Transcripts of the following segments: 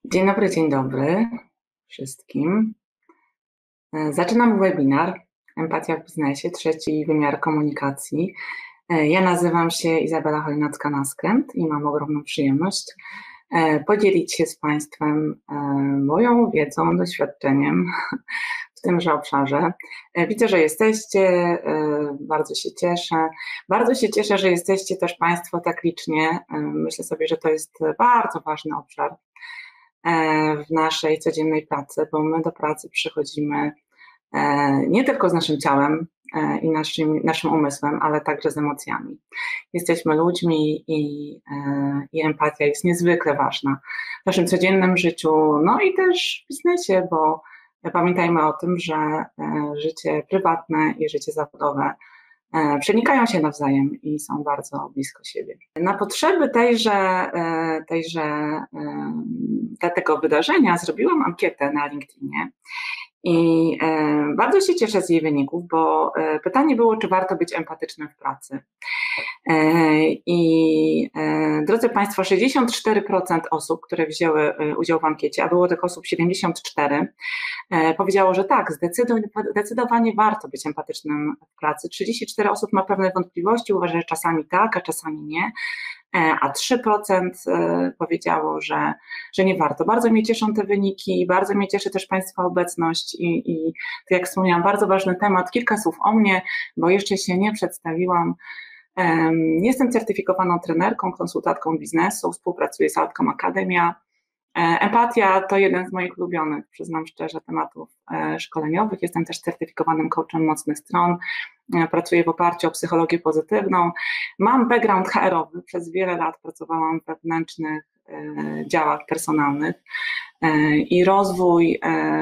Dzień dobry wszystkim. Zaczynam webinar Empatia w biznesie, trzeci wymiar komunikacji. Ja nazywam się Izabela Chojnacka-Naskręt i mam ogromną przyjemność podzielić się z Państwem moją wiedzą, doświadczeniem w tymże obszarze. Widzę, że jesteście, bardzo się cieszę. Bardzo się cieszę, że jesteście też Państwo tak licznie. Myślę sobie, że to jest bardzo ważny obszar w naszej codziennej pracy, bo my do pracy przychodzimy nie tylko z naszym ciałem i naszym umysłem, ale także z emocjami. Jesteśmy ludźmi i empatia jest niezwykle ważna w naszym codziennym życiu, no i też w biznesie, bo pamiętajmy o tym, że życie prywatne i życie zawodowe przenikają się nawzajem i są bardzo blisko siebie. Na potrzeby tego wydarzenia zrobiłam ankietę na LinkedInie i bardzo się cieszę z jej wyników, bo pytanie było, czy warto być empatycznym w pracy. Drodzy Państwo, 64% osób, które wzięły udział w ankiecie, a było tych osób 74%, powiedziało, że tak, zdecydowanie warto być empatycznym w pracy. 34 osób ma pewne wątpliwości, uważa, że czasami tak, a czasami nie, a 3% powiedziało, że nie warto. Bardzo mnie cieszą te wyniki, bardzo mnie cieszy też Państwa obecność i tak jak wspomniałam, bardzo ważny temat. Kilka słów o mnie, bo jeszcze się nie przedstawiłam. Jestem certyfikowaną trenerką, konsultantką biznesu, współpracuję z Outcome Academia. Empatia to jeden z moich ulubionych, przyznam szczerze, tematów szkoleniowych. Jestem też certyfikowanym coachem mocnych stron. Pracuję w oparciu o psychologię pozytywną. Mam background HR-owy, przez wiele lat pracowałam w wewnętrznych działach personalnych i rozwój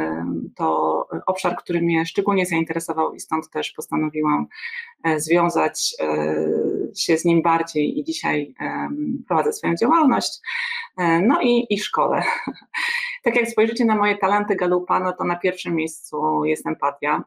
to obszar, który mnie szczególnie zainteresował i stąd też postanowiłam związać się z nim bardziej i dzisiaj prowadzę swoją działalność, no i szkole. Tak jak spojrzycie na moje talenty Galupa, no to na pierwszym miejscu jest empatia,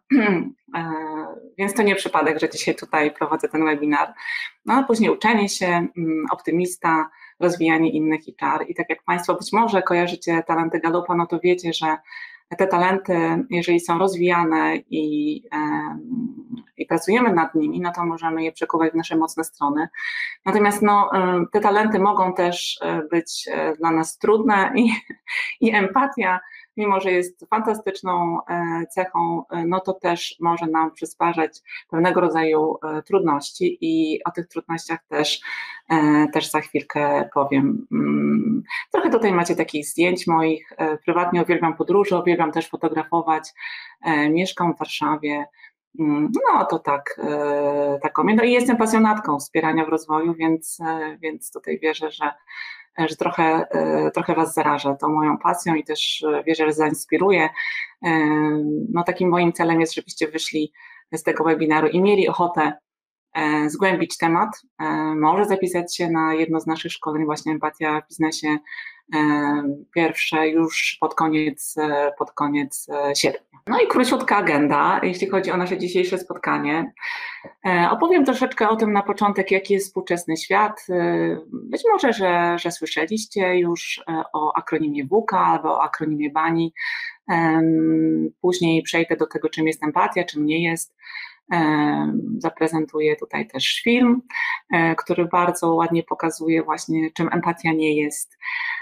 więc to nie przypadek, że dzisiaj tutaj prowadzę ten webinar. No a później uczenie się, optymista, rozwijanie innych HR. I tak jak Państwo być może kojarzycie talenty Galupa, no to wiecie, że te talenty, jeżeli są rozwijane i pracujemy nad nimi, no to możemy je przekuwać w nasze mocne strony. Natomiast te talenty mogą też być dla nas trudne i empatia, mimo że jest fantastyczną cechą, no to też może nam przysparzać pewnego rodzaju trudności i o tych trudnościach też za chwilkę powiem. Trochę tutaj macie takich zdjęć moich. Prywatnie uwielbiam podróże, uwielbiam też fotografować. Mieszkam w Warszawie. No to tak o mnie. No i jestem pasjonatką wspierania w rozwoju, więc tutaj wierzę, że trochę Was zaraża tą moją pasją i też wierzę, że zainspiruję. No takim moim celem jest, żebyście wyszli z tego webinaru i mieli ochotę zgłębić temat, może zapisać się na jedno z naszych szkoleń, właśnie Empatia w biznesie, pierwsze już pod koniec sierpnia. No i króciutka agenda, jeśli chodzi o nasze dzisiejsze spotkanie. Opowiem troszeczkę o tym na początek, jaki jest współczesny świat. Być może, że słyszeliście już o akronimie WUKA albo o akronimie BANI. Później przejdę do tego, czym jest empatia, czym nie jest. Zaprezentuję tutaj też film, który bardzo ładnie pokazuje właśnie, czym empatia nie jest.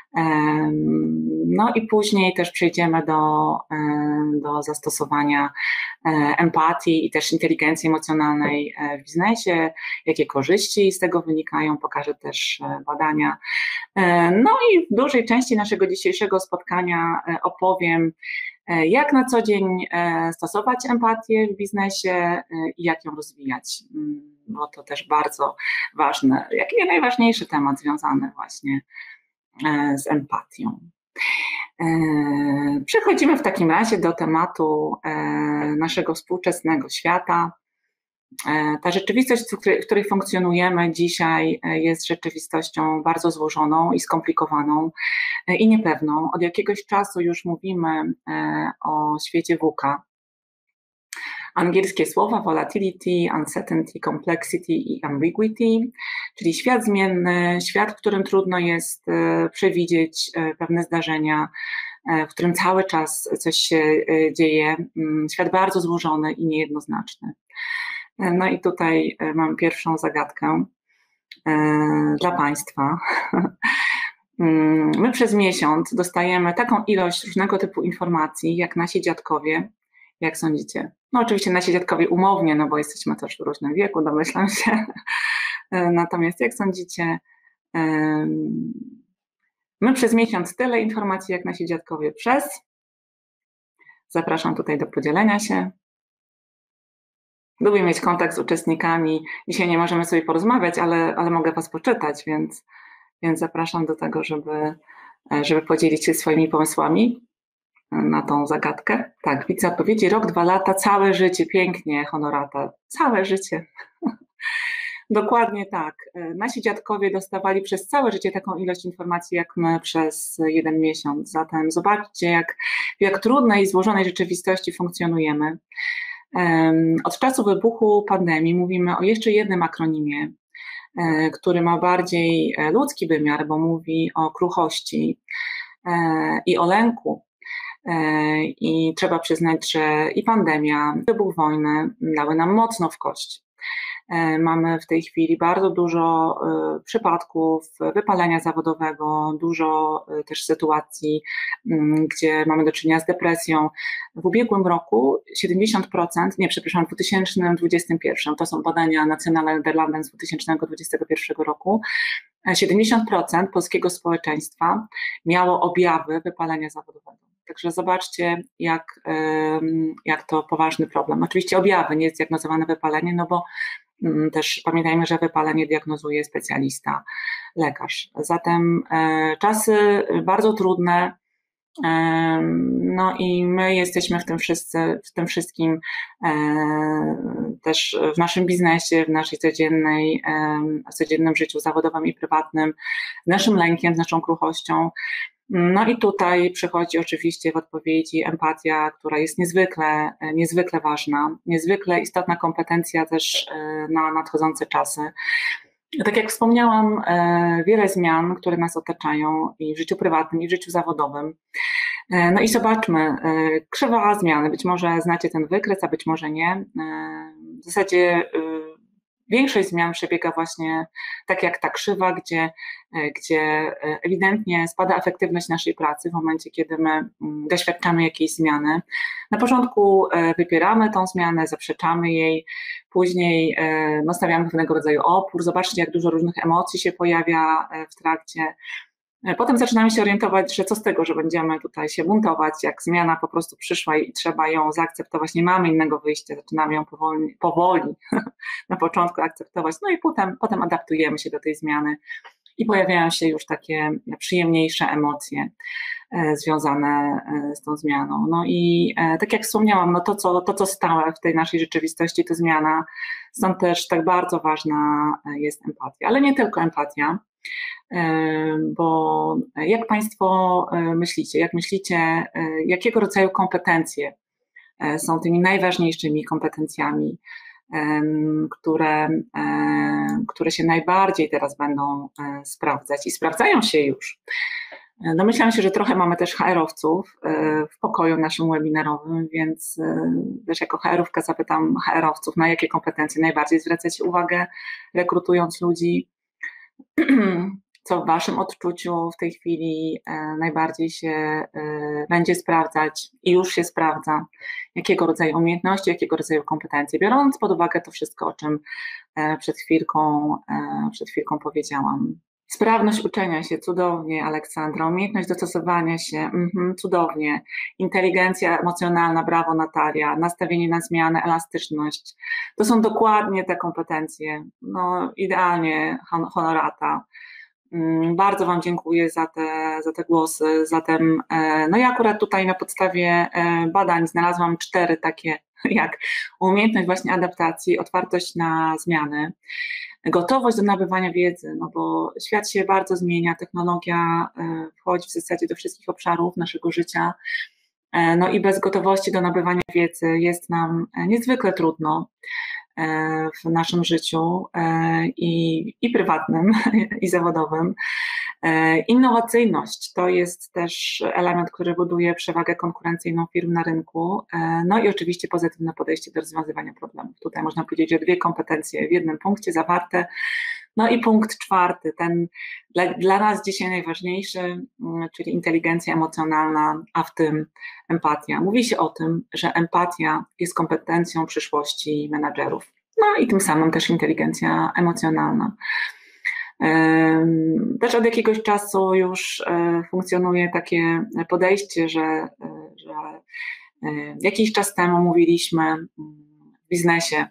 No i później też przejdziemy do zastosowania empatii i też inteligencji emocjonalnej w biznesie, jakie korzyści z tego wynikają, pokażę też badania. No i w dużej części naszego dzisiejszego spotkania opowiem, jak na co dzień stosować empatię w biznesie i jak ją rozwijać, bo to też bardzo ważne, jaki jest najważniejszy temat związany właśnie z empatią. Przechodzimy w takim razie do tematu naszego współczesnego świata. Ta rzeczywistość, w której funkcjonujemy dzisiaj, jest rzeczywistością bardzo złożoną i skomplikowaną i niepewną. Od jakiegoś czasu już mówimy o świecie WUKA. Angielskie słowa volatility, uncertainty, complexity i ambiguity, czyli świat zmienny, świat, w którym trudno jest przewidzieć pewne zdarzenia, w którym cały czas coś się dzieje, świat bardzo złożony i niejednoznaczny. No i tutaj mam pierwszą zagadkę dla Państwa. My przez miesiąc dostajemy taką ilość różnego typu informacji, jak nasi dziadkowie. Jak sądzicie? No oczywiście nasi dziadkowie umownie, no bo jesteśmy też w różnym wieku, domyślam się. Natomiast jak sądzicie, my przez miesiąc tyle informacji, jak nasi dziadkowie przez. Zapraszam tutaj do podzielenia się. Lubię mieć kontakt z uczestnikami. Dzisiaj nie możemy sobie porozmawiać, ale mogę Was poczytać, więc zapraszam do tego, żeby podzielić się swoimi pomysłami na tą zagadkę. Tak, widzę odpowiedzi. Rok, 2 lata, całe życie. Pięknie, Honorata. Całe życie. Dokładnie tak. Nasi dziadkowie dostawali przez całe życie taką ilość informacji, jak my przez 1 miesiąc. Zatem zobaczcie, w jak trudnej i złożonej rzeczywistości funkcjonujemy. Od czasu wybuchu pandemii mówimy o jeszcze jednym akronimie, który ma bardziej ludzki wymiar, bo mówi o kruchości i o lęku. I trzeba przyznać, że i pandemia, wybuch wojny dały nam mocno w kość. Mamy w tej chwili bardzo dużo przypadków wypalenia zawodowego, dużo też sytuacji, gdzie mamy do czynienia z depresją. W ubiegłym roku 70%, w 2021, to są badania Nationale Nederlanden z 2021 roku, 70% polskiego społeczeństwa miało objawy wypalenia zawodowego. Także zobaczcie, jak to poważny problem. Oczywiście objawy, nie jest zdiagnozowane wypalenie, no bo też pamiętajmy, że wypalenie diagnozuje specjalista, lekarz. Zatem czasy bardzo trudne, no i my jesteśmy w tym wszystkim też w naszym biznesie, w naszej codziennym życiu zawodowym i prywatnym, z naszym lękiem, z naszą kruchością. No i tutaj przychodzi oczywiście w odpowiedzi empatia, która jest niezwykle ważna, niezwykle istotna kompetencja też na nadchodzące czasy. Tak jak wspomniałam, wiele zmian, które nas otaczają i w życiu prywatnym, i w życiu zawodowym. No i zobaczmy, krzywa zmiany, być może znacie ten wykres, a być może nie. W zasadzie większość zmian przebiega właśnie tak jak ta krzywa, gdzie ewidentnie spada efektywność naszej pracy w momencie, kiedy my doświadczamy jakiejś zmiany. Na początku wypieramy tą zmianę, zaprzeczamy jej, później stawiamy pewnego rodzaju opór. Zobaczcie, jak dużo różnych emocji się pojawia w trakcie. Potem zaczynamy się orientować, że co z tego, że będziemy tutaj się buntować, jak zmiana po prostu przyszła i trzeba ją zaakceptować, nie mamy innego wyjścia, zaczynamy ją powoli na początku akceptować, no i potem adaptujemy się do tej zmiany i pojawiają się już takie przyjemniejsze emocje związane z tą zmianą. No i tak jak wspomniałam, no to co stałe w tej naszej rzeczywistości to zmiana, stąd też tak bardzo ważna jest empatia, ale nie tylko empatia. Bo jak Państwo myślicie, jakiego rodzaju kompetencje są tymi najważniejszymi kompetencjami, które się najbardziej teraz będą sprawdzać i sprawdzają się już? Domyślam się, że trochę mamy też HR-owców w pokoju naszym webinarowym, więc też jako HR-ówka zapytam HR-owców, na jakie kompetencje najbardziej zwracacie uwagę, rekrutując ludzi. Co w Waszym odczuciu w tej chwili najbardziej się będzie sprawdzać i już się sprawdza? Jakiego rodzaju umiejętności, jakiego rodzaju kompetencje? Biorąc pod uwagę to wszystko, o czym przed chwilką powiedziałam. Sprawność uczenia się, cudownie, Aleksandra. Umiejętność dostosowania się, cudownie. Inteligencja emocjonalna, brawo, Natalia. Nastawienie na zmianę, elastyczność. To są dokładnie te kompetencje. No, idealnie, Honorata. Bardzo Wam dziękuję za te głosy. Zatem, no ja akurat tutaj na podstawie badań znalazłam 4 takie, jak umiejętność właśnie adaptacji, otwartość na zmiany, gotowość do nabywania wiedzy, no bo świat się bardzo zmienia, technologia wchodzi w zasadzie do wszystkich obszarów naszego życia. No i bez gotowości do nabywania wiedzy jest nam niezwykle trudno w naszym życiu i prywatnym, i zawodowym. Innowacyjność to jest też element, który buduje przewagę konkurencyjną firm na rynku, no i oczywiście pozytywne podejście do rozwiązywania problemów. Tutaj można powiedzieć, że 2 kompetencje w jednym punkcie zawarte. No i punkt 4, ten dla nas dzisiaj najważniejszy, czyli inteligencja emocjonalna, a w tym empatia. Mówi się o tym, że empatia jest kompetencją przyszłości menadżerów. No i tym samym też inteligencja emocjonalna. Też od jakiegoś czasu już funkcjonuje takie podejście, że jakiś czas temu mówiliśmy w biznesie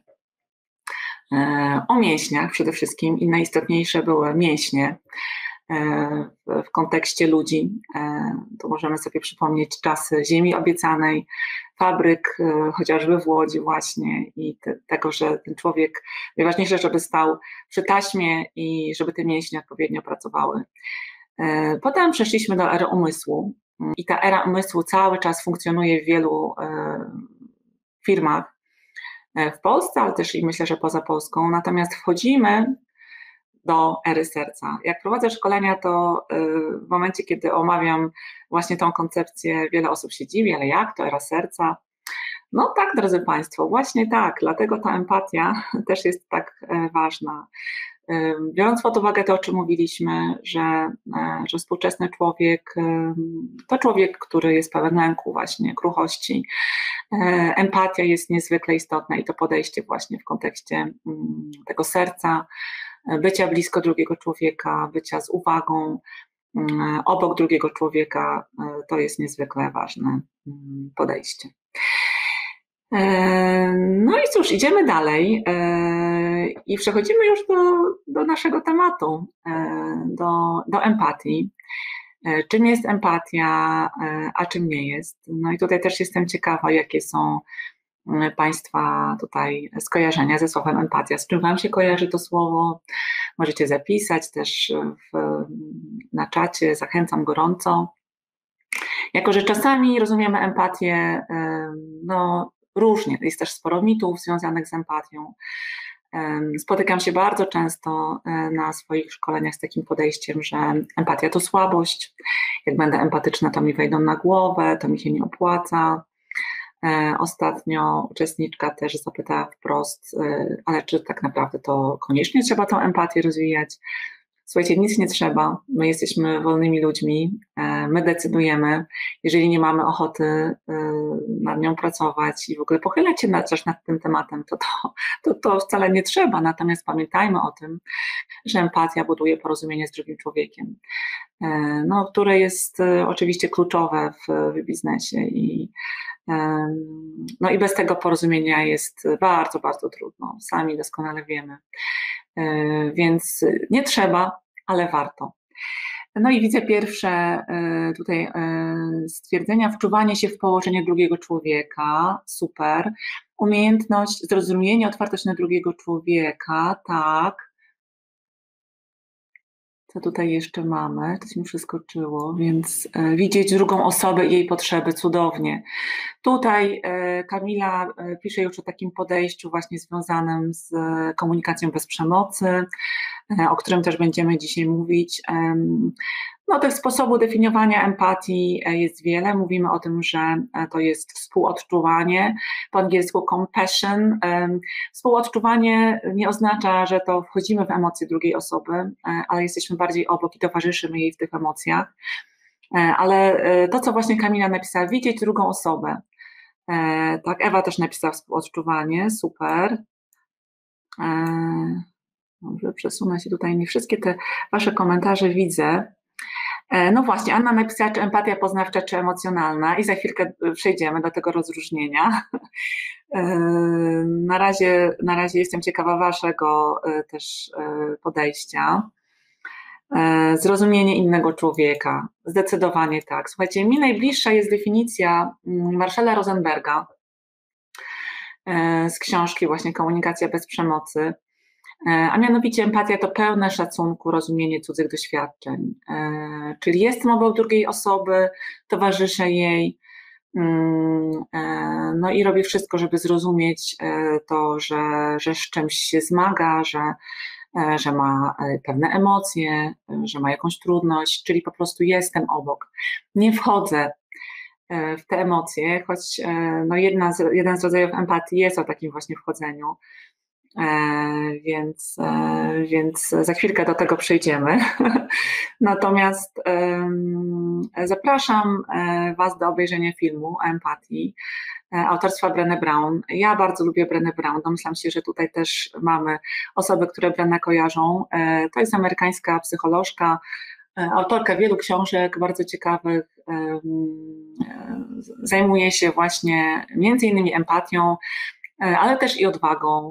o mięśniach przede wszystkim i najistotniejsze były mięśnie w kontekście ludzi. To możemy sobie przypomnieć czasy ziemi obiecanej, fabryk chociażby w Łodzi właśnie i tego, że ten człowiek, najważniejsze, żeby stał przy taśmie i żeby te mięśnie odpowiednio pracowały. Potem przeszliśmy do ery umysłu i ta era umysłu cały czas funkcjonuje w wielu firmach w Polsce, ale też i myślę, że poza Polską. Natomiast wchodzimy do ery serca. Jak prowadzę szkolenia, to w momencie, kiedy omawiam właśnie tą koncepcję, wiele osób się dziwi, ale jak to era serca? No tak, drodzy Państwo, właśnie tak, dlatego ta empatia też jest tak ważna. Biorąc pod uwagę to, o czym mówiliśmy, że współczesny człowiek to człowiek, który jest pełen lęku właśnie, kruchości. Empatia jest niezwykle istotna i to podejście właśnie w kontekście tego serca, bycia blisko drugiego człowieka, bycia z uwagą obok drugiego człowieka, to jest niezwykle ważne podejście. No i cóż, idziemy dalej i przechodzimy już do naszego tematu, do empatii. Czym jest empatia, a czym nie jest? No i tutaj też jestem ciekawa, jakie są Państwa tutaj skojarzenia ze słowem empatia. Z czym Wam się kojarzy to słowo? Możecie zapisać też na czacie, zachęcam gorąco. Jako że czasami rozumiemy empatię no, różnie, jest też sporo mitów związanych z empatią. Spotykam się bardzo często na swoich szkoleniach z takim podejściem, że empatia to słabość, jak będę empatyczna, to mi wejdą na głowę, to mi się nie opłaca. Ostatnio uczestniczka też zapytała wprost, ale czy tak naprawdę to koniecznie trzeba tą empatię rozwijać? Słuchajcie, nic nie trzeba, my jesteśmy wolnymi ludźmi, my decydujemy, jeżeli nie mamy ochoty nad nią pracować i w ogóle pochylać się też nad tym tematem, to wcale nie trzeba, natomiast pamiętajmy o tym, że empatia buduje porozumienie z drugim człowiekiem, no, które jest oczywiście kluczowe w biznesie no i bez tego porozumienia jest bardzo, bardzo trudno, sami doskonale wiemy. Więc nie trzeba, ale warto. No i widzę pierwsze tutaj stwierdzenia, wczuwanie się w położenie drugiego człowieka, super. Umiejętność zrozumienia, otwartość na drugiego człowieka, tak. Co tutaj jeszcze mamy? To mi przeskoczyło, więc widzieć drugą osobę i jej potrzeby, cudownie. Tutaj Kamila pisze już o takim podejściu właśnie związanym z komunikacją bez przemocy, o którym też będziemy dzisiaj mówić. No, tych sposobów definiowania empatii jest wiele. Mówimy o tym, że to jest współodczuwanie, po angielsku compassion. Współodczuwanie nie oznacza, że to wchodzimy w emocje drugiej osoby, ale jesteśmy bardziej obok i towarzyszymy jej w tych emocjach. Ale to, co właśnie Kamila napisała, widzieć drugą osobę. Tak, Ewa też napisała współodczuwanie, super. Dobrze, przesunę się tutaj, nie wszystkie te Wasze komentarze widzę. No właśnie, Anna napisała, czy empatia poznawcza, czy emocjonalna i za chwilkę przejdziemy do tego rozróżnienia. Na razie jestem ciekawa Waszego też podejścia. Zrozumienie innego człowieka, zdecydowanie tak. Słuchajcie, mi najbliższa jest definicja Marshalla Rosenberga z książki właśnie Komunikacja bez przemocy. A mianowicie empatia to pełne szacunku, rozumienie cudzych doświadczeń. Czyli jestem obok drugiej osoby, towarzyszę jej, No i robię wszystko, żeby zrozumieć to, że z czymś się zmaga, że ma pewne emocje, że ma jakąś trudność, czyli po prostu jestem obok. Nie wchodzę w te emocje, choć no jeden z rodzajów empatii jest o takim właśnie wchodzeniu, więc za chwilkę do tego przejdziemy. Natomiast zapraszam Was do obejrzenia filmu o empatii autorstwa Brené Brown. Ja bardzo lubię Brené Brown. Domyślam się, że tutaj też mamy osoby, które Brené kojarzą. To jest amerykańska psycholożka, autorka wielu książek bardzo ciekawych. Zajmuje się właśnie między innymi empatią, ale też i odwagą,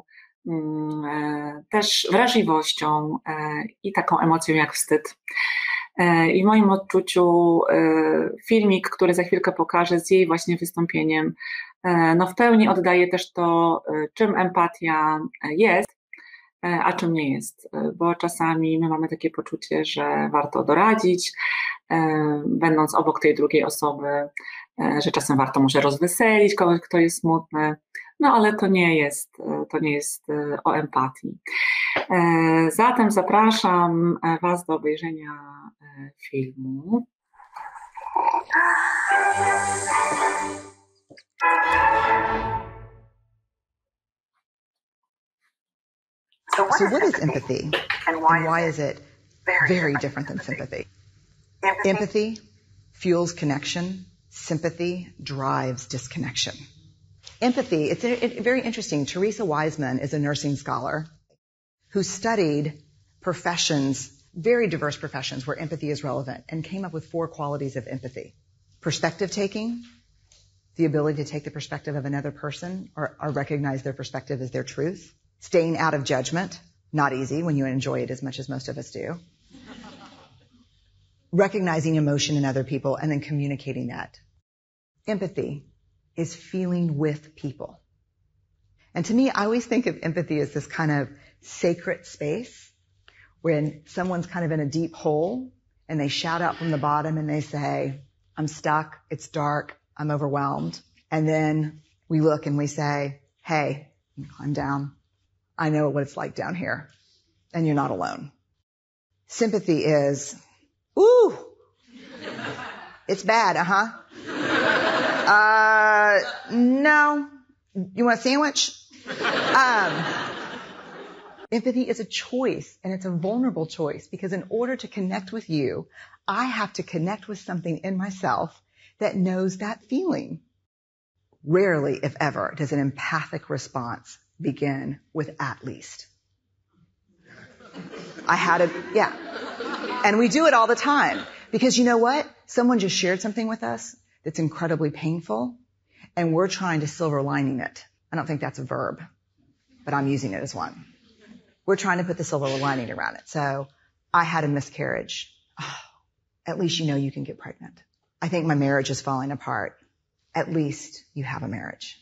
też wrażliwością i taką emocją jak wstyd. I w moim odczuciu filmik, który za chwilkę pokażę z jej właśnie wystąpieniem, no w pełni oddaje też to, czym empatia jest, a czym nie jest, bo czasami my mamy takie poczucie, że warto doradzić, będąc obok tej drugiej osoby, że czasem warto może rozweselić kogoś, kto jest smutny, no ale to nie jest o empatii. Zatem zapraszam Was do obejrzenia filmu. So what is empathy, and why is it very different than sympathy? Empathy fuels connection. Sympathy drives disconnection. Empathy, it's very interesting. Teresa Wiseman is a nursing scholar who studied professions, very diverse professions where empathy is relevant, and came up with 4 qualities of empathy. Perspective taking, the ability to take the perspective of another person or recognize their perspective as their truth. Staying out of judgment, not easy when you enjoy it as much as most of us do. Recognizing emotion in other people and then communicating that. Empathy is feeling with people. And to me, I always think of empathy as this kind of sacred space when someone's kind of in a deep hole and they shout out from the bottom and they say, I'm stuck, it's dark, I'm overwhelmed. And then we look and we say, hey, climb down. I know what it's like down here, and you're not alone. Sympathy is, ooh, it's bad, no. You want a sandwich? Empathy is a choice, and it's a vulnerable choice, because in order to connect with you, I have to connect with something in myself that knows that feeling. Rarely, if ever, does an empathic response begin with at least. And we do it all the time. Because you know what? Someone just shared something with us that's incredibly painful, and we're trying to silver lining it. I don't think that's a verb, but I'm using it as one. We're trying to put the silver lining around it. So I had a miscarriage. Oh, at least you know you can get pregnant. I think my marriage is falling apart. At least you have a marriage.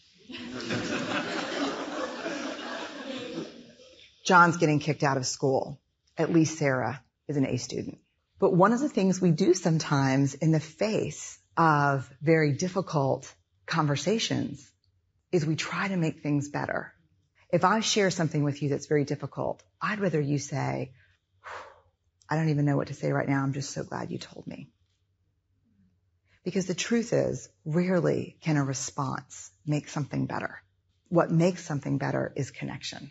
John's getting kicked out of school. At least Sarah is an A student. But one of the things we do sometimes in the face of very difficult conversations is we try to make things better. If I share something with you that's very difficult, I'd rather you say, I don't even know what to say right now. I'm just so glad you told me. Because the truth is, rarely can a response make something better. What makes something better is connection.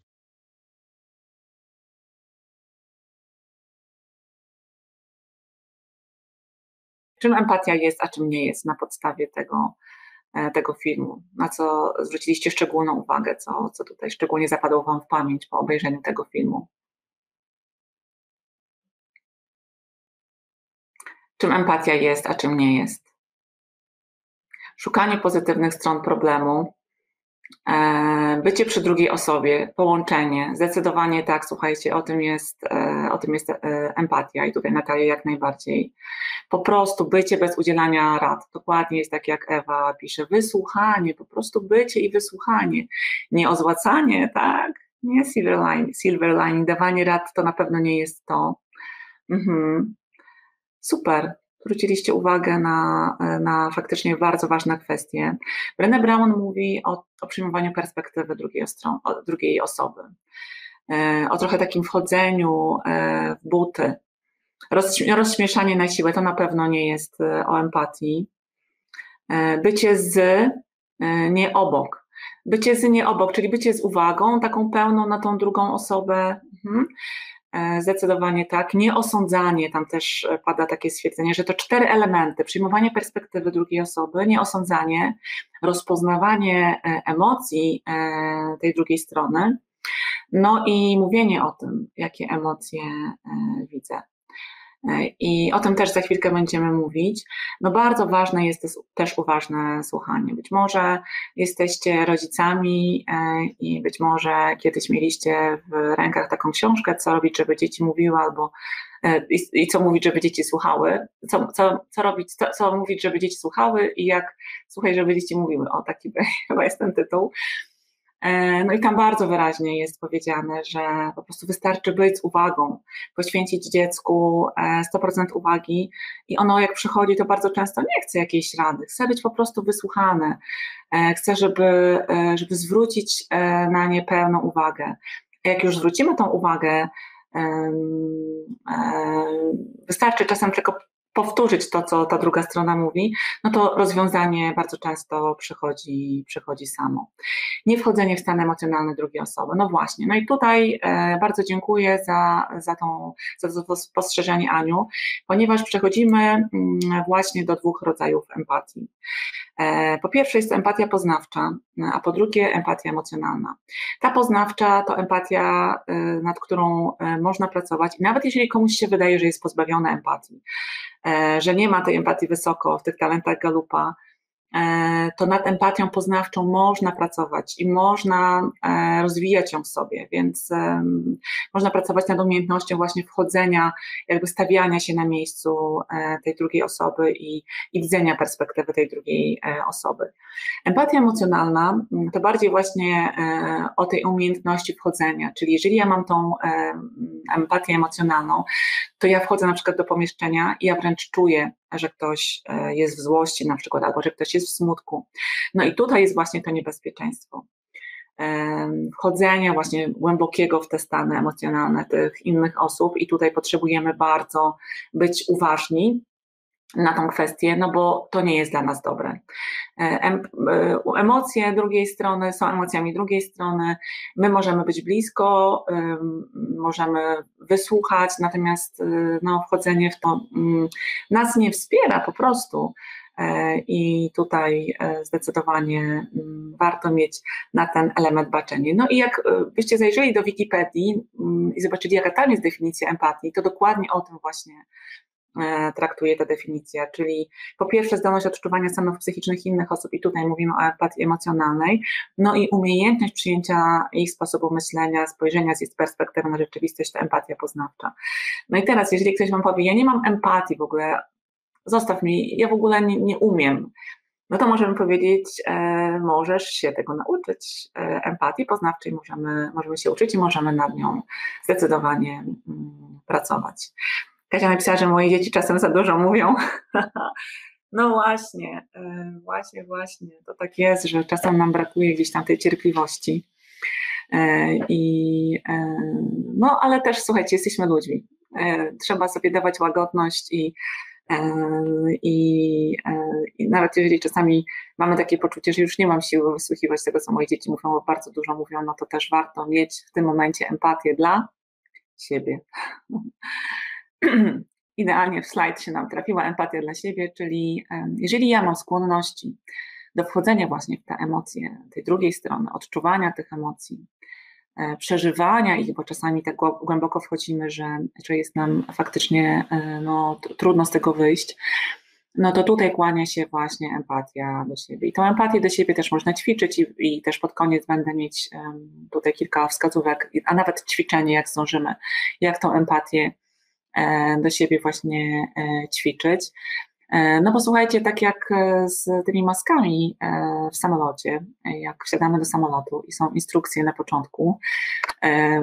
Czym empatia jest, a czym nie jest na podstawie tego filmu? Na co zwróciliście szczególną uwagę? Co tutaj szczególnie zapadło Wam w pamięć po obejrzeniu tego filmu? Czym empatia jest, a czym nie jest? Szukanie pozytywnych stron problemu, bycie przy drugiej osobie, połączenie, zdecydowanie tak, słuchajcie, o tym jest empatia i tutaj Natalia jak najbardziej. Po prostu bycie bez udzielania rad. Dokładnie jest tak, jak Ewa pisze, wysłuchanie, po prostu bycie i wysłuchanie. Nie ozłacanie, tak? Nie silver lining, dawanie rad to na pewno nie jest to. Super. zwróciliście uwagę na faktycznie bardzo ważne kwestie. Brené Brown mówi o przyjmowaniu perspektywy drugiej osoby, o trochę takim wchodzeniu w buty. Rozśmieszanie na siłę to na pewno nie jest o empatii. Bycie nie obok. Bycie nie obok, czyli bycie z uwagą taką pełną na tą drugą osobę. Zdecydowanie tak. Nieosądzanie, tam też pada takie stwierdzenie, że to 4 elementy. Przyjmowanie perspektywy drugiej osoby, nieosądzanie, rozpoznawanie emocji tej drugiej strony, no i mówienie o tym, jakie emocje widzę. I o tym też za chwilkę będziemy mówić. No bardzo ważne jest też uważne słuchanie. Być może jesteście rodzicami i być może kiedyś mieliście w rękach taką książkę, co robić, żeby dzieci mówiły, albo i co mówić, żeby dzieci słuchały, co mówić, żeby dzieci słuchały i jak słuchaj, żeby dzieci mówiły. O, taki chyba jest ten tytuł. No i tam bardzo wyraźnie jest powiedziane, że po prostu wystarczy być z uwagą, poświęcić dziecku 100% uwagi i ono jak przychodzi, to bardzo często nie chce jakiejś rady, chce być po prostu wysłuchane, chce, żeby zwrócić na nie pełną uwagę. A jak już zwrócimy tą uwagę, wystarczy czasem tylko powtórzyć to, co ta druga strona mówi, no to rozwiązanie bardzo często przychodzi samo. Nie wchodzenie w stan emocjonalny drugiej osoby. No właśnie, no i tutaj bardzo dziękuję za to spostrzeżenie, Aniu, ponieważ przechodzimy właśnie do 2 rodzajów empatii. Po pierwsze jest to empatia poznawcza, a po drugie empatia emocjonalna. Ta poznawcza to empatia, nad którą można pracować i nawet jeżeli komuś się wydaje, że jest pozbawiony empatii, że nie ma tej empatii wysoko w tych talentach Gallupa, to nad empatią poznawczą można pracować i można rozwijać ją w sobie, więc można pracować nad umiejętnością właśnie wchodzenia, jakby stawiania się na miejscu tej drugiej osoby i widzenia perspektywy tej drugiej osoby. Empatia emocjonalna to bardziej właśnie o tej umiejętności wchodzenia, czyli jeżeli ja mam tą empatię emocjonalną, to ja wchodzę na przykład do pomieszczenia i ja wręcz czuję, że ktoś jest w złości na przykład, albo że ktoś jest w smutku. No i tutaj jest właśnie to niebezpieczeństwo. Wchodzenia właśnie głębokiego w te stany emocjonalne tych innych osób i tutaj potrzebujemy bardzo być uważni na tą kwestię, no bo to nie jest dla nas dobre. Emocje drugiej strony są emocjami drugiej strony, my możemy być blisko, możemy wysłuchać, natomiast no, wchodzenie w to nas nie wspiera po prostu. I tutaj zdecydowanie warto mieć na ten element baczenie. No i jak byście zajrzeli do Wikipedii i zobaczyli, jaka tam jest definicja empatii, to dokładnie o tym właśnie traktuje ta definicja, czyli po pierwsze zdolność odczuwania stanów psychicznych innych osób i tutaj mówimy o empatii emocjonalnej, no i umiejętność przyjęcia ich sposobu myślenia, spojrzenia z ich perspektywy na rzeczywistość, to empatia poznawcza. No i teraz, jeżeli ktoś wam powie, ja nie mam empatii w ogóle, zostaw mi, ja w ogóle nie umiem, no to możemy powiedzieć, możesz się tego nauczyć, empatii poznawczej możemy się uczyć i możemy nad nią zdecydowanie pracować. Kasia napisała, że moje dzieci czasem za dużo mówią. No właśnie, to tak jest, że czasem nam brakuje gdzieś tam tej cierpliwości. No ale też słuchajcie, jesteśmy ludźmi. Trzeba sobie dawać łagodność i nawet jeżeli czasami mamy takie poczucie, że już nie mam siły wysłuchiwać tego, co moje dzieci mówią, bo bardzo dużo mówią, no to też warto mieć w tym momencie empatię dla siebie. Idealnie w slajd się nam trafiła empatia dla siebie, czyli jeżeli ja mam skłonności do wchodzenia właśnie w te emocje tej drugiej strony, odczuwania tych emocji, przeżywania ich, bo czasami tak głęboko wchodzimy, że jest nam faktycznie no, trudno z tego wyjść, no to tutaj kłania się właśnie empatia do siebie. I tą empatię do siebie też można ćwiczyć i też pod koniec będę mieć tutaj kilka wskazówek, a nawet ćwiczenie, jak zdążymy, jak tą empatię do siebie właśnie ćwiczyć. No bo słuchajcie, tak jak z tymi maskami w samolocie, jak wsiadamy do samolotu i są instrukcje na początku,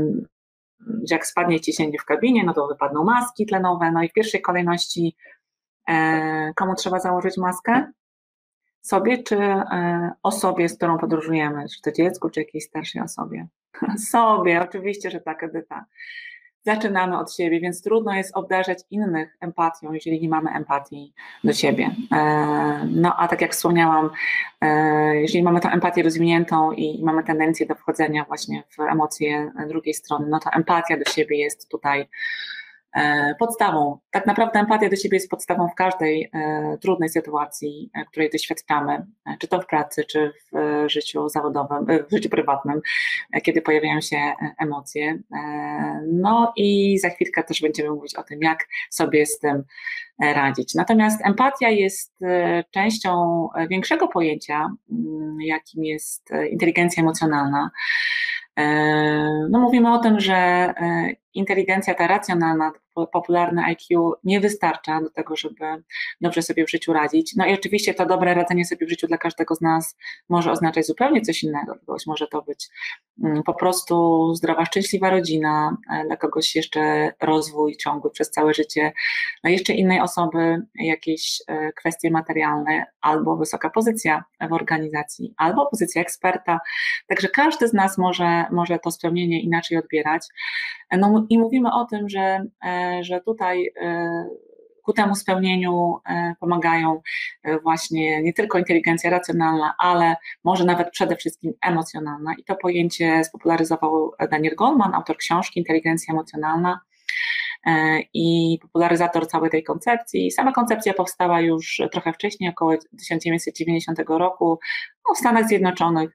że jak spadnie ciśnienie w kabinie, no to wypadną maski tlenowe, no i w pierwszej kolejności Komu trzeba założyć maskę? Sobie czy osobie, z którą podróżujemy? Czy to dziecku, czy jakiejś starszej osobie? Sobie, oczywiście, że tak, Edyta. Zaczynamy od siebie, więc trudno jest obdarzać innych empatią, jeżeli nie mamy empatii do siebie. No a tak jak wspomniałam, jeżeli mamy tę empatię rozwiniętą i mamy tendencję do wchodzenia właśnie w emocje drugiej strony, no to empatia do siebie jest tutaj podstawą. Tak naprawdę empatia do siebie jest podstawą w każdej trudnej sytuacji, której doświadczamy, czy to w pracy, czy w życiu zawodowym, w życiu prywatnym, kiedy pojawiają się emocje. No i za chwilkę też będziemy mówić o tym, jak sobie z tym radzić. Natomiast empatia jest częścią większego pojęcia, jakim jest inteligencja emocjonalna. No mówimy o tym, że inteligencja ta racjonalna, popularne IQ nie wystarcza do tego, żeby dobrze sobie w życiu radzić. No i oczywiście to dobre radzenie sobie w życiu dla każdego z nas może oznaczać zupełnie coś innego. Dla kogoś może to być po prostu zdrowa, szczęśliwa rodzina, dla kogoś jeszcze rozwój ciągły przez całe życie, dla jeszcze innej osoby jakieś kwestie materialne, albo wysoka pozycja w organizacji, albo pozycja eksperta. Także każdy z nas może to spełnienie inaczej odbierać. No i mówimy o tym, że tutaj ku temu spełnieniu pomagają właśnie nie tylko inteligencja racjonalna, ale może nawet przede wszystkim emocjonalna. I to pojęcie spopularyzował Daniel Goleman, autor książki Inteligencja emocjonalna i popularyzator całej tej koncepcji. Sama koncepcja powstała już trochę wcześniej, około 1990 roku w Stanach Zjednoczonych.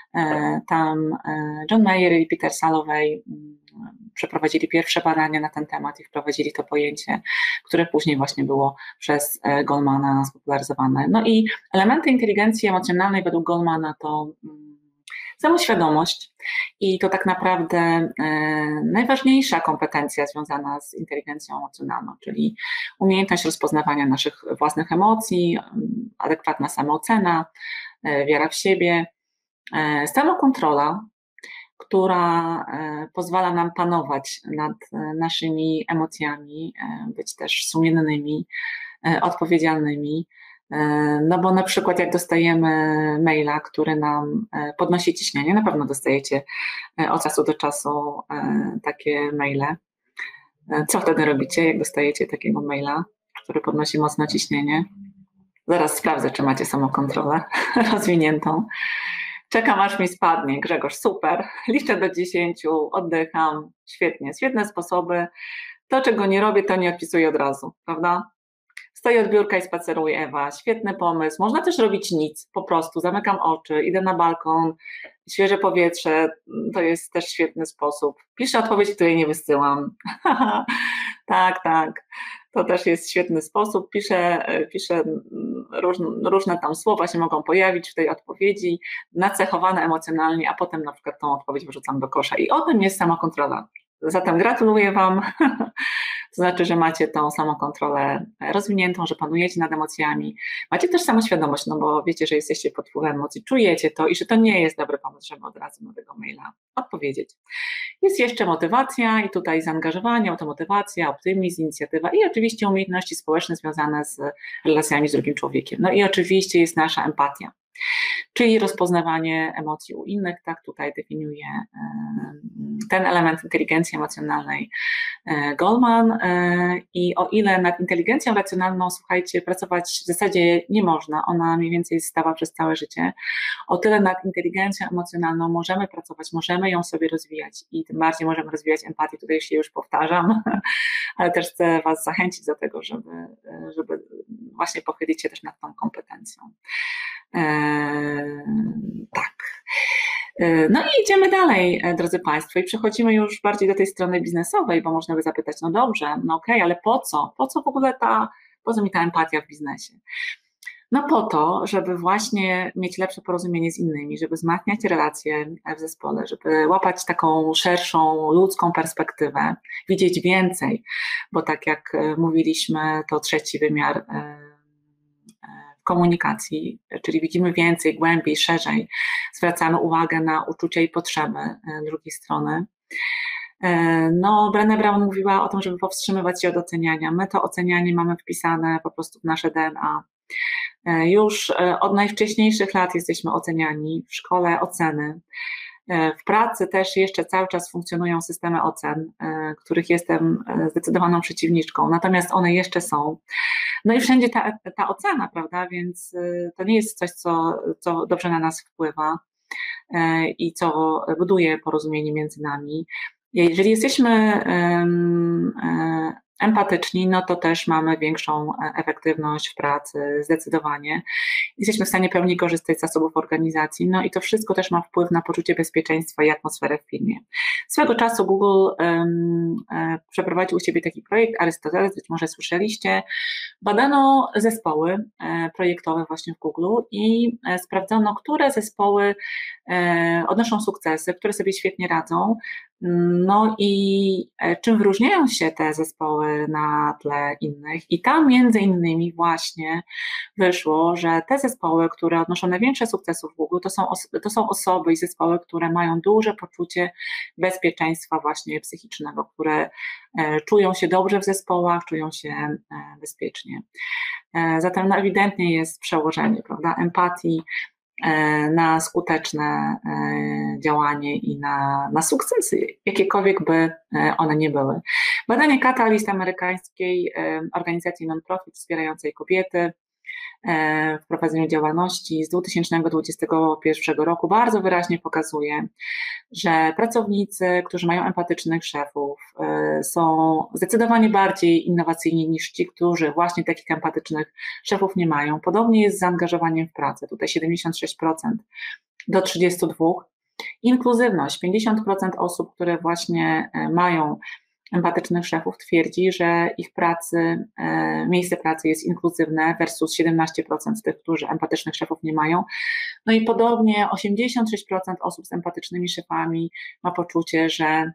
Tam John Mayer i Peter Salovey przeprowadzili pierwsze badania na ten temat i wprowadzili to pojęcie, które później właśnie było przez Golemana spopularyzowane. No i elementy inteligencji emocjonalnej według Golemana to samoświadomość i to tak naprawdę najważniejsza kompetencja związana z inteligencją emocjonalną, czyli umiejętność rozpoznawania naszych własnych emocji, adekwatna samoocena, wiara w siebie, samokontrola, która pozwala nam panować nad naszymi emocjami, być też sumiennymi, odpowiedzialnymi. No bo na przykład jak dostajemy maila, który nam podnosi ciśnienie, na pewno dostajecie od czasu do czasu takie maile. Co wtedy robicie, jak dostajecie takiego maila, który podnosi mocno ciśnienie? Zaraz sprawdzę, czy macie samokontrolę rozwiniętą. Czekam, aż mi spadnie. Grzegorz, super. Liczę do 10, oddycham. Świetnie. Świetne sposoby. To, czego nie robię, to nie odpisuję od razu, prawda? Stoję od biurka i spaceruję, Ewa. Świetny pomysł. Można też robić nic. Po prostu zamykam oczy, idę na balkon, świeże powietrze. To jest też świetny sposób. Piszę odpowiedź, której nie wysyłam. Tak, tak. To też jest świetny sposób. Piszę różne tam słowa się mogą pojawić w tej odpowiedzi, nacechowane emocjonalnie, a potem na przykład tą odpowiedź wyrzucam do kosza. I o tym jest samokontrola. Zatem gratuluję Wam. To znaczy, że macie tą samokontrolę rozwiniętą, że panujecie nad emocjami. Macie też samoświadomość, no bo wiecie, że jesteście pod wpływem emocji, czujecie to i że to nie jest dobry pomysł, żeby od razu na tego maila odpowiedzieć. Jest jeszcze motywacja i tutaj zaangażowanie, automotywacja, optymizm, inicjatywa i oczywiście umiejętności społeczne związane z relacjami z drugim człowiekiem. No i oczywiście jest nasza empatia, czyli rozpoznawanie emocji u innych, tak tutaj definiuje ten element inteligencji emocjonalnej Goleman. I o ile nad inteligencją racjonalną, słuchajcie, pracować w zasadzie nie można, ona mniej więcej jest stała przez całe życie, o tyle nad inteligencją emocjonalną możemy pracować, możemy ją sobie rozwijać i tym bardziej możemy rozwijać empatię, tutaj się już powtarzam, ale też chcę Was zachęcić do tego, żeby właśnie pochylić się też nad tą kompetencją. Tak. No i idziemy dalej, drodzy Państwo, i przechodzimy już bardziej do tej strony biznesowej, bo można by zapytać, no dobrze, no okej, ale po co? Po co w ogóle po co mi ta empatia w biznesie? No po to, żeby właśnie mieć lepsze porozumienie z innymi, żeby wzmacniać relacje w zespole, żeby łapać taką szerszą, ludzką perspektywę, widzieć więcej, bo tak jak mówiliśmy, to trzeci wymiar komunikacji, czyli widzimy więcej, głębiej, szerzej, zwracamy uwagę na uczucia i potrzeby drugiej strony. No, Brené Brown mówiła o tym, żeby powstrzymywać się od oceniania. My to ocenianie mamy wpisane po prostu w nasze DNA. Już od najwcześniejszych lat jesteśmy oceniani, w szkole oceny. W pracy też jeszcze cały czas funkcjonują systemy ocen, których jestem zdecydowaną przeciwniczką, natomiast one jeszcze są. No i wszędzie ta ocena, prawda, więc to nie jest coś, co dobrze na nas wpływa i co buduje porozumienie między nami. Jeżeli jesteśmy empatyczni, no to też mamy większą efektywność w pracy, zdecydowanie. Jesteśmy w stanie pełni korzystać z zasobów organizacji, no i to wszystko też ma wpływ na poczucie bezpieczeństwa i atmosferę w firmie. Swego czasu Google przeprowadził u siebie taki projekt Arystoteles, być może słyszeliście. Badano zespoły projektowe właśnie w Google i sprawdzono, które zespoły odnoszą sukcesy, które sobie świetnie radzą. No i czym wyróżniają się te zespoły na tle innych? I tam między innymi właśnie wyszło, że te zespoły, które odnoszą największe sukcesy w Google, to są osoby i zespoły, które mają duże poczucie bezpieczeństwa właśnie psychicznego, które czują się dobrze w zespołach, czują się bezpiecznie. Zatem no, ewidentnie jest przełożenie, prawda, empatii na skuteczne działanie i na sukcesy, jakiekolwiek by one nie były. Badanie Catalyst, amerykańskiej organizacji non-profit wspierającej kobiety w prowadzeniu działalności z 2021 roku bardzo wyraźnie pokazuje, że pracownicy, którzy mają empatycznych szefów, są zdecydowanie bardziej innowacyjni niż ci, którzy właśnie takich empatycznych szefów nie mają. Podobnie jest z zaangażowaniem w pracę, tutaj 76% do 32%. Inkluzywność, 50% osób, które właśnie mają empatycznych szefów twierdzi, że ich pracy, miejsce pracy jest inkluzywne versus 17% tych, którzy empatycznych szefów nie mają. No i podobnie 86% osób z empatycznymi szefami ma poczucie, że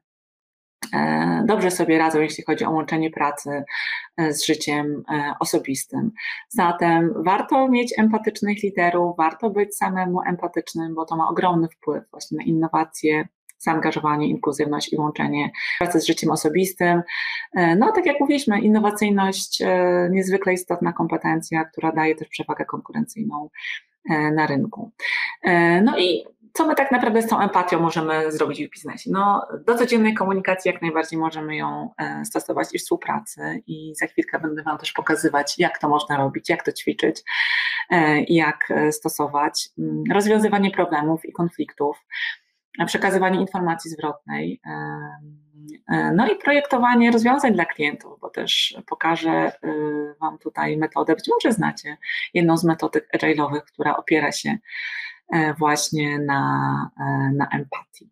dobrze sobie radzą, jeśli chodzi o łączenie pracy z życiem osobistym. Zatem warto mieć empatycznych liderów, warto być samemu empatycznym, bo to ma ogromny wpływ właśnie na innowacje, zaangażowanie, inkluzywność i łączenie pracy z życiem osobistym. No, tak jak mówiliśmy, innowacyjność, niezwykle istotna kompetencja, która daje też przewagę konkurencyjną na rynku. No i co my tak naprawdę z tą empatią możemy zrobić w biznesie? No, do codziennej komunikacji jak najbardziej możemy ją stosować i współpracy i za chwilkę będę Wam też pokazywać, jak to można robić, jak to ćwiczyć i jak stosować. Rozwiązywanie problemów i konfliktów, przekazywanie informacji zwrotnej, no i projektowanie rozwiązań dla klientów, bo też pokażę Wam tutaj metodę, być może znacie jedną z metodyk agile'owych, która opiera się właśnie na empatii.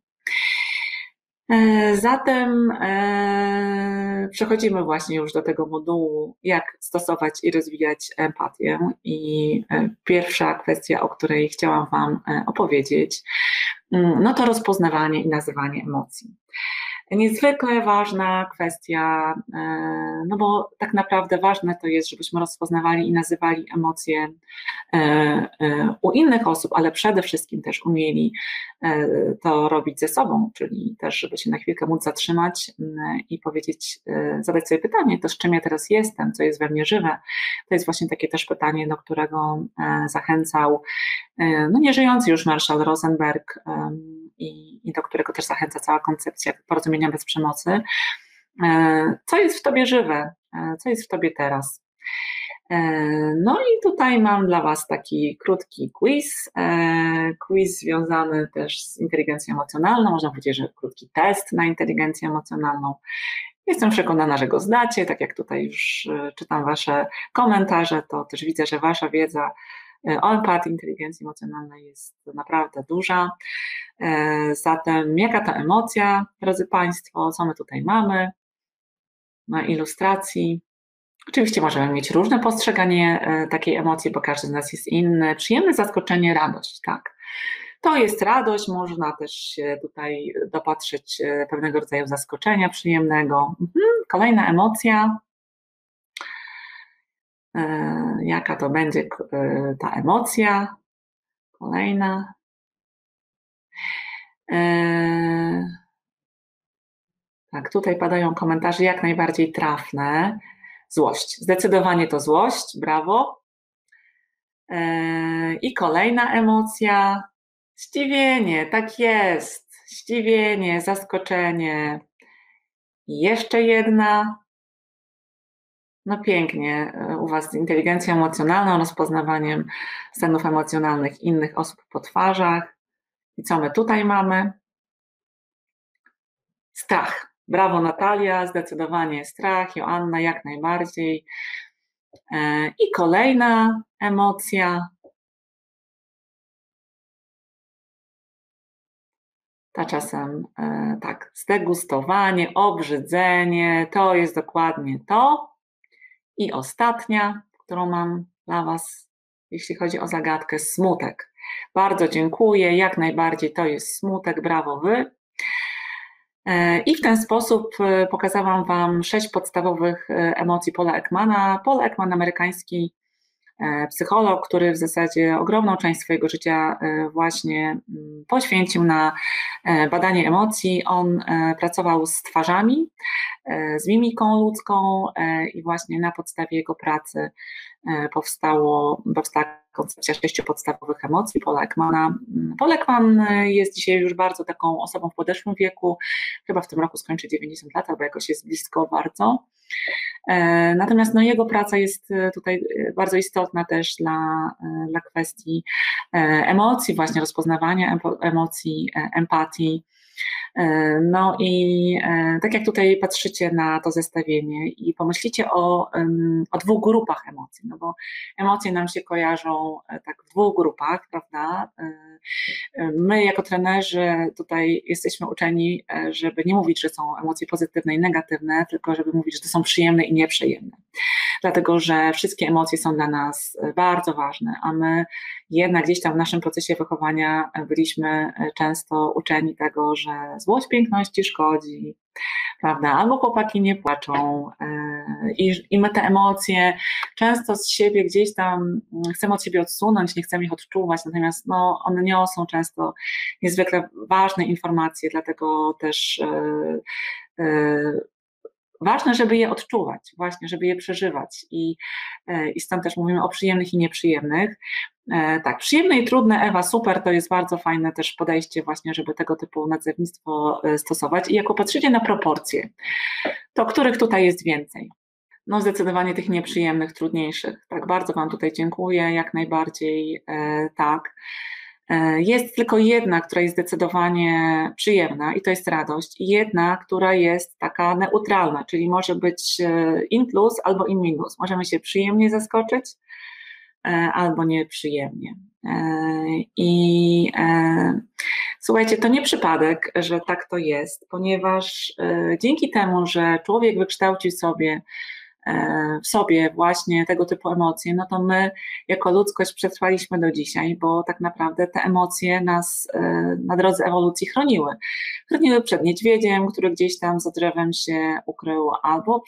Zatem przechodzimy właśnie już do tego modułu, jak stosować i rozwijać empatię. I pierwsza kwestia, o której chciałam Wam opowiedzieć, no to rozpoznawanie i nazywanie emocji. Niezwykle ważna kwestia, no bo tak naprawdę ważne to jest, żebyśmy rozpoznawali i nazywali emocje u innych osób, ale przede wszystkim też umieli to robić ze sobą, czyli też, żeby się na chwilkę móc zatrzymać i powiedzieć, zadać sobie pytanie, to z czym ja teraz jestem, co jest we mnie żywe. To jest właśnie takie też pytanie, do którego zachęcał no nieżyjący już marszał Rosenberg i do którego też zachęca cała koncepcja porozumienia bez przemocy. Co jest w tobie żywe? Co jest w tobie teraz? No i tutaj mam dla Was taki krótki quiz związany też z inteligencją emocjonalną, można powiedzieć, że krótki test na inteligencję emocjonalną. Jestem przekonana, że go zdacie, tak jak tutaj już czytam Wasze komentarze, to też widzę, że Wasza wiedza o empatii, inteligencji emocjonalnej jest naprawdę duża. Zatem jaka to emocja, drodzy Państwo, co my tutaj mamy na ilustracji? Oczywiście możemy mieć różne postrzeganie takiej emocji, bo każdy z nas jest inny. Przyjemne zaskoczenie, radość, tak. To jest radość, można też się tutaj dopatrzeć pewnego rodzaju zaskoczenia przyjemnego. Kolejna emocja. Jaka to będzie ta emocja? Kolejna. Tak, tutaj padają komentarze jak najbardziej trafne. Złość. Zdecydowanie to złość, brawo. I kolejna emocja. Zdziwienie, tak jest. Zdziwienie, zaskoczenie. I jeszcze jedna. No pięknie u Was z inteligencją emocjonalną, rozpoznawaniem stanów emocjonalnych innych osób po twarzach. I co my tutaj mamy? Strach. Brawo Natalia, zdecydowanie strach. Joanna jak najbardziej. I kolejna emocja. Ta czasem tak, zdegustowanie, obrzydzenie, to jest dokładnie to. I ostatnia, którą mam dla Was, jeśli chodzi o zagadkę, smutek. Bardzo dziękuję, jak najbardziej to jest smutek, brawo Wy. I w ten sposób pokazałam Wam 6 podstawowych emocji Paula Ekmana. Paul Ekman, amerykański psycholog, który w zasadzie ogromną część swojego życia właśnie poświęcił na badanie emocji. On pracował z twarzami, z mimiką ludzką i właśnie na podstawie jego pracy powstała koncepcja 6 podstawowych emocji Paula Ekmana. Paul Ekman jest dzisiaj już bardzo taką osobą w podeszłym wieku, chyba w tym roku skończy 90 lat, albo jakoś jest blisko bardzo. Natomiast no, jego praca jest tutaj bardzo istotna też dla kwestii emocji, właśnie rozpoznawania emocji, empatii. No i tak jak tutaj patrzycie na to zestawienie i pomyślicie o 2 grupach emocji, no bo emocje nam się kojarzą tak w 2 grupach, prawda? My jako trenerzy tutaj jesteśmy uczeni, żeby nie mówić, że są emocje pozytywne i negatywne, tylko żeby mówić, że to są przyjemne i nieprzyjemne. Dlatego, że wszystkie emocje są dla nas bardzo ważne, a my jednak gdzieś tam w naszym procesie wychowania byliśmy często uczeni tego, że złość piękności szkodzi, prawda, albo chłopaki nie płaczą i my te emocje często z siebie gdzieś tam chcemy od siebie odsunąć, nie chcemy ich odczuwać, natomiast no, one niosą często niezwykle ważne informacje, dlatego też ważne, żeby je odczuwać, właśnie, żeby je przeżywać i stąd też mówimy o przyjemnych i nieprzyjemnych. Tak, przyjemne i trudne, Ewa, super, to jest bardzo fajne też podejście właśnie, żeby tego typu nazewnictwo stosować i jak popatrzycie na proporcje, to których tutaj jest więcej? No zdecydowanie tych nieprzyjemnych, trudniejszych, tak, bardzo Wam tutaj dziękuję, jak najbardziej tak. Jest tylko jedna, która jest zdecydowanie przyjemna i to jest radość i jedna, która jest taka neutralna, czyli może być in plus albo in minus. Możemy się przyjemnie zaskoczyć albo nieprzyjemnie. I słuchajcie, to nie przypadek, że tak to jest, ponieważ dzięki temu, że człowiek wykształcił w sobie właśnie tego typu emocje, no to my jako ludzkość przetrwaliśmy do dzisiaj, bo tak naprawdę te emocje nas na drodze ewolucji chroniły. Chroniły przed niedźwiedziem, który gdzieś tam za drzewem się ukrył, albo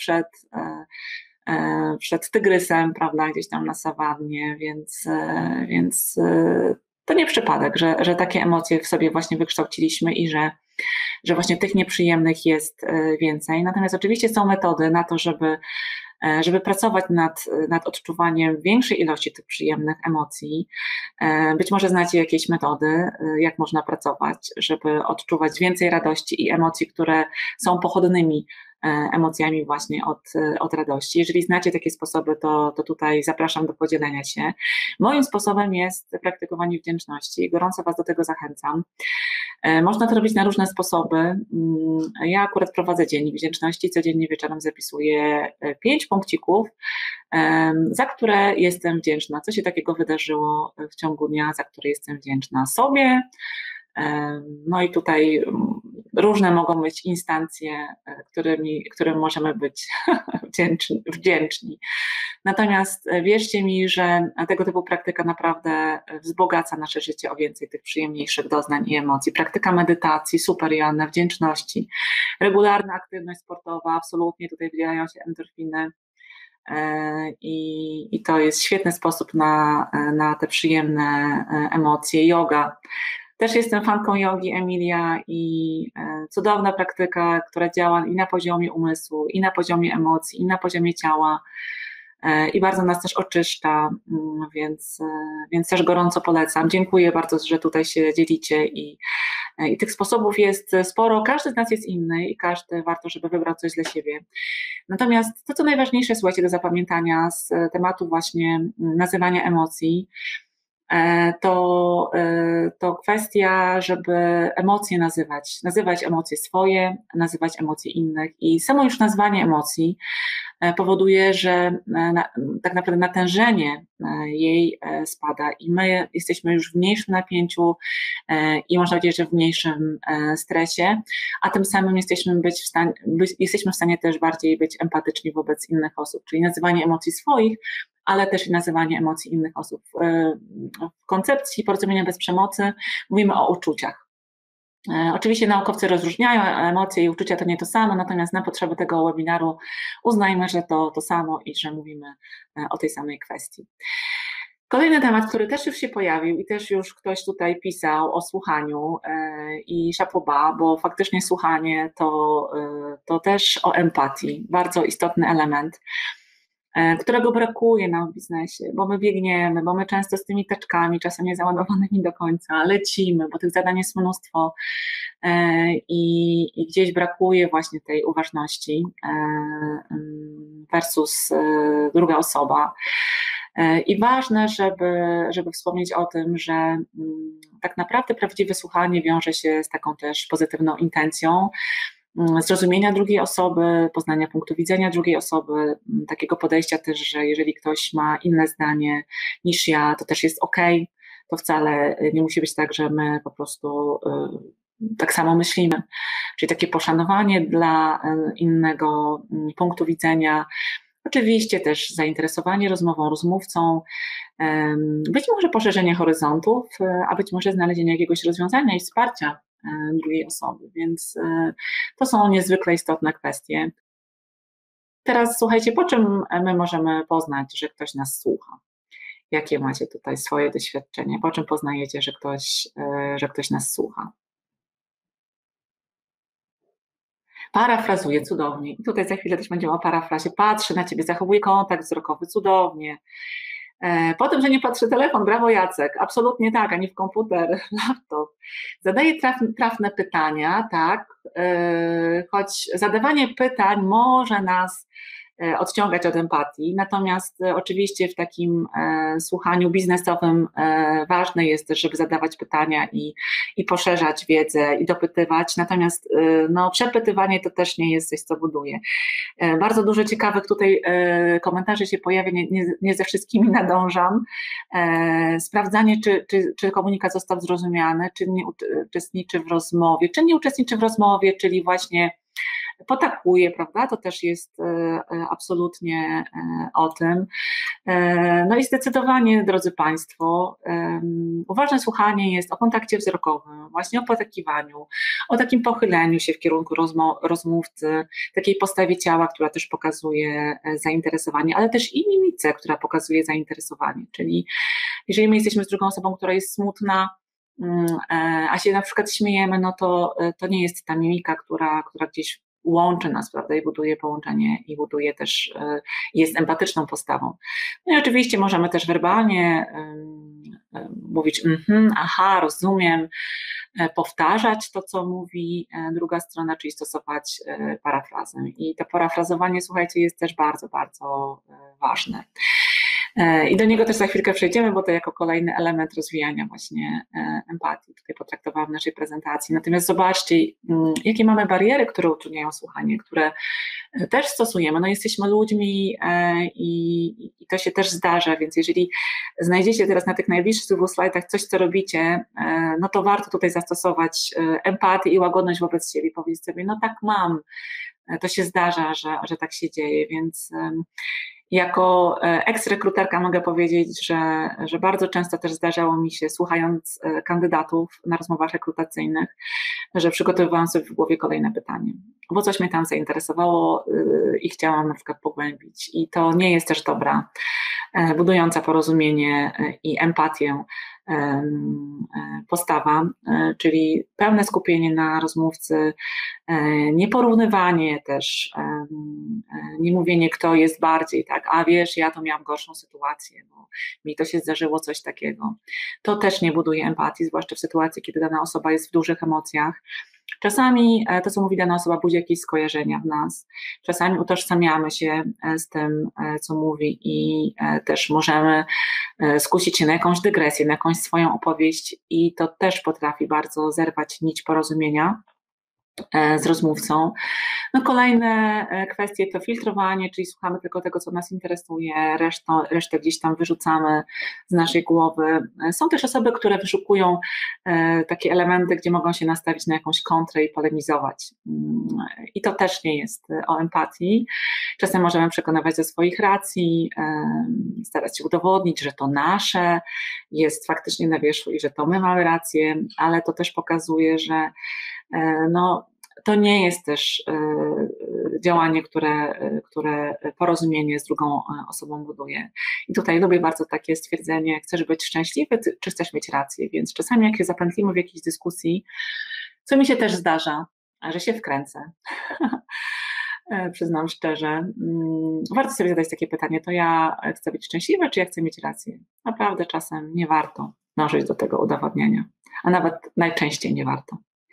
przed tygrysem, prawda, gdzieś tam na sawannie, więc to nie przypadek, że takie emocje w sobie właśnie wykształciliśmy i że właśnie tych nieprzyjemnych jest więcej. Natomiast oczywiście są metody na to, żeby pracować nad odczuwaniem większej ilości tych przyjemnych emocji. Być może znacie jakieś metody, jak można pracować, żeby odczuwać więcej radości i emocji, które są pochodnymi emocjami właśnie od radości. Jeżeli znacie takie sposoby, to tutaj zapraszam do podzielenia się. Moim sposobem jest praktykowanie wdzięczności i gorąco Was do tego zachęcam. Można to robić na różne sposoby. Ja akurat prowadzę dzień wdzięczności, codziennie wieczorem zapisuję 5 punkcików, za które jestem wdzięczna. Co się takiego wydarzyło w ciągu dnia, za które jestem wdzięczna sobie. No i tutaj różne mogą być instancje, którym możemy być wdzięczni. Natomiast wierzcie mi, że tego typu praktyka naprawdę wzbogaca nasze życie o więcej tych przyjemniejszych doznań i emocji. Praktyka medytacji, super Joanna, wdzięczności, regularna aktywność sportowa, absolutnie tutaj wydzielają się endorfiny i to jest świetny sposób na te przyjemne emocje. Yoga. Też jestem fanką jogi, Emilia, i cudowna praktyka, która działa i na poziomie umysłu, i na poziomie emocji, i na poziomie ciała. I bardzo nas też oczyszcza, więc też gorąco polecam. Dziękuję bardzo, że tutaj się dzielicie i tych sposobów jest sporo. Każdy z nas jest inny i każdy warto, żeby wybrał coś dla siebie. Natomiast to, co najważniejsze, słuchajcie, do zapamiętania z tematu właśnie nazywania emocji, to kwestia, żeby emocje nazywać emocje swoje, nazywać emocje innych i samo już nazwanie emocji powoduje, że tak naprawdę natężenie jej spada i my jesteśmy już w mniejszym napięciu i można powiedzieć, że w mniejszym stresie, a tym samym jesteśmy w stanie też bardziej być empatyczni wobec innych osób, czyli nazywanie emocji swoich, ale też i nazywanie emocji innych osób. W koncepcji porozumienia bez przemocy mówimy o uczuciach. Oczywiście naukowcy rozróżniają emocje i uczucia, to nie to samo, natomiast na potrzeby tego webinaru uznajmy, że to samo i że mówimy o tej samej kwestii. Kolejny temat, który też już się pojawił i też już ktoś tutaj pisał o słuchaniu i chapeau bas, bo faktycznie słuchanie to też o empatii, bardzo istotny element, którego brakuje nam w biznesie, bo my biegniemy, bo my często z tymi teczkami, czasem niezaładowanymi do końca, lecimy, bo tych zadań jest mnóstwo i gdzieś brakuje właśnie tej uważności versus druga osoba. I ważne, żeby wspomnieć o tym, że tak naprawdę prawdziwe słuchanie wiąże się z taką też pozytywną intencją, zrozumienia drugiej osoby, poznania punktu widzenia drugiej osoby, takiego podejścia też, że jeżeli ktoś ma inne zdanie niż ja, to też jest okej. To wcale nie musi być tak, że my po prostu tak samo myślimy. Czyli takie poszanowanie dla innego punktu widzenia, oczywiście też zainteresowanie rozmową, rozmówcą, być może poszerzenie horyzontów, a być może znalezienie jakiegoś rozwiązania i wsparcia drugiej osoby, więc to są niezwykle istotne kwestie. Teraz słuchajcie, po czym my możemy poznać, że ktoś nas słucha? Jakie macie tutaj swoje doświadczenie? Po czym poznajecie, że ktoś nas słucha? Parafrazuję cudownie. I tutaj za chwilę też będziemy o parafrazie. Patrzy na ciebie, zachowuje kontakt wzrokowy cudownie. Po tym, że nie patrzy telefon, brawo Jacek, absolutnie tak, ani w komputer, laptop. Zadaje trafne pytania, tak, choć zadawanie pytań może nas odciągać od empatii, natomiast oczywiście w takim słuchaniu biznesowym ważne jest też, żeby zadawać pytania i poszerzać wiedzę i dopytywać, natomiast no, przepytywanie to też nie jest coś, co buduje. Bardzo dużo ciekawych tutaj komentarzy się pojawia, nie ze wszystkimi nadążam. Sprawdzanie, czy komunikat został zrozumiany, czy nie uczestniczy w rozmowie, czy nie uczestniczy w rozmowie, czyli właśnie potakuje, prawda? To też jest absolutnie o tym. No i zdecydowanie, drodzy Państwo, uważne słuchanie jest o kontakcie wzrokowym, właśnie o potakiwaniu, o takim pochyleniu się w kierunku rozmówcy, takiej postawie ciała, która też pokazuje zainteresowanie, ale też i mimice, która pokazuje zainteresowanie, czyli jeżeli my jesteśmy z drugą osobą, która jest smutna, a się na przykład śmiejemy, no to nie jest ta mimika, która gdzieś łączy nas, prawda, i buduje połączenie i buduje też, jest empatyczną postawą. No i oczywiście możemy też werbalnie mówić aha, rozumiem, powtarzać to, co mówi druga strona, czyli stosować parafrazę. I to parafrazowanie, słuchajcie, jest też bardzo, bardzo ważne. I do niego też za chwilkę przejdziemy, bo to jako kolejny element rozwijania właśnie empatii tutaj potraktowałam w naszej prezentacji. Natomiast zobaczcie, jakie mamy bariery, które utrudniają słuchanie, które też stosujemy. No jesteśmy ludźmi i to się też zdarza, więc jeżeli znajdziecie teraz na tych najbliższych slajdach coś, co robicie, no to warto tutaj zastosować empatię i łagodność wobec siebie, powiedzieć sobie, no tak mam, to się zdarza, że tak się dzieje, więc jako eks-rekruterka mogę powiedzieć, że bardzo często też zdarzało mi się, słuchając kandydatów na rozmowach rekrutacyjnych, że przygotowywałam sobie w głowie kolejne pytanie, bo coś mnie tam zainteresowało i chciałam na przykład pogłębić. I to nie jest też dobra, budująca porozumienie i empatię postawa, czyli pełne skupienie na rozmówcy, nieporównywanie też, nie mówienie, kto jest bardziej, tak, a wiesz, ja to miałam gorszą sytuację, bo mi to się zdarzyło coś takiego. To też nie buduje empatii, zwłaszcza w sytuacji, kiedy dana osoba jest w dużych emocjach. Czasami to, co mówi dana osoba, budzi jakieś skojarzenia w nas. Czasami utożsamiamy się z tym, co mówi i też możemy skusić się na jakąś dygresję, na jakąś swoją opowieść i to też potrafi bardzo zerwać nić porozumienia z rozmówcą. No kolejne kwestie to filtrowanie, czyli słuchamy tylko tego, co nas interesuje, resztę gdzieś tam wyrzucamy z naszej głowy. Są też osoby, które wyszukują takie elementy, gdzie mogą się nastawić na jakąś kontrę i polemizować. I to też nie jest o empatii. Czasem możemy przekonywać ze swoich racji, starać się udowodnić, że to nasze jest faktycznie na wierzchu i że to my mamy rację, ale to też pokazuje, że no, to nie jest też działanie, które porozumienie z drugą osobą buduje. I tutaj lubię bardzo takie stwierdzenie, chcesz być szczęśliwy, czy chcesz mieć rację, więc czasami jak się zapętlimy w jakiejś dyskusji, co mi się też zdarza, że się wkręcę, przyznam szczerze, warto sobie zadać takie pytanie, to ja chcę być szczęśliwa, czy ja chcę mieć rację? Naprawdę czasem nie warto dążyć do tego udowadniania, a nawet najczęściej nie warto.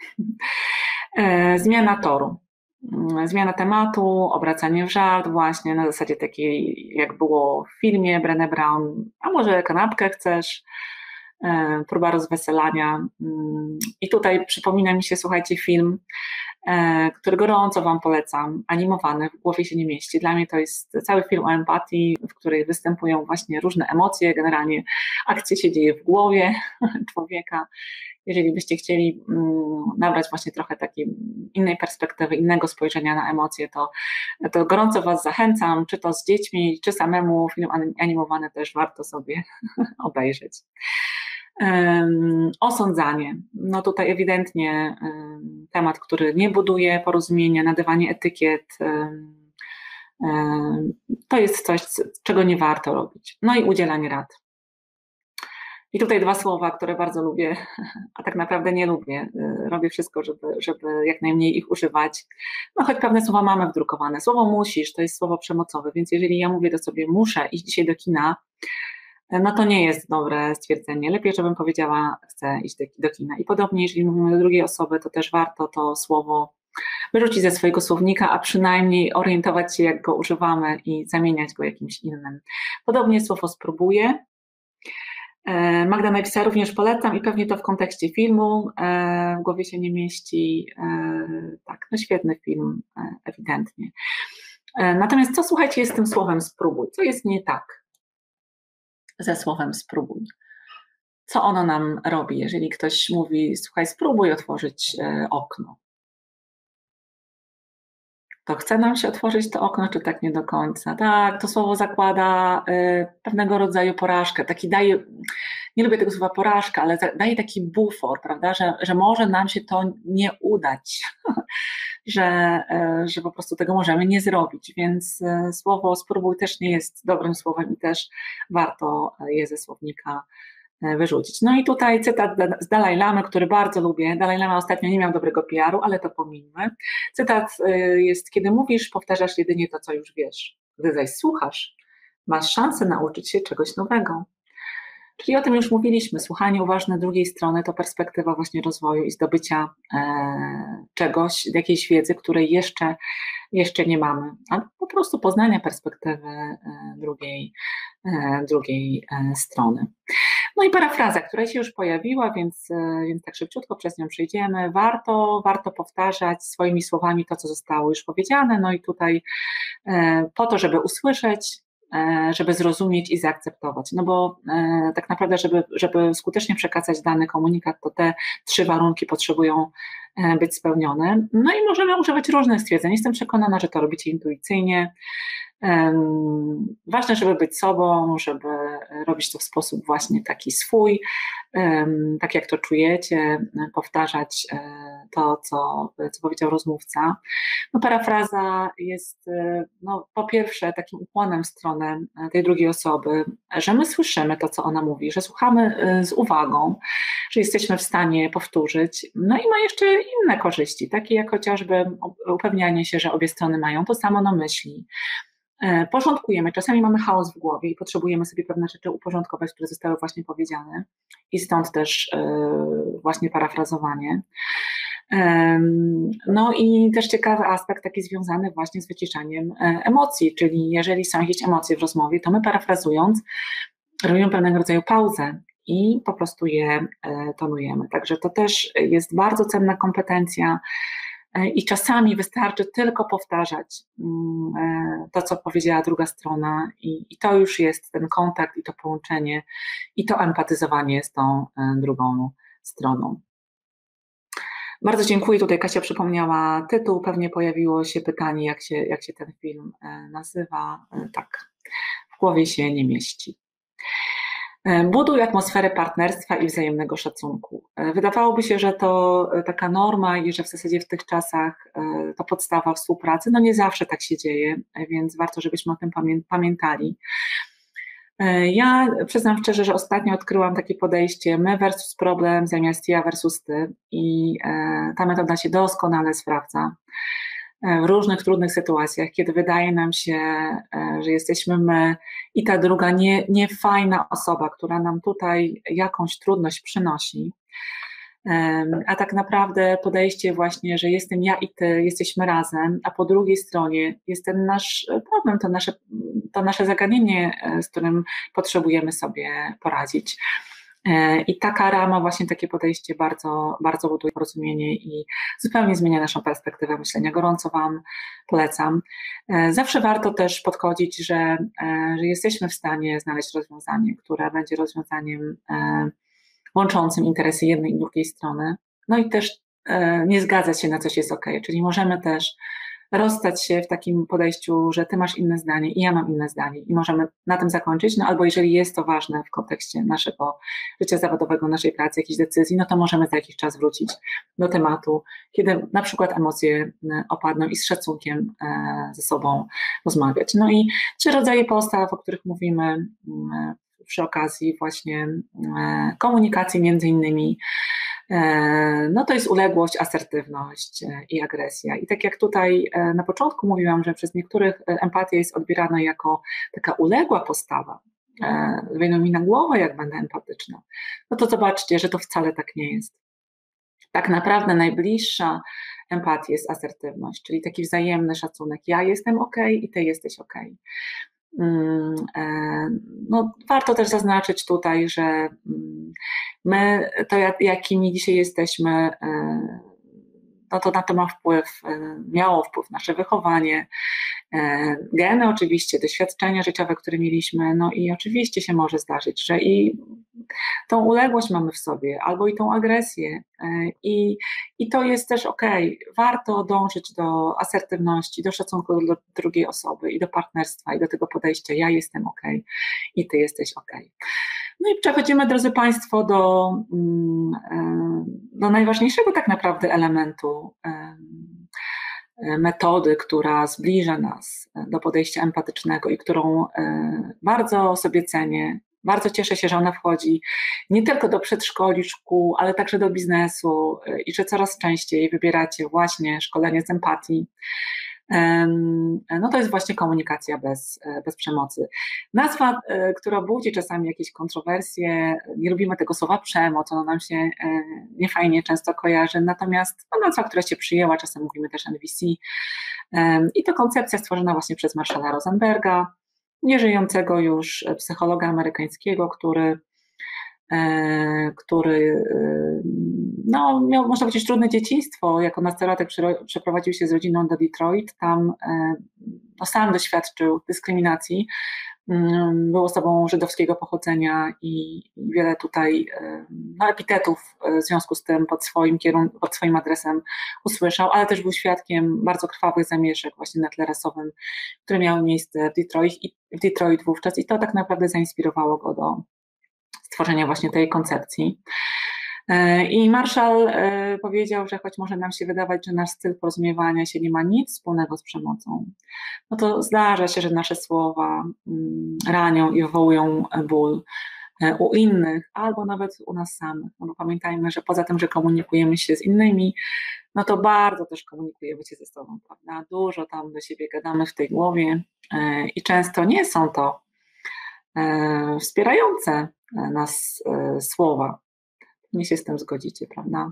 Zmiana toru, zmiana tematu, obracanie w żart właśnie na zasadzie takiej, jak było w filmie Brené Brown, a może kanapkę chcesz, próba rozweselania. I tutaj przypomina mi się, słuchajcie, film, który gorąco Wam polecam, animowany, w głowie się nie mieści. Dla mnie to jest cały film o empatii, w której występują właśnie różne emocje, generalnie akcja się dzieje w głowie człowieka. Jeżeli byście chcieli nabrać właśnie trochę takiej innej perspektywy, innego spojrzenia na emocje, to gorąco Was zachęcam, czy to z dziećmi, czy samemu, film animowany też warto sobie obejrzeć. Osądzanie. No tutaj ewidentnie temat, który nie buduje porozumienia, nadawanie etykiet, to jest coś, czego nie warto robić. No i udzielanie rad. I tutaj dwa słowa, które bardzo lubię, a tak naprawdę nie lubię. Robię wszystko, żeby jak najmniej ich używać. No choć pewne słowa mamy wdrukowane. Słowo musisz to jest słowo przemocowe, więc jeżeli ja mówię do sobie muszę iść dzisiaj do kina, no to nie jest dobre stwierdzenie. Lepiej, żebym powiedziała chcę iść do kina. I podobnie, jeżeli mówimy do drugiej osoby, to też warto to słowo wyrzucić ze swojego słownika, a przynajmniej orientować się, jak go używamy i zamieniać go jakimś innym. Podobnie słowo spróbuję. Magda napisała, również polecam i pewnie to w kontekście filmu, w głowie się nie mieści, tak, no świetny film, ewidentnie. Natomiast co, słuchajcie, jest z tym słowem spróbuj? Co jest nie tak ze słowem spróbuj? Co ono nam robi, jeżeli ktoś mówi, słuchaj, spróbuj otworzyć okno? To chce nam się otworzyć to okno, czy tak nie do końca? Tak, to słowo zakłada pewnego rodzaju porażkę, taki daje, nie lubię tego słowa porażka, ale daje taki bufor, prawda, że może nam się to nie udać, że po prostu tego możemy nie zrobić, więc słowo spróbuj też nie jest dobrym słowem i też warto je ze słownika wyrzucić. No i tutaj cytat z Dalaj Lamy, który bardzo lubię. Dalaj Lama ostatnio nie miał dobrego PR-u, ale to pomińmy. Cytat jest, kiedy mówisz, powtarzasz jedynie to, co już wiesz. Gdy zaś słuchasz, masz szansę nauczyć się czegoś nowego. Czyli o tym już mówiliśmy. Słuchanie uważne drugiej strony to perspektywa właśnie rozwoju i zdobycia czegoś, jakiejś wiedzy, której jeszcze nie mamy, a po prostu poznania perspektywy drugiej strony. No i parafraza, która się już pojawiła, więc tak szybciutko przez nią przejdziemy. Warto powtarzać swoimi słowami to, co zostało już powiedziane, no i tutaj po to, żeby usłyszeć, żeby zrozumieć i zaakceptować. No bo tak naprawdę, żeby skutecznie przekazać dany komunikat, to te 3 warunki potrzebują być spełnione. No i możemy używać różnych stwierdzeń. Jestem przekonana, że to robicie intuicyjnie. Ważne, żeby być sobą, żeby robić to w sposób właśnie taki swój, tak jak to czujecie, powtarzać to, co powiedział rozmówca. No, parafraza jest po pierwsze takim ukłonem w stronę tej drugiej osoby, że my słyszymy to, co ona mówi, że słuchamy z uwagą, że jesteśmy w stanie powtórzyć. No i ma jeszcze inne korzyści, takie jak chociażby upewnianie się, że obie strony mają to samo na myśli. Porządkujemy, czasami mamy chaos w głowie i potrzebujemy sobie pewne rzeczy uporządkować, które zostały właśnie powiedziane i stąd też właśnie parafrazowanie. No i też ciekawy aspekt taki związany właśnie z wyciszaniem emocji, czyli jeżeli są jakieś emocje w rozmowie, to my parafrazując robimy pewnego rodzaju pauzę i po prostu je tonujemy. Także to też jest bardzo cenna kompetencja i czasami wystarczy tylko powtarzać to, co powiedziała druga strona i to już jest ten kontakt i to połączenie i to empatyzowanie z tą drugą stroną. Bardzo dziękuję. Tutaj Kasia przypomniała tytuł, pewnie pojawiło się pytanie, jak się ten film nazywa. Tak, w głowie się nie mieści. Buduj atmosferę partnerstwa i wzajemnego szacunku. Wydawałoby się, że to taka norma i że w zasadzie w tych czasach to podstawa współpracy. No nie zawsze tak się dzieje, więc warto, żebyśmy o tym pamiętali. Ja przyznam szczerze, że ostatnio odkryłam takie podejście my versus problem zamiast ja versus ty i ta metoda się doskonale sprawdza w różnych trudnych sytuacjach, kiedy wydaje nam się, że jesteśmy my i ta druga niefajna osoba, która nam tutaj jakąś trudność przynosi, a tak naprawdę podejście właśnie, że jestem ja i ty, jesteśmy razem, a po drugiej stronie jest ten nasz problem, to nasze zagadnienie, z którym potrzebujemy sobie poradzić. I taka rama, właśnie takie podejście bardzo, bardzo buduje porozumienie i zupełnie zmienia naszą perspektywę myślenia. Gorąco Wam polecam. Zawsze warto też podchodzić, że jesteśmy w stanie znaleźć rozwiązanie, które będzie rozwiązaniem łączącym interesy jednej i drugiej strony. No i też nie zgadzać się na coś jest okej, czyli możemy też rozstać się w takim podejściu, że ty masz inne zdanie i ja mam inne zdanie i możemy na tym zakończyć, no albo jeżeli jest to ważne w kontekście naszego życia zawodowego, naszej pracy, jakichś decyzji, no to możemy za jakiś czas wrócić do tematu, kiedy na przykład emocje opadną i z szacunkiem ze sobą rozmawiać. No i 3 rodzaje postaw, o których mówimy przy okazji właśnie komunikacji między innymi, no to jest uległość, asertywność i agresja. I tak jak tutaj na początku mówiłam, że przez niektórych empatia jest odbierana jako taka uległa postawa, wejdą mi na głowę, jak będę empatyczna, no to zobaczcie, że to wcale tak nie jest. Tak naprawdę najbliższa empatii jest asertywność, czyli taki wzajemny szacunek. Ja jestem okej i ty jesteś okej. No, warto też zaznaczyć tutaj, że my, to jakimi dzisiaj jesteśmy, no to na to ma wpływ, miało wpływ nasze wychowanie, geny oczywiście, doświadczenia życiowe, które mieliśmy, no i oczywiście się może zdarzyć, że i tą uległość mamy w sobie, albo i tą agresję i to jest też okej. Warto dążyć do asertywności, do szacunku do drugiej osoby i do partnerstwa i do tego podejścia ja jestem okej i ty jesteś okej. No i przechodzimy, drodzy Państwo, do najważniejszego tak naprawdę elementu metody, która zbliża nas do podejścia empatycznego i którą bardzo sobie cenię. Bardzo cieszę się, że ona wchodzi nie tylko do przedszkoli, szkół, ale także do biznesu i że coraz częściej wybieracie właśnie szkolenie z empatii. No to jest właśnie komunikacja bez przemocy. Nazwa, która budzi czasami jakieś kontrowersje, nie lubimy tego słowa przemoc, ono nam się niefajnie często kojarzy, natomiast to nazwa, która się przyjęła, czasem mówimy też NVC i to koncepcja stworzona właśnie przez Marshalla Rosenberga, nieżyjącego już psychologa amerykańskiego, który no, miał, można powiedzieć, trudne dzieciństwo. Jako nastolatek przeprowadził się z rodziną do Detroit. Tam no, sam doświadczył dyskryminacji. Był osobą żydowskiego pochodzenia i wiele tutaj no, epitetów w związku z tym pod swoim adresem usłyszał, ale też był świadkiem bardzo krwawych zamieszek właśnie na tle rasowym, które miały miejsce w Detroit wówczas i to tak naprawdę zainspirowało go do stworzenia właśnie tej koncepcji. I Marshall powiedział, że choć może nam się wydawać, że nasz styl porozumiewania się nie ma nic wspólnego z przemocą, no to zdarza się, że nasze słowa ranią i wywołują ból u innych, albo nawet u nas samych. No bo pamiętajmy, że poza tym, że komunikujemy się z innymi, no to bardzo też komunikujemy się ze sobą, prawda? Dużo tam do siebie gadamy w tej głowie i często nie są to wspierające nas słowa. Nie się z tym zgodzicie, prawda?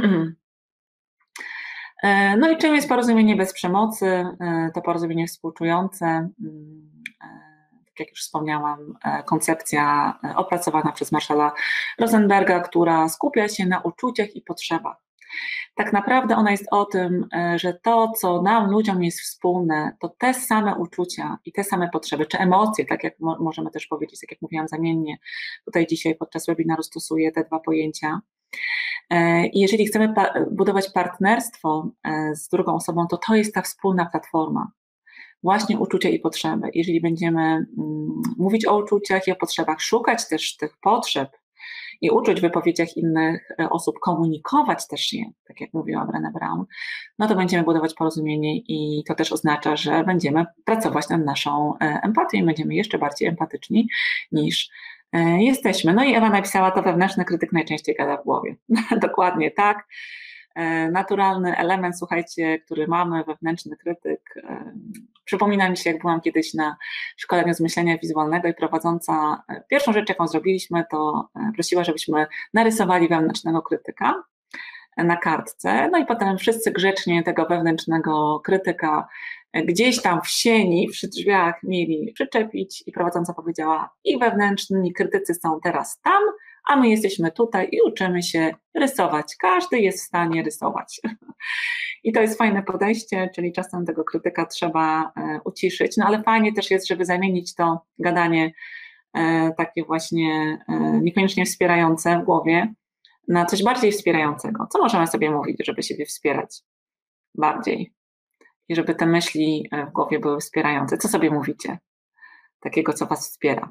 No i czym jest porozumienie bez przemocy? To porozumienie współczujące, tak jak już wspomniałam, koncepcja opracowana przez Marshalla Rosenberga, która skupia się na uczuciach i potrzebach. Tak naprawdę ona jest o tym, że to, co nam, ludziom jest wspólne, to te same uczucia i te same potrzeby, czy emocje, tak jak możemy też powiedzieć, tak jak mówiłam zamiennie, tutaj dzisiaj podczas webinaru stosuję te dwa pojęcia. I jeżeli chcemy budować partnerstwo z drugą osobą, to jest ta wspólna platforma. Właśnie uczucia i potrzeby. Jeżeli będziemy mówić o uczuciach i o potrzebach, szukać też tych potrzeb i uczuć w wypowiedziach innych osób, komunikować też je, tak jak mówiła Brené Brown, no to będziemy budować porozumienie i to też oznacza, że będziemy pracować nad naszą empatią i będziemy jeszcze bardziej empatyczni niż jesteśmy. No i Ewa napisała, to wewnętrzny krytyk najczęściej gada w głowie. Dokładnie tak. Naturalny element, słuchajcie, który mamy, wewnętrzny krytyk. Przypomina mi się, jak byłam kiedyś na szkoleniu z myślenia wizualnego i prowadząca, pierwszą rzecz, jaką zrobiliśmy, to prosiła, żebyśmy narysowali wewnętrznego krytyka na kartce, no i potem wszyscy grzecznie tego wewnętrznego krytyka gdzieś tam w sieni, przy drzwiach mieli przyczepić i prowadząca powiedziała, ich wewnętrzni krytycy są teraz tam, a my jesteśmy tutaj i uczymy się rysować. Każdy jest w stanie rysować. I to jest fajne podejście, czyli czasem tego krytyka trzeba uciszyć, no ale fajnie też jest, żeby zamienić to gadanie takie właśnie niekoniecznie wspierające w głowie na coś bardziej wspierającego. Co możemy sobie mówić, żeby siebie wspierać bardziej? I żeby te myśli w głowie były wspierające. Co sobie mówicie? Takiego, co was wspiera.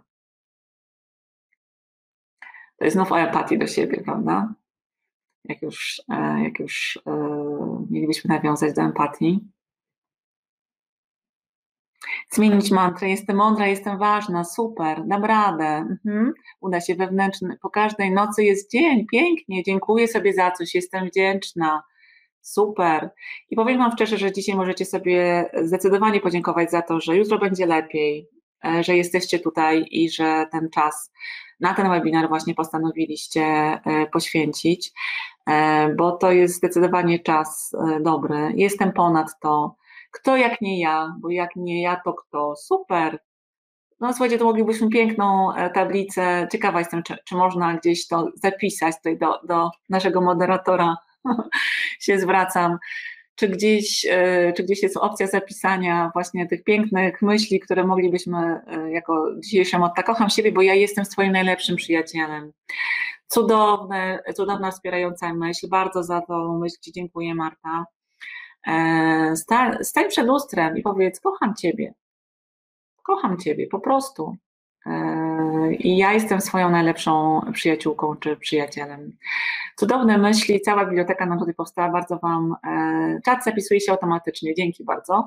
To jest znów o empatii do siebie, prawda? Jak już mielibyśmy nawiązać do empatii. Zmienić mantrę. Jestem mądra, jestem ważna, super, dam radę. Uda się wewnętrzny. Po każdej nocy jest dzień, pięknie, dziękuję sobie za coś, jestem wdzięczna. Super. I powiem wam szczerze, że dzisiaj możecie sobie zdecydowanie podziękować za to, że jutro będzie lepiej, że jesteście tutaj i że ten czas na ten webinar właśnie postanowiliście poświęcić, bo to jest zdecydowanie czas dobry. Jestem ponad to. Kto jak nie ja, bo jak nie ja, to kto? Super. No słuchajcie, to moglibyśmy piękną tablicę. Ciekawa jestem, czy można gdzieś to zapisać tutaj do naszego moderatora. się zwracam, czy gdzieś jest opcja zapisania właśnie tych pięknych myśli, które moglibyśmy jako dzisiejszy motto, kocham siebie, bo ja jestem swoim najlepszym przyjacielem. Cudowna, wspierająca myśl, bardzo za tą myśl Ci dziękuję, Marta. Stań przed lustrem i powiedz, kocham Ciebie, po prostu. I ja jestem swoją najlepszą przyjaciółką czy przyjacielem. Cudowne myśli, cała biblioteka nam tutaj powstała, bardzo wam, czat zapisuje się automatycznie, dzięki bardzo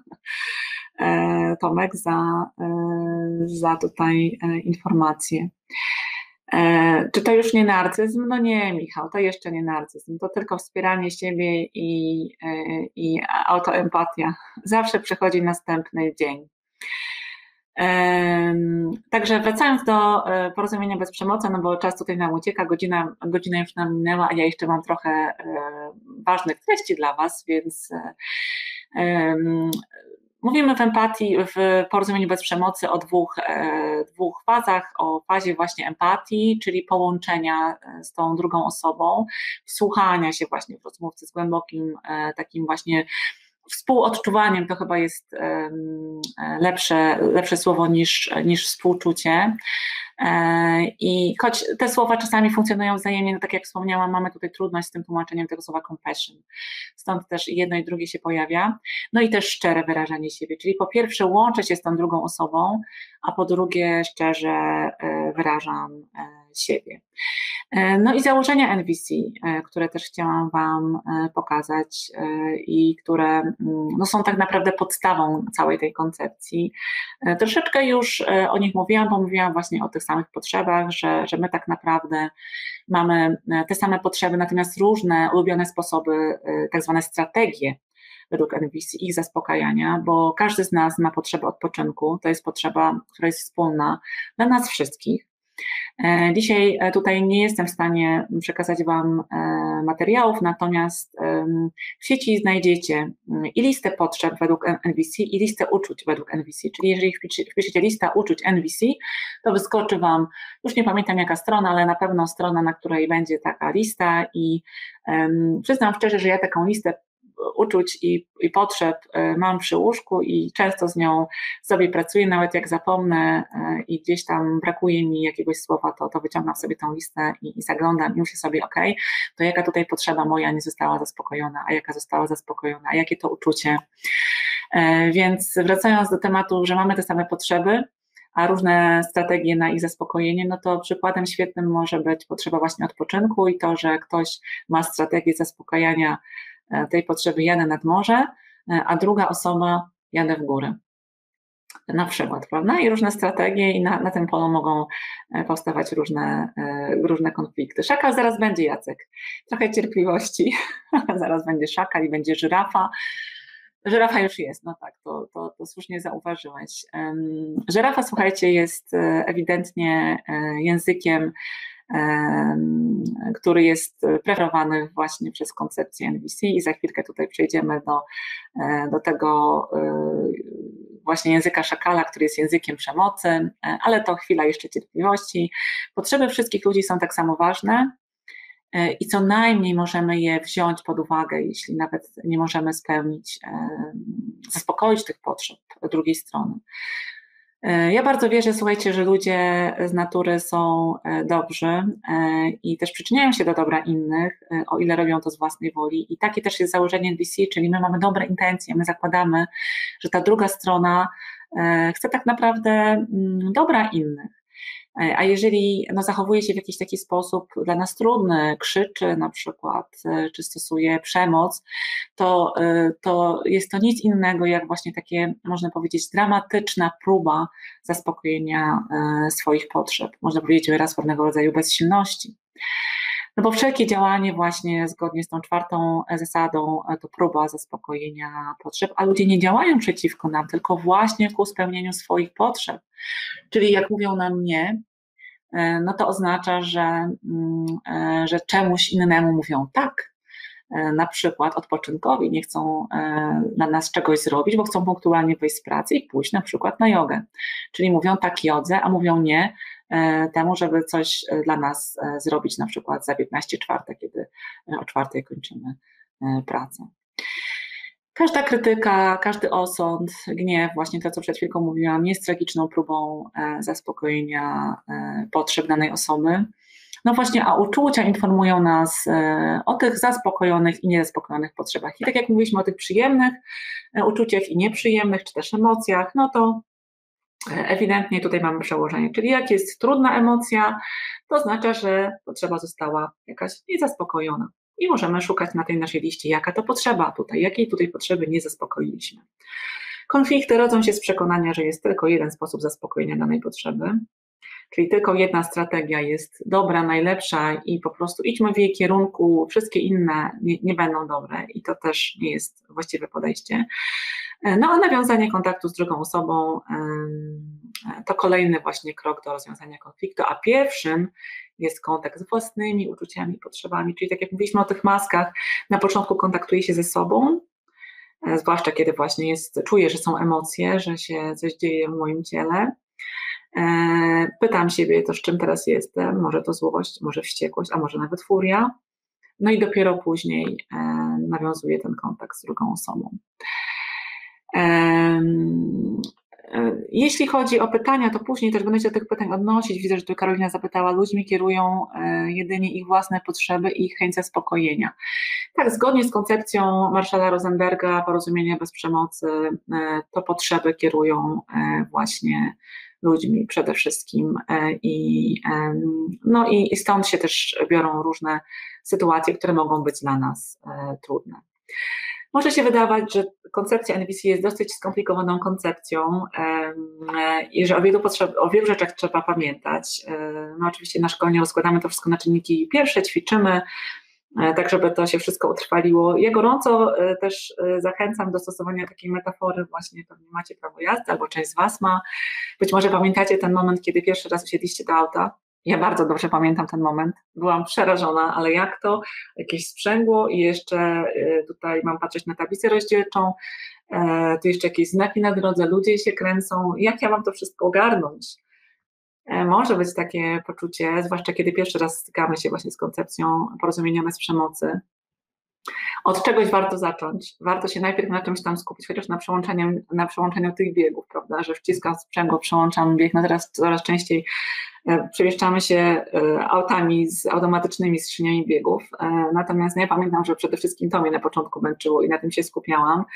Tomek za tutaj informację. Czy to już nie narcyzm? No nie, Michał, to jeszcze nie narcyzm, to tylko wspieranie siebie i autoempatia. Zawsze przychodzi następny dzień. Także wracając do porozumienia bez przemocy, no bo czas tutaj nam ucieka, godzina już nam minęła, a ja jeszcze mam trochę ważnych treści dla was, więc mówimy w empatii, w porozumieniu bez przemocy o dwóch fazach, o fazie właśnie empatii, czyli połączenia z tą drugą osobą, wsłuchania się właśnie w rozmówcy z głębokim takim właśnie współodczuwaniem, to chyba jest lepsze słowo niż współczucie. I choć te słowa czasami funkcjonują wzajemnie, no tak jak wspomniałam, mamy tutaj trudność z tym tłumaczeniem tego słowa compassion. Stąd też jedno i drugie się pojawia. No i też szczere wyrażanie siebie, czyli po pierwsze łączę się z tą drugą osobą, a po drugie szczerze wyrażam siebie. No i założenia NVC, które też chciałam Wam pokazać i które no, są tak naprawdę podstawą całej tej koncepcji. Troszeczkę już o nich mówiłam, bo mówiłam właśnie o tych samych potrzebach, że my tak naprawdę mamy te same potrzeby, natomiast różne ulubione sposoby, tak zwane strategie według NVC, ich zaspokajania, bo każdy z nas ma potrzebę odpoczynku, to jest potrzeba, która jest wspólna dla nas wszystkich. Dzisiaj tutaj nie jestem w stanie przekazać Wam materiałów, natomiast w sieci znajdziecie i listę potrzeb według NVC i listę uczuć według NVC, czyli jeżeli wpiszecie lista uczuć NVC, to wyskoczy Wam, już nie pamiętam jaka strona, ale na pewno strona, na której będzie taka lista i przyznam szczerze, że ja taką listę uczuć i potrzeb mam przy łóżku i często z nią sobie pracuję, nawet jak zapomnę i gdzieś tam brakuje mi jakiegoś słowa, to wyciągam sobie tą listę i zaglądam i myślę sobie, okej, to jaka tutaj potrzeba moja nie została zaspokojona, a jaka została zaspokojona, a jakie to uczucie. Więc wracając do tematu, że mamy te same potrzeby, a różne strategie na ich zaspokojenie, no to przykładem świetnym może być potrzeba właśnie odpoczynku i to, że ktoś ma strategię zaspokajania tej potrzeby jadę nad morze, a druga osoba jadę w góry. Na przykład, prawda? I różne strategie i na tym polu mogą powstawać różne konflikty. Szakal zaraz będzie, Jacek. Trochę cierpliwości. Zaraz będzie szakal i będzie żyrafa. Żyrafa już jest, no tak, to słusznie zauważyłeś. Żyrafa, słuchajcie, jest ewidentnie językiem, który jest preferowany właśnie przez koncepcję NVC i za chwilkę tutaj przejdziemy do tego właśnie języka szakala, który jest językiem przemocy, ale to chwila jeszcze cierpliwości. Potrzeby wszystkich ludzi są tak samo ważne i co najmniej możemy je wziąć pod uwagę, jeśli nawet nie możemy zaspokoić tych potrzeb drugiej strony. Ja bardzo wierzę, słuchajcie, że ludzie z natury są dobrzy i też przyczyniają się do dobra innych, o ile robią to z własnej woli. I takie też jest założenie NVC, czyli my mamy dobre intencje, my zakładamy, że ta druga strona chce tak naprawdę dobra innych. A jeżeli zachowuje się w jakiś taki sposób dla nas trudny, krzyczy na przykład, czy stosuje przemoc, to jest to nic innego jak właśnie takie, można powiedzieć, dramatyczna próba zaspokojenia swoich potrzeb. Można powiedzieć wyraz pewnego rodzaju bezsilności. No bo wszelkie działanie właśnie zgodnie z tą czwartą zasadą to próba zaspokojenia potrzeb, a ludzie nie działają przeciwko nam, tylko właśnie ku spełnieniu swoich potrzeb. Czyli jak mówią nam nie, no to oznacza, że czemuś innemu mówią tak. Na przykład odpoczynkowi nie chcą dla nas czegoś zrobić, bo chcą punktualnie wyjść z pracy i pójść na przykład na jogę. Czyli mówią tak jodze, a mówią nie temu, żeby coś dla nas zrobić, na przykład za 15:04, kiedy o 4:00 kończymy pracę. Każda krytyka, każdy osąd, gniew, właśnie to, co przed chwilką mówiłam, jest tragiczną próbą zaspokojenia potrzeb danej osoby. No właśnie, a uczucia informują nas o tych zaspokojonych i niezaspokojonych potrzebach. I tak jak mówiliśmy o tych przyjemnych uczuciach i nieprzyjemnych, czy też emocjach, no to ewidentnie tutaj mamy przełożenie. Czyli jak jest trudna emocja, to oznacza, że potrzeba została jakaś niezaspokojona. I możemy szukać na tej naszej liście, jaka to potrzeba tutaj, jakiej tutaj potrzeby nie zaspokoiliśmy. Konflikty rodzą się z przekonania, że jest tylko jeden sposób zaspokojenia danej potrzeby, czyli tylko jedna strategia jest dobra, najlepsza i po prostu idźmy w jej kierunku, wszystkie inne nie będą dobre i to też nie jest właściwe podejście. No a nawiązanie kontaktu z drugą osobą to kolejny właśnie krok do rozwiązania konfliktu, a pierwszym jest kontakt z własnymi uczuciami, potrzebami, czyli tak jak mówiliśmy o tych maskach, na początku kontaktuję się ze sobą, zwłaszcza kiedy właśnie czuję, że są emocje, że się coś dzieje w moim ciele. Pytam siebie, to z czym teraz jestem, może to złość, może wściekłość, a może nawet furia. No i dopiero później nawiązuję ten kontakt z drugą osobą. Jeśli chodzi o pytania, to później też będę się do tych pytań odnosić. Widzę, że tu Karolina zapytała, ludźmi kierują jedynie ich własne potrzeby i ich chęć zaspokojenia. Tak, zgodnie z koncepcją Marshalla Rosenberga, porozumienia bez przemocy, to potrzeby kierują właśnie ludźmi przede wszystkim i stąd się też biorą różne sytuacje, które mogą być dla nas trudne. Może się wydawać, że koncepcja NVC jest dosyć skomplikowaną koncepcją i że o wielu rzeczach trzeba pamiętać. No oczywiście na szkoleniu rozkładamy to wszystko na czynniki pierwsze, ćwiczymy, tak żeby to się wszystko utrwaliło. Ja gorąco też zachęcam do stosowania takiej metafory, właśnie pewnie macie prawo jazdy, albo część z Was ma. Być może pamiętacie ten moment, kiedy pierwszy raz usiedliście do auta. Ja bardzo dobrze pamiętam ten moment. Byłam przerażona, ale jak to? Jakieś sprzęgło i jeszcze tutaj mam patrzeć na tablicę rozdzielczą, tu jeszcze jakieś znaki na drodze, ludzie się kręcą. Jak ja mam to wszystko ogarnąć? Może być takie poczucie, zwłaszcza kiedy pierwszy raz stykamy się właśnie z koncepcją porozumienia bez przemocy. Od czegoś warto zacząć. Warto się najpierw na czymś tam skupić, chociaż na przełączeniu tych biegów, prawda, że wciskam sprzęgło, przełączam bieg. No teraz coraz częściej przemieszczamy się autami z automatycznymi skrzyniami biegów. Natomiast ja pamiętam, że przede wszystkim to mnie na początku męczyło i na tym się skupiałam.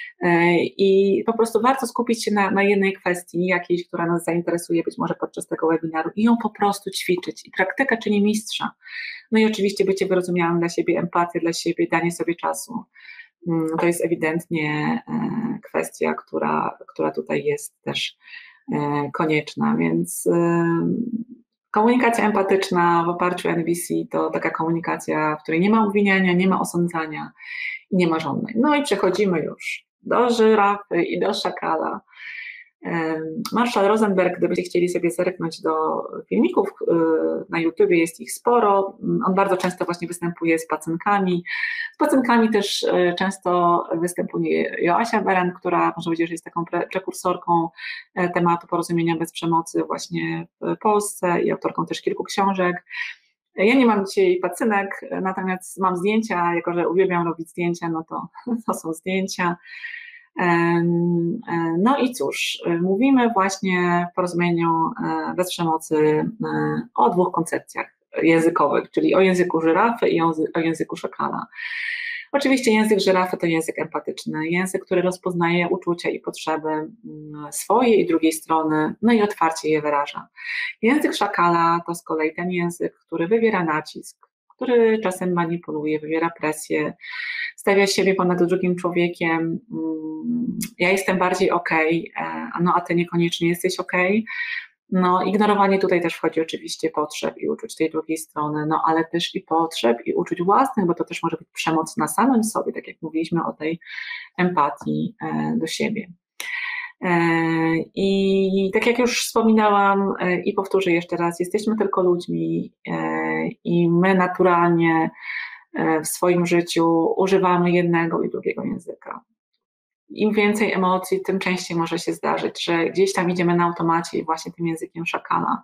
I po prostu warto skupić się na jednej kwestii jakiejś, która nas zainteresuje być może podczas tego webinaru i ją po prostu ćwiczyć. I praktyka czyni mistrza. No i oczywiście bycie wyrozumiałym dla siebie, empatię dla siebie, danie sobie czasu. To jest ewidentnie kwestia, która tutaj jest też konieczna, więc komunikacja empatyczna w oparciu o NVC to taka komunikacja, w której nie ma obwiniania, nie ma osądzania i nie ma żądań. No i przechodzimy już do żyrafy i do szakala. Marshall Rosenberg, gdybyście chcieli sobie zerknąć do filmików, na YouTubie jest ich sporo, on bardzo często właśnie występuje z pacynkami. Z pacynkami też często występuje Joasia Berendt, która można powiedzieć, że jest taką prekursorką tematu porozumienia bez przemocy właśnie w Polsce i autorką też kilku książek. Ja nie mam dzisiaj pacynek, natomiast mam zdjęcia, jako że uwielbiam robić zdjęcia, no to są zdjęcia. No i cóż, mówimy właśnie w porozumieniu bez przemocy o dwóch koncepcjach językowych, czyli o języku żyrafy i o języku szakala. Oczywiście język żyrafy to język empatyczny, język, który rozpoznaje uczucia i potrzeby swojej i drugiej strony, no i otwarcie je wyraża. Język szakala to z kolei ten język, który wywiera nacisk, który czasem manipuluje, wywiera presję, stawia siebie ponad drugim człowiekiem. Ja jestem bardziej okej, no a ty niekoniecznie jesteś okej. No, ignorowanie tutaj też wchodzi oczywiście potrzeb i uczuć tej drugiej strony, no ale też i potrzeb i uczuć własnych, bo to też może być przemoc na samym sobie, tak jak mówiliśmy o tej empatii do siebie. I tak jak już wspominałam i powtórzę jeszcze raz, jesteśmy tylko ludźmi i my naturalnie w swoim życiu używamy jednego i drugiego języka. Im więcej emocji, tym częściej może się zdarzyć, że gdzieś tam idziemy na automacie i właśnie tym językiem szakala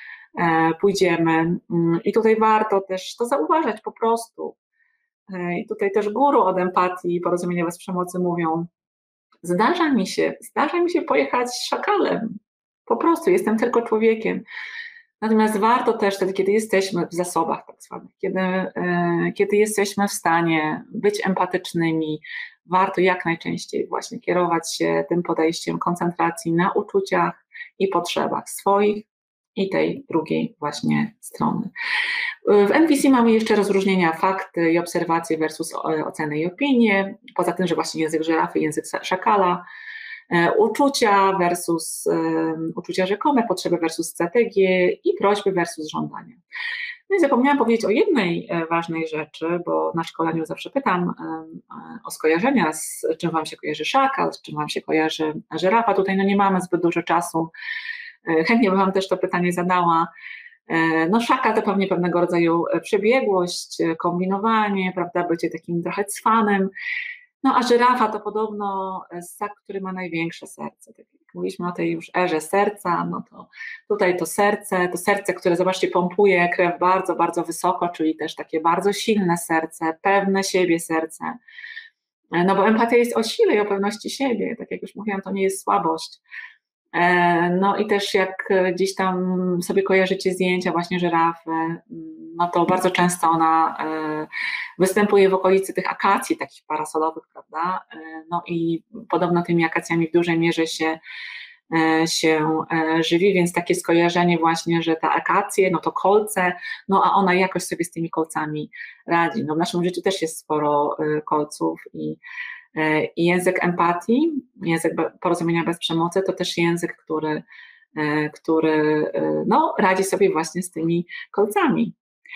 pójdziemy. I tutaj warto też to zauważać po prostu. I tutaj też guru od empatii i porozumienia bez przemocy mówią, zdarza mi się pojechać szakalem. Po prostu jestem tylko człowiekiem. Natomiast warto też wtedy, kiedy jesteśmy w zasobach tak zwanych, kiedy jesteśmy w stanie być empatycznymi, warto jak najczęściej właśnie kierować się tym podejściem koncentracji na uczuciach i potrzebach swoich i tej drugiej właśnie strony. W NVC mamy jeszcze rozróżnienia fakty i obserwacje versus oceny i opinie, poza tym, że właśnie język żyrafy, język szakala, uczucia versus uczucia rzekome, potrzeby versus strategie i prośby versus żądania. No i zapomniałam powiedzieć o jednej ważnej rzeczy, bo na szkoleniu zawsze pytam o skojarzenia, z czym Wam się kojarzy szakal, z czym Wam się kojarzy żyrafa. Tutaj no nie mamy zbyt dużo czasu. Chętnie bym Wam też to pytanie zadała. No szakal to pewnie pewnego rodzaju przebiegłość, kombinowanie, prawda, bycie takim trochę cwanym. No a żyrafa to podobno ssak, który ma największe serce. Tak jak mówiliśmy o tej już erze serca, no to tutaj to serce, które zobaczcie pompuje krew bardzo, bardzo wysoko, czyli też takie bardzo silne serce, pewne siebie serce. No bo empatia jest o sile i o pewności siebie, tak jak już mówiłam, to nie jest słabość. No i też jak gdzieś tam sobie kojarzycie zdjęcia właśnie żyrafy, no to bardzo często ona występuje w okolicy tych akacji takich parasolowych, prawda? No i podobno tymi akacjami w dużej mierze się się żywi, więc takie skojarzenie właśnie, że te akacje, no to kolce, no a ona jakoś sobie z tymi kolcami radzi. No w naszym życiu też jest sporo kolców i język empatii, język porozumienia bez przemocy to też język, który no, radzi sobie właśnie z tymi kolcami.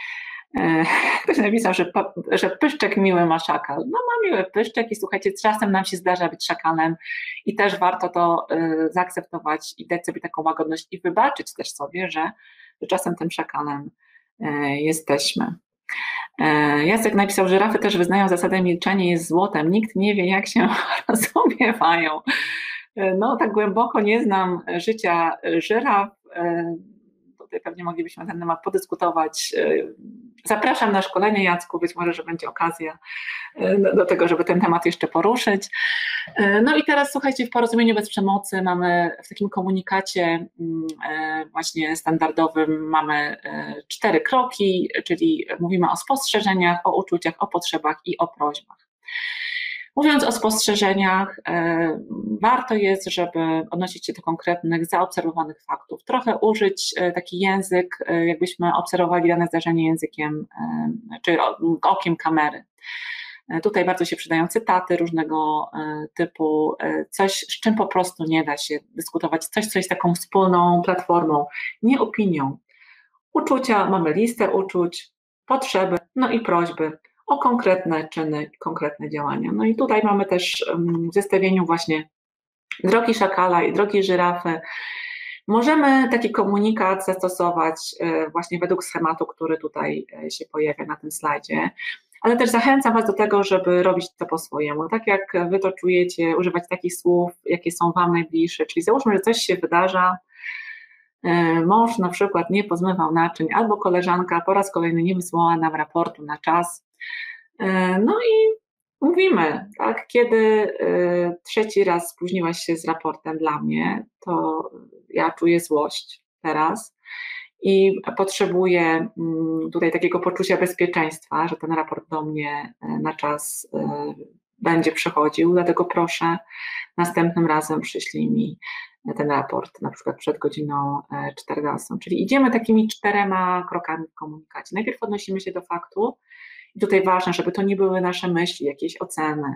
Ktoś napisał, że pyszczek miły ma szakal. No ma miły pyszczek i słuchajcie, czasem nam się zdarza być szakalem i też warto to zaakceptować i dać sobie taką łagodność i wybaczyć też sobie, że czasem tym szakalem jesteśmy. Jacek napisał, że żyrafy też wyznają zasadę milczenia jest złotem. Nikt nie wie, jak się rozumiewają. No tak głęboko nie znam życia żyraf. Tutaj pewnie moglibyśmy na ten temat podyskutować. Zapraszam na szkolenie, Jacku, być może, że będzie okazja do tego, żeby ten temat jeszcze poruszyć. No i teraz słuchajcie, w porozumieniu bez przemocy mamy w takim komunikacie właśnie standardowym mamy 4 kroki, czyli mówimy o spostrzeżeniach, o uczuciach, o potrzebach i o prośbach. Mówiąc o spostrzeżeniach, warto jest, żeby odnosić się do konkretnych, zaobserwowanych faktów. Trochę użyć taki język, jakbyśmy obserwowali dane zdarzenie językiem, czy okiem kamery. Tutaj bardzo się przydają cytaty różnego typu, coś, z czym po prostu nie da się dyskutować, coś, co jest taką wspólną platformą, nie opinią. Uczucia, mamy listę uczuć, potrzeby, no i prośby o konkretne czyny, konkretne działania. No i tutaj mamy też w zestawieniu właśnie drogi szakala i drogi żyrafy. Możemy taki komunikat zastosować właśnie według schematu, który tutaj się pojawia na tym slajdzie, ale też zachęcam Was do tego, żeby robić to po swojemu. Tak jak Wy to czujecie, używać takich słów, jakie są Wam najbliższe, czyli załóżmy, że coś się wydarza, mąż na przykład nie pozmywał naczyń, albo koleżanka po raz kolejny nie wysłała nam raportu na czas. No i mówimy, tak, kiedy trzeci raz spóźniłaś się z raportem dla mnie, to ja czuję złość teraz i potrzebuję tutaj takiego poczucia bezpieczeństwa, że ten raport do mnie na czas będzie przychodził, dlatego proszę, następnym razem przyślij mi ten raport, na przykład przed godziną 14. Czyli idziemy takimi 4 krokami w komunikacie. Najpierw odnosimy się do faktu i tutaj ważne, żeby to nie były nasze myśli, jakieś oceny,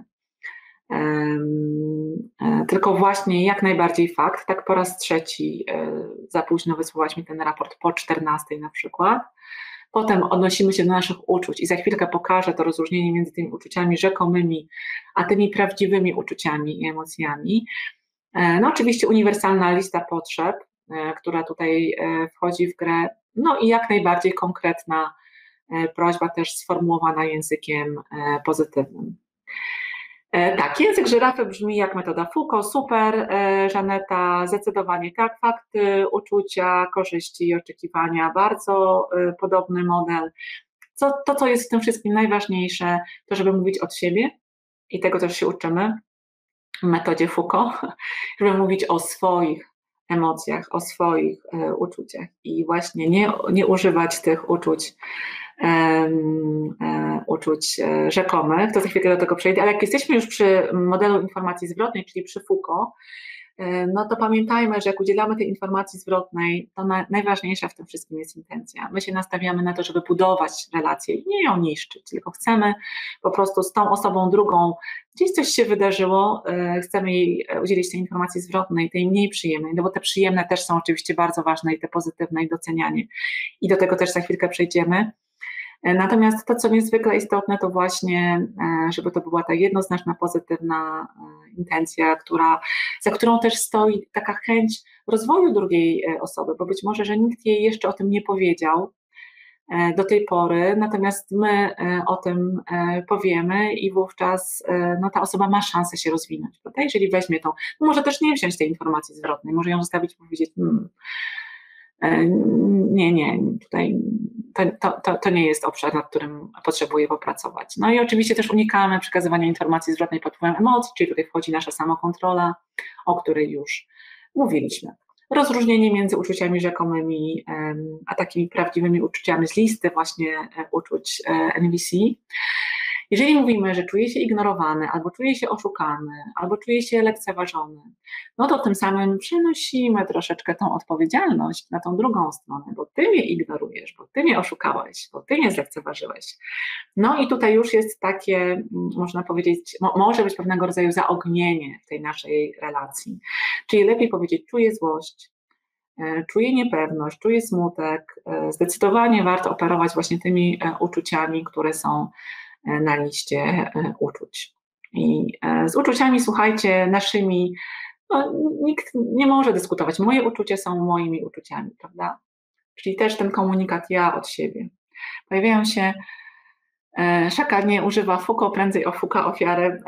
tylko właśnie jak najbardziej fakt. Tak po raz trzeci za późno wysłałaś mi ten raport po 14 na przykład. Potem odnosimy się do naszych uczuć i za chwilkę pokażę to rozróżnienie między tymi uczuciami rzekomymi, a tymi prawdziwymi uczuciami i emocjami. No oczywiście uniwersalna lista potrzeb, która tutaj wchodzi w grę, no i jak najbardziej konkretna prośba też sformułowana językiem pozytywnym. Tak, język żyrafy brzmi jak metoda Foucault, super, Żaneta, zdecydowanie tak, fakty, uczucia, korzyści i oczekiwania, bardzo podobny model. Co jest w tym wszystkim najważniejsze, to żeby mówić od siebie i tego też się uczymy w metodzie Foucault, żeby mówić o swoich emocjach, o swoich uczuciach i właśnie nie używać tych uczuć rzekomych, to za chwilkę do tego przejdę, ale jak jesteśmy już przy modelu informacji zwrotnej, czyli przy Foucault, no to pamiętajmy, że jak udzielamy tej informacji zwrotnej, to najważniejsza w tym wszystkim jest intencja. My się nastawiamy na to, żeby budować relacje i nie ją niszczyć, tylko chcemy po prostu z tą osobą drugą, gdzieś coś się wydarzyło, chcemy jej udzielić tej informacji zwrotnej, tej mniej przyjemnej, no bo te przyjemne też są oczywiście bardzo ważne i te pozytywne i docenianie. I do tego też za chwilkę przejdziemy. Natomiast to, co niezwykle istotne, to właśnie, żeby to była ta jednoznaczna, pozytywna intencja, za którą też stoi taka chęć rozwoju drugiej osoby, bo być może, że nikt jej jeszcze o tym nie powiedział do tej pory, natomiast my o tym powiemy i wówczas no, ta osoba ma szansę się rozwinąć, prawda? Jeżeli weźmie to, no może też nie wziąć tej informacji zwrotnej, może ją zostawić i powiedzieć, nie, tutaj to nie jest obszar, nad którym potrzebuję popracować. No i oczywiście też unikamy przekazywania informacji zwrotnej pod wpływem emocji, czyli tutaj wchodzi nasza samokontrola, o której już mówiliśmy. Rozróżnienie między uczuciami rzekomymi, a takimi prawdziwymi uczuciami z listy właśnie uczuć NVC. Jeżeli mówimy, że czuje się ignorowany, albo czuje się oszukany, albo czuje się lekceważony, no to tym samym przenosimy troszeczkę tą odpowiedzialność na tą drugą stronę, bo ty mnie ignorujesz, bo ty mnie oszukałeś, bo ty mnie zlekceważyłeś. No i tutaj już jest takie, można powiedzieć, może być pewnego rodzaju zaognienie w tej naszej relacji. Czyli lepiej powiedzieć, czuję złość, czuję niepewność, czuję smutek. Zdecydowanie warto operować właśnie tymi uczuciami, które są na liście uczuć. I z uczuciami, słuchajcie, naszymi, no, nikt nie może dyskutować. Moje uczucia są moimi uczuciami, prawda? Czyli też ten komunikat ja od siebie. Pojawiają się, Szaka nie używa fuko, prędzej oszuka ofiarę.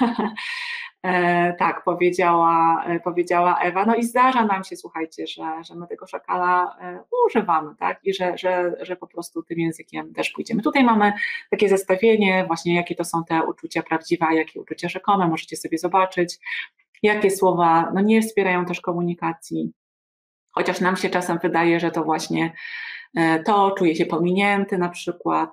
Tak, powiedziała Ewa. No i zdarza nam się, słuchajcie, że my tego szakala używamy, tak? I że po prostu tym językiem też pójdziemy. Tutaj mamy takie zestawienie, właśnie jakie to są te uczucia prawdziwe, a jakie uczucia rzekome. Możecie sobie zobaczyć, jakie słowa no, nie wspierają też komunikacji. Chociaż nam się czasem wydaje, że to właśnie to czuje się pominięty na przykład.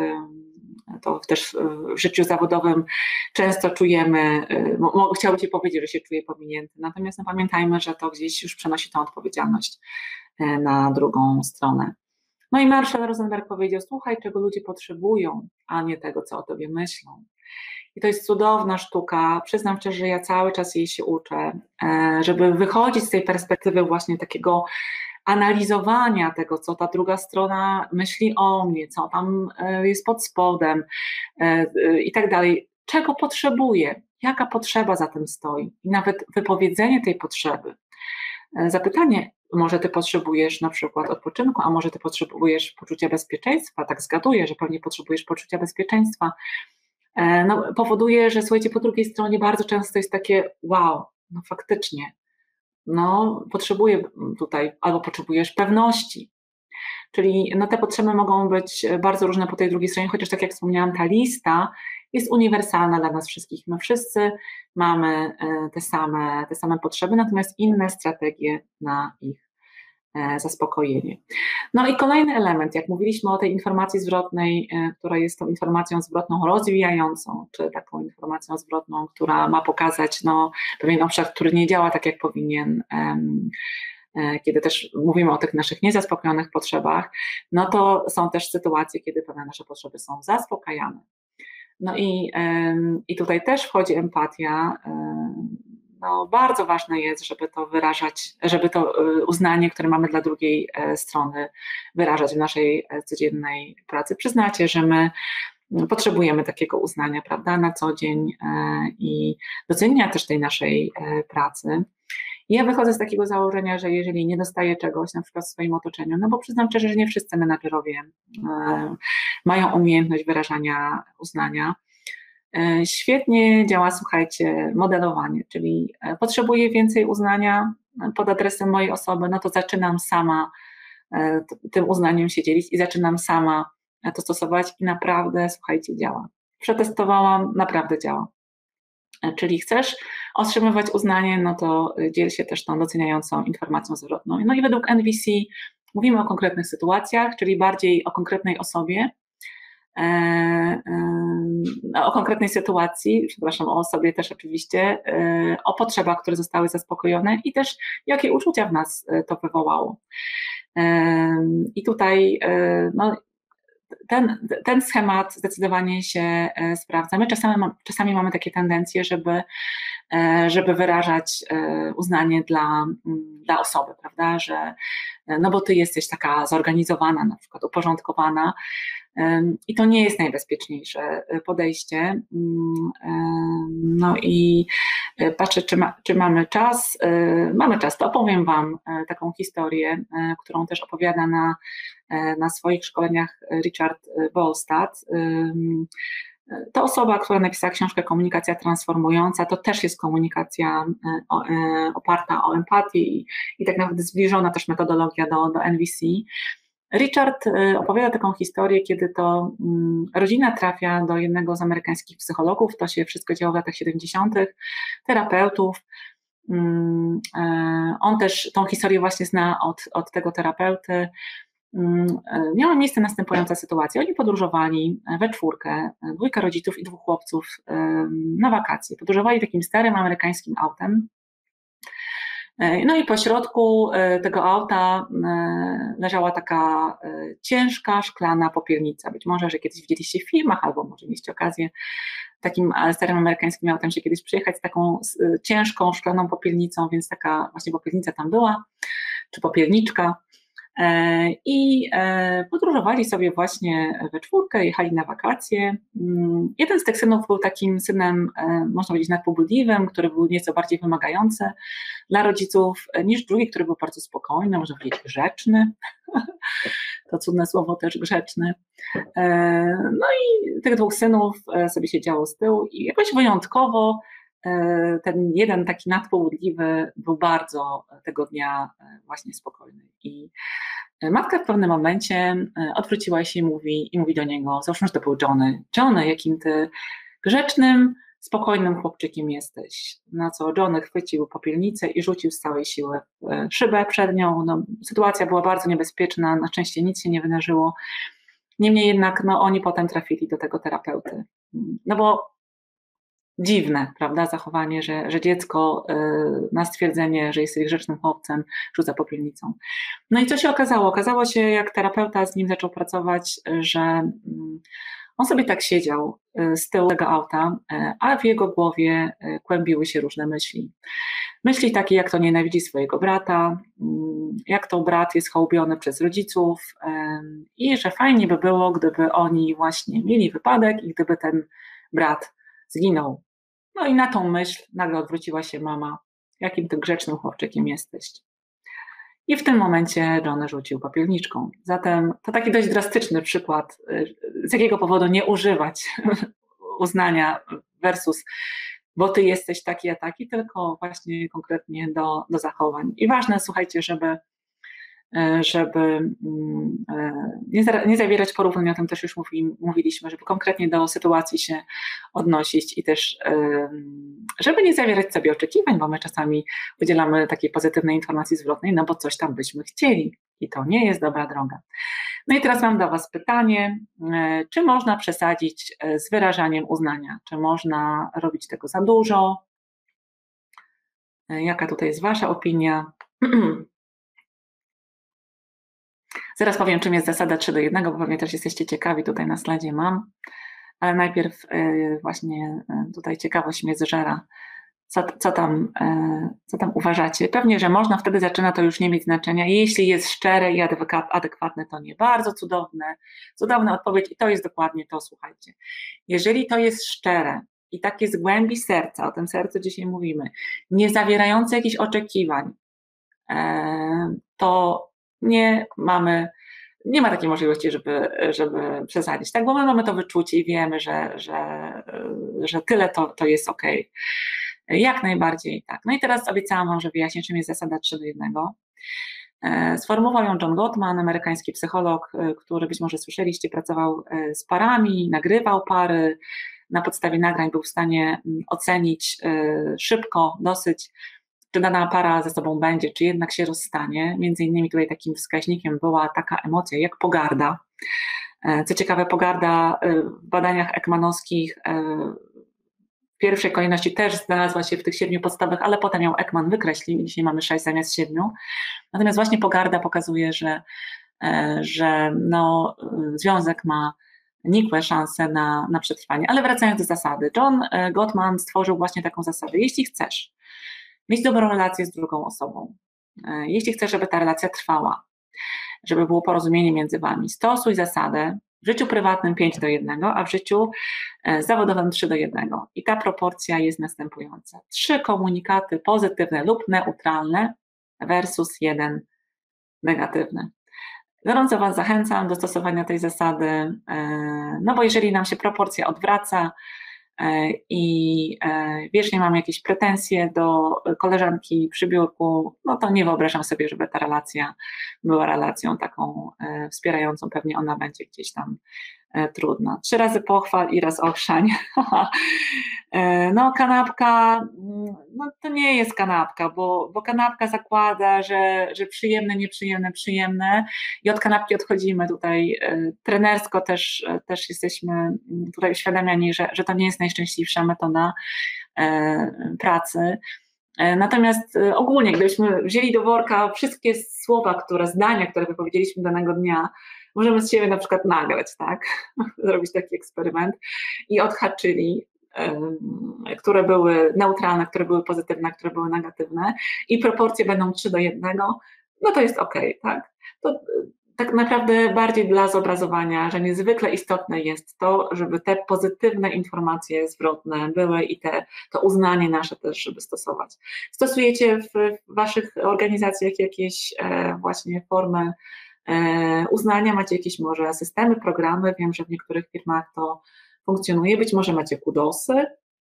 To też w życiu zawodowym często czujemy, chciałbym Ci powiedzieć, że się czuję pominięty, natomiast no, pamiętajmy, że to gdzieś już przenosi tą odpowiedzialność na drugą stronę. No i Marshall Rosenberg powiedział, słuchaj, czego ludzie potrzebują, a nie tego, co o Tobie myślą. I to jest cudowna sztuka, przyznam szczerze, że ja cały czas jej się uczę, żeby wychodzić z tej perspektywy właśnie takiego analizowania tego, co ta druga strona myśli o mnie, co tam jest pod spodem i tak dalej, czego potrzebuję, jaka potrzeba za tym stoi i nawet wypowiedzenie tej potrzeby. Zapytanie, może ty potrzebujesz na przykład odpoczynku, a może ty potrzebujesz poczucia bezpieczeństwa, tak zgaduję, że pewnie potrzebujesz poczucia bezpieczeństwa, no, powoduje, że słuchajcie, po drugiej stronie bardzo często jest takie wow, no faktycznie, no potrzebuję tutaj, albo potrzebujesz pewności, czyli no, te potrzeby mogą być bardzo różne po tej drugiej stronie, chociaż tak jak wspomniałam, ta lista jest uniwersalna dla nas wszystkich, my wszyscy mamy te same potrzeby, natomiast inne strategie na ich zaspokojenie. No i kolejny element, jak mówiliśmy o tej informacji zwrotnej, która jest tą informacją zwrotną rozwijającą, czy taką informacją zwrotną, która ma pokazać no, pewien obszar, który nie działa tak, jak powinien, kiedy też mówimy o tych naszych niezaspokojonych potrzebach, no to są też sytuacje, kiedy pewne nasze potrzeby są zaspokajane. No i tutaj też wchodzi empatia. No, bardzo ważne jest, żeby to wyrażać, żeby to uznanie, które mamy dla drugiej strony, wyrażać w naszej codziennej pracy. Przyznacie, że my potrzebujemy takiego uznania, prawda, na co dzień i docenienia też tej naszej pracy. Ja wychodzę z takiego założenia, że jeżeli nie dostaję czegoś na przykład w swoim otoczeniu, no bo przyznam szczerze, że nie wszyscy menadżerowie mają umiejętność wyrażania uznania. Świetnie działa, słuchajcie, modelowanie, czyli potrzebuję więcej uznania pod adresem mojej osoby, no to zaczynam sama tym uznaniem się dzielić i zaczynam sama to stosować i naprawdę, słuchajcie, działa. Przetestowałam, naprawdę działa. Czyli chcesz otrzymywać uznanie, no to dziel się też tą doceniającą informacją zwrotną. No i według NVC mówimy o konkretnych sytuacjach, czyli bardziej o konkretnej osobie, o konkretnej sytuacji, przepraszam, o osobie też oczywiście, o potrzebach, które zostały zaspokojone i też jakie uczucia w nas to wywołało. I tutaj no, ten schemat zdecydowanie się sprawdza. My czasami mamy takie tendencje, żeby wyrażać uznanie dla osoby, prawda, że no bo ty jesteś taka zorganizowana, na przykład uporządkowana i to nie jest najbezpieczniejsze podejście. No i patrzę, czy mamy czas. Mamy czas, to opowiem Wam taką historię, którą też opowiada na swoich szkoleniach Richard Bolstad. To osoba, która napisała książkę Komunikacja transformująca, to też jest komunikacja oparta o empatię i tak naprawdę zbliżona też metodologia do NVC. Richard opowiada taką historię, kiedy to rodzina trafia do jednego z amerykańskich psychologów, to się wszystko działo w latach 70., terapeutów. On też tą historię właśnie zna od tego terapeuty. miała miejsce następująca sytuacja. Oni podróżowali we czwórkę, 2 rodziców i 2 chłopców na wakacje. Podróżowali takim starym amerykańskim autem. No i po środku tego auta leżała taka ciężka, szklana popielnica. Być może, że kiedyś widzieliście w filmach, albo może mieliście okazję takim starym amerykańskim autem się kiedyś przyjechać z taką ciężką, szklaną popielnicą, więc taka właśnie popielnica tam była, czy popielniczka. I podróżowali sobie właśnie we czwórkę, jechali na wakacje. Jeden z tych synów był takim synem, można powiedzieć, nadpobudliwym, który był nieco bardziej wymagający dla rodziców niż drugi, który był bardzo spokojny, można powiedzieć grzeczny. To cudne słowo też, grzeczny. No i tych 2 synów sobie siedziało z tyłu i jakoś wyjątkowo ten jeden taki nadpobudliwy był bardzo tego dnia właśnie spokojny. I matka w pewnym momencie odwróciła się i mówi do niego, załóżmy, że to był Johnny. Johnny, jakim ty grzecznym, spokojnym chłopczykiem jesteś. Na co Johnny chwycił popielnicę i rzucił z całej siły w szybę przed nią. No, sytuacja była bardzo niebezpieczna, na szczęście nic się nie wydarzyło. Niemniej jednak oni potem trafili do tego terapeuty. No bo dziwne, prawda, zachowanie, że dziecko na stwierdzenie, że jesteś grzecznym chłopcem, rzuca popielnicą. No i co się okazało? Okazało się, jak terapeuta z nim zaczął pracować, że on sobie tak siedział z tyłu tego auta, a w jego głowie kłębiły się różne myśli. Myśli takie, jak to nienawidzi swojego brata, jak to brat jest hołubiony przez rodziców i że fajnie by było, gdyby oni właśnie mieli wypadek i gdyby ten brat zginął. No i na tą myśl nagle odwróciła się mama, jakim ty grzecznym chłopczykiem jesteś. I w tym momencie Johnny rzucił popielniczką. Zatem to taki dość drastyczny przykład, z jakiego powodu nie używać uznania versus, bo ty jesteś taki a taki, tylko właśnie konkretnie do zachowań. I ważne, słuchajcie, żeby nie zawierać porównań, o tym też już mówiliśmy, żeby konkretnie do sytuacji się odnosić i też żeby nie zawierać sobie oczekiwań, bo my czasami udzielamy takiej pozytywnej informacji zwrotnej, no bo coś tam byśmy chcieli i to nie jest dobra droga. No i teraz mam do was pytanie, czy można przesadzić z wyrażaniem uznania? Czy można robić tego za dużo? Jaka tutaj jest wasza opinia? Zaraz powiem, czym jest zasada 3:1, bo pewnie też jesteście ciekawi, tutaj na slajdzie mam, ale najpierw właśnie tutaj ciekawość mnie zżera, co tam uważacie. Pewnie, że można, wtedy zaczyna to już nie mieć znaczenia. Jeśli jest szczere i adekwatne, to nie. Bardzo cudowna odpowiedź i to jest dokładnie to, słuchajcie. Jeżeli to jest szczere i takie z głębi serca, o tym sercu dzisiaj mówimy, nie zawierające jakichś oczekiwań, to nie ma takiej możliwości, żeby przesadzić, tak? Bo my mamy to wyczucie i wiemy, że tyle to jest okej. Jak najbardziej tak. No i teraz obiecałam wam, że wyjaśnię, czym jest zasada 3:1. Sformułował ją John Gottman, amerykański psycholog, który być może słyszeliście, pracował z parami, nagrywał pary, na podstawie nagrań był w stanie ocenić szybko dosyć, czy dana para ze sobą będzie, czy jednak się rozstanie. Między innymi tutaj takim wskaźnikiem była taka emocja jak pogarda. Co ciekawe, pogarda w badaniach ekmanowskich w pierwszej kolejności też znalazła się w tych 7 podstawach, ale potem ją Ekman wykreślił i dzisiaj mamy 6 zamiast 7. Natomiast właśnie pogarda pokazuje, że związek ma nikłe szanse na przetrwanie. Ale wracając do zasady, John Gottman stworzył właśnie taką zasadę. Jeśli chcesz mieć dobrą relację z drugą osobą, jeśli chcesz, żeby ta relacja trwała, żeby było porozumienie między wami, stosuj zasadę w życiu prywatnym 5:1, a w życiu zawodowym 3:1. I ta proporcja jest następująca. 3 komunikaty pozytywne lub neutralne versus 1 negatywny. Gorąco was zachęcam do stosowania tej zasady, no bo jeżeli nam się proporcja odwraca i wiecznie mam jakieś pretensje do koleżanki przy biurku, no to nie wyobrażam sobie, żeby ta relacja była relacją taką wspierającą. Pewnie ona będzie gdzieś tam trudno. 3 razy pochwal i raz ochrzeń. No kanapka, no to nie jest kanapka, bo kanapka zakłada, że przyjemne, nieprzyjemne, przyjemne i od kanapki odchodzimy tutaj. Trenersko też jesteśmy tutaj uświadamiani, że to nie jest najszczęśliwsza metoda pracy. Natomiast ogólnie, gdybyśmy wzięli do worka wszystkie słowa, zdania, które wypowiedzieliśmy danego dnia, możemy z siebie na przykład nagrać, tak? Zrobić taki eksperyment i odhaczyli, które były neutralne, które były pozytywne, które były negatywne i proporcje będą 3:1, no to jest okej, tak? To tak naprawdę bardziej dla zobrazowania, że niezwykle istotne jest to, żeby te pozytywne informacje zwrotne były i to uznanie nasze też, żeby stosować. Stosujecie w waszych organizacjach jakieś właśnie formy uznania? Macie jakieś może systemy, programy? Wiem, że w niektórych firmach to funkcjonuje. Być może macie kudosy,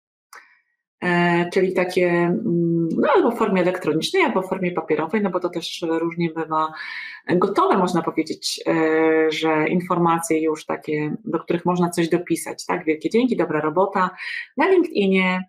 czyli takie no, albo w formie elektronicznej, albo w formie papierowej, no bo to też różnie bywa gotowe, można powiedzieć, że informacje już takie, do których można coś dopisać, tak? Wielkie dzięki, dobra robota. Na LinkedInie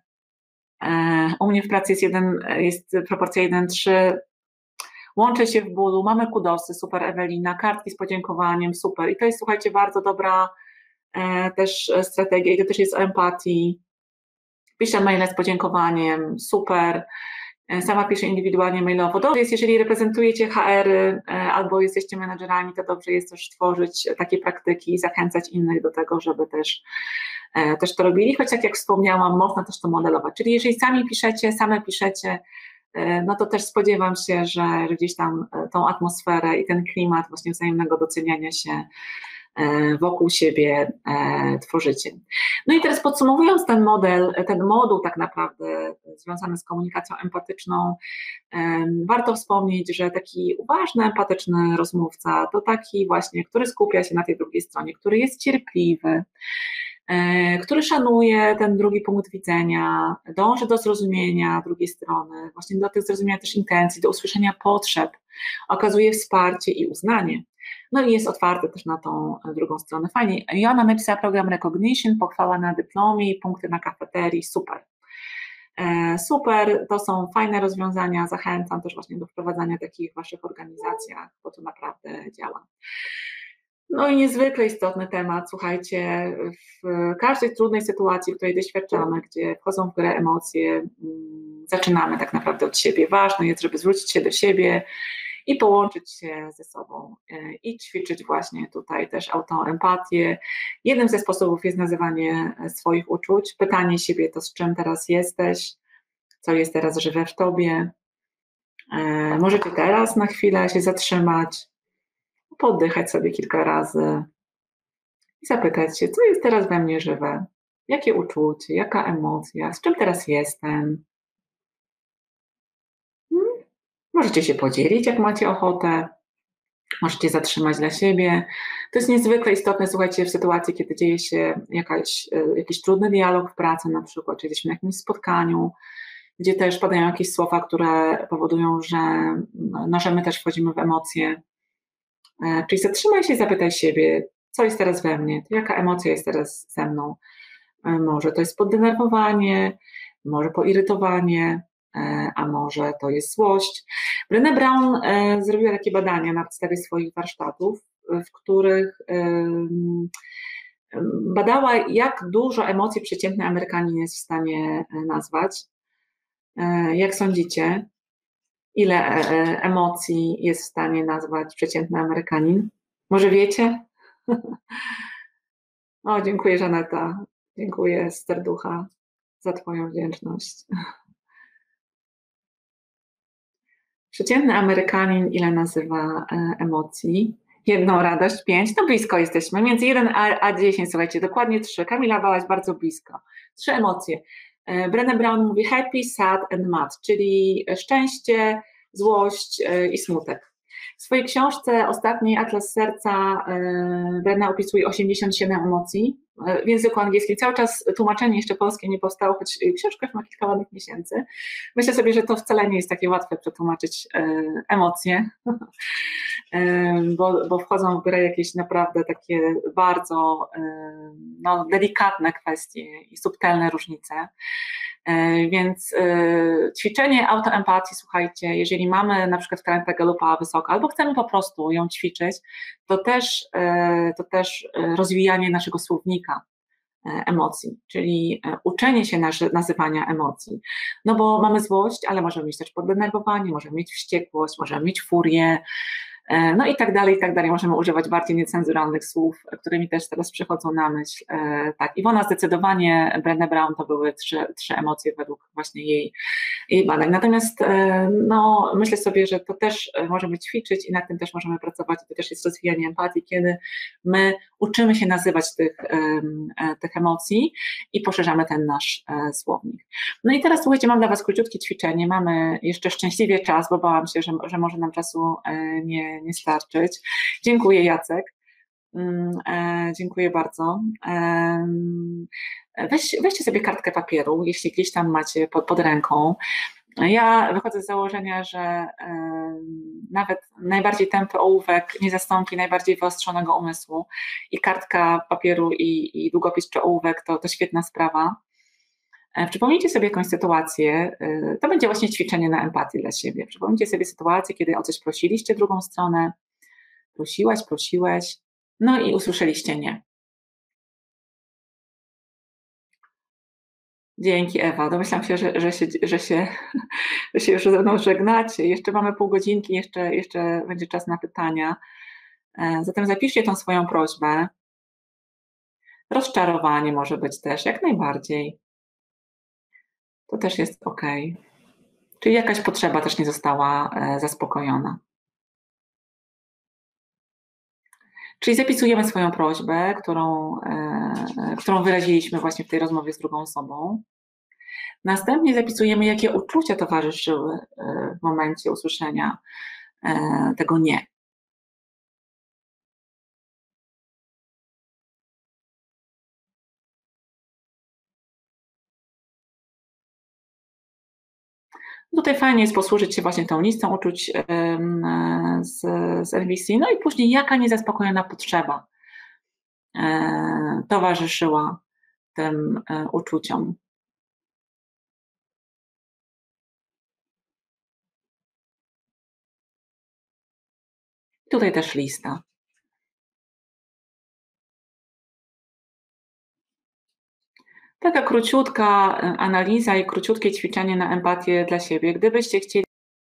u mnie w pracy jest proporcja 1:3. Łączę się w bólu, mamy kudosy, super Ewelina, kartki z podziękowaniem, super. I to jest, słuchajcie, bardzo dobra też strategia i to też jest o empatii. Piszę maile z podziękowaniem, super. Sama piszę indywidualnie mailowo. Dobrze jest, jeżeli reprezentujecie HR-y albo jesteście menedżerami, to dobrze jest też tworzyć takie praktyki i zachęcać innych do tego, żeby też to robili, choć tak jak wspomniałam, można też to modelować. Czyli jeżeli same piszecie, no to też spodziewam się, że gdzieś tam tą atmosferę i ten klimat właśnie wzajemnego doceniania się wokół siebie tworzycie. No i teraz podsumowując ten moduł tak naprawdę związany z komunikacją empatyczną, warto wspomnieć, że taki uważny, empatyczny rozmówca to taki właśnie, który skupia się na tej drugiej stronie, który jest cierpliwy, który szanuje ten drugi punkt widzenia, dąży do zrozumienia drugiej strony, właśnie do tych zrozumienia też intencji, do usłyszenia potrzeb, okazuje wsparcie i uznanie. No i jest otwarty też na tą drugą stronę. Fajnie. Joanna napisała program Recognition, pochwała na dyplomie, punkty na kafeterii, super. Super, to są fajne rozwiązania, zachęcam też właśnie do wprowadzania takich w waszych organizacjach, bo to naprawdę działa. No i niezwykle istotny temat, słuchajcie, w każdej trudnej sytuacji, w której doświadczamy, gdzie wchodzą w grę emocje, zaczynamy tak naprawdę od siebie. Ważne jest, żeby zwrócić się do siebie i połączyć się ze sobą i ćwiczyć właśnie tutaj też autoempatię. Jednym ze sposobów jest nazywanie swoich uczuć, pytanie siebie to z czym teraz jesteś, co jest teraz żywe w tobie. Możecie teraz na chwilę się zatrzymać, poddychać sobie kilka razy i zapytać się, co jest teraz we mnie żywe, jakie uczucie, jaka emocja, z czym teraz jestem. Możecie się podzielić, jak macie ochotę, możecie zatrzymać dla siebie. To jest niezwykle istotne, słuchajcie, w sytuacji, kiedy dzieje się jakiś trudny dialog w pracy na przykład, czy jesteśmy na jakimś spotkaniu, gdzie też padają jakieś słowa, które powodują, że my też wchodzimy w emocje. Czyli zatrzymaj się i zapytaj siebie, co jest teraz we mnie, jaka emocja jest teraz ze mną. Może to jest poddenerwowanie, może poirytowanie, a może to jest złość. Brené Brown zrobiła takie badania na podstawie swoich warsztatów, w których badała, jak dużo emocji przeciętny Amerykanin jest w stanie nazwać. Jak sądzicie, ile emocji jest w stanie nazwać przeciętny Amerykanin? Może wiecie? O, dziękuję Żaneta, dziękuję z serducha za twoją wdzięczność. Przeciętny Amerykanin ile nazywa emocji? 1 radość, 5, no blisko jesteśmy, między 1 a 10, słuchajcie, dokładnie 3. Kamila byłaś bardzo blisko. 3 emocje. Brené Brown mówi happy, sad and mad, czyli szczęście, złość i smutek. W swojej książce ostatniej Atlas Serca Brenna opisuje 87 emocji w języku angielskim. Cały czas tłumaczenie jeszcze polskie nie powstało, choć książka już ma kilka ładnych miesięcy. Myślę sobie, że to wcale nie jest takie łatwe przetłumaczyć emocje, bo wchodzą w grę jakieś naprawdę takie bardzo delikatne kwestie i subtelne różnice. Więc ćwiczenie autoempatii, słuchajcie, jeżeli mamy na przykład wkrętę Gallupa wysoka, albo chcemy po prostu ją ćwiczyć, to też rozwijanie naszego słownika emocji, czyli uczenie się nazywania emocji. No bo mamy złość, ale możemy mieć też poddenerwowanie, możemy mieć wściekłość, możemy mieć furię, no i tak dalej, i tak dalej. Możemy używać bardziej niecenzuralnych słów, którymi też teraz przychodzą na myśl. Tak, Iwona zdecydowanie, Brené Brown to były trzy emocje według właśnie jej badań. Natomiast myślę sobie, że to też możemy ćwiczyć i nad tym też możemy pracować. To też jest rozwijanie empatii, kiedy my uczymy się nazywać tych emocji i poszerzamy ten nasz słownik. No i teraz słuchajcie, mam dla Was króciutkie ćwiczenie. Mamy jeszcze szczęśliwie czas, bo bałam się, że może nam czasu nie starczyć. Dziękuję, Jacek. Dziękuję bardzo. Weźcie sobie kartkę papieru, jeśli gdzieś tam macie pod ręką. Ja wychodzę z założenia, że nawet najbardziej tępy ołówek nie zastąpi najbardziej wyostrzonego umysłu i kartka papieru i długopis czy ołówek to świetna sprawa. Przypomnijcie sobie jakąś sytuację, to będzie właśnie ćwiczenie na empatię dla siebie. Przypomnijcie sobie sytuację, kiedy o coś prosiliście drugą stronę, prosiłeś, no i usłyszeliście nie. Dzięki, Ewa. Domyślam się, że się już ze mną żegnacie. Jeszcze mamy pół godzinki, jeszcze będzie czas na pytania. Zatem zapiszcie tą swoją prośbę. Rozczarowanie może być też, jak najbardziej. To też jest ok. Czyli jakaś potrzeba też nie została zaspokojona. Czyli zapisujemy swoją prośbę, którą wyraziliśmy właśnie w tej rozmowie z drugą osobą. Następnie zapisujemy, jakie uczucia towarzyszyły w momencie usłyszenia tego nie. Tutaj fajnie jest posłużyć się właśnie tą listą uczuć z NVC, no i później jaka niezaspokojona potrzeba towarzyszyła tym uczuciom. Tutaj też lista. Taka króciutka analiza i króciutkie ćwiczenie na empatię dla siebie. Gdybyście chcieli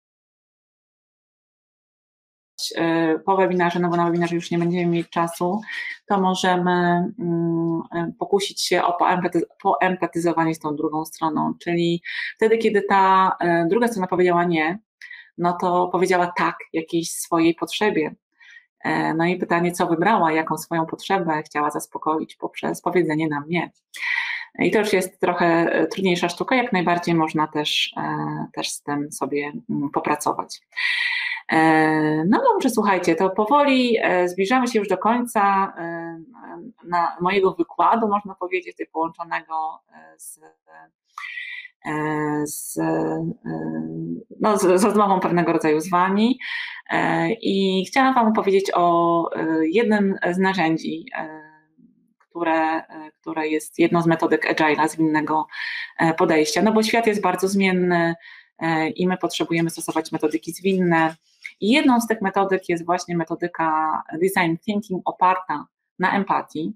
po webinarze, no bo na webinarze już nie będziemy mieć czasu, to możemy pokusić się o poempatyzowanie z tą drugą stroną, czyli wtedy, kiedy ta druga strona powiedziała nie, no to powiedziała tak jakiejś swojej potrzebie. No i pytanie, co wybrała, jaką swoją potrzebę chciała zaspokoić poprzez powiedzenie nam nie. I to już jest trochę trudniejsza sztuka, jak najbardziej można też z tym sobie popracować. No dobrze, słuchajcie, to powoli zbliżamy się już do końca mojego wykładu, można powiedzieć, połączonego z rozmową pewnego rodzaju z Wami. I chciałam Wam opowiedzieć o jednym z narzędzi, które jest jedną z metodyk Agile'a, zwinnego podejścia, no bo świat jest bardzo zmienny i my potrzebujemy stosować metodyki zwinne. I jedną z tych metodyk jest właśnie metodyka Design Thinking oparta na empatii.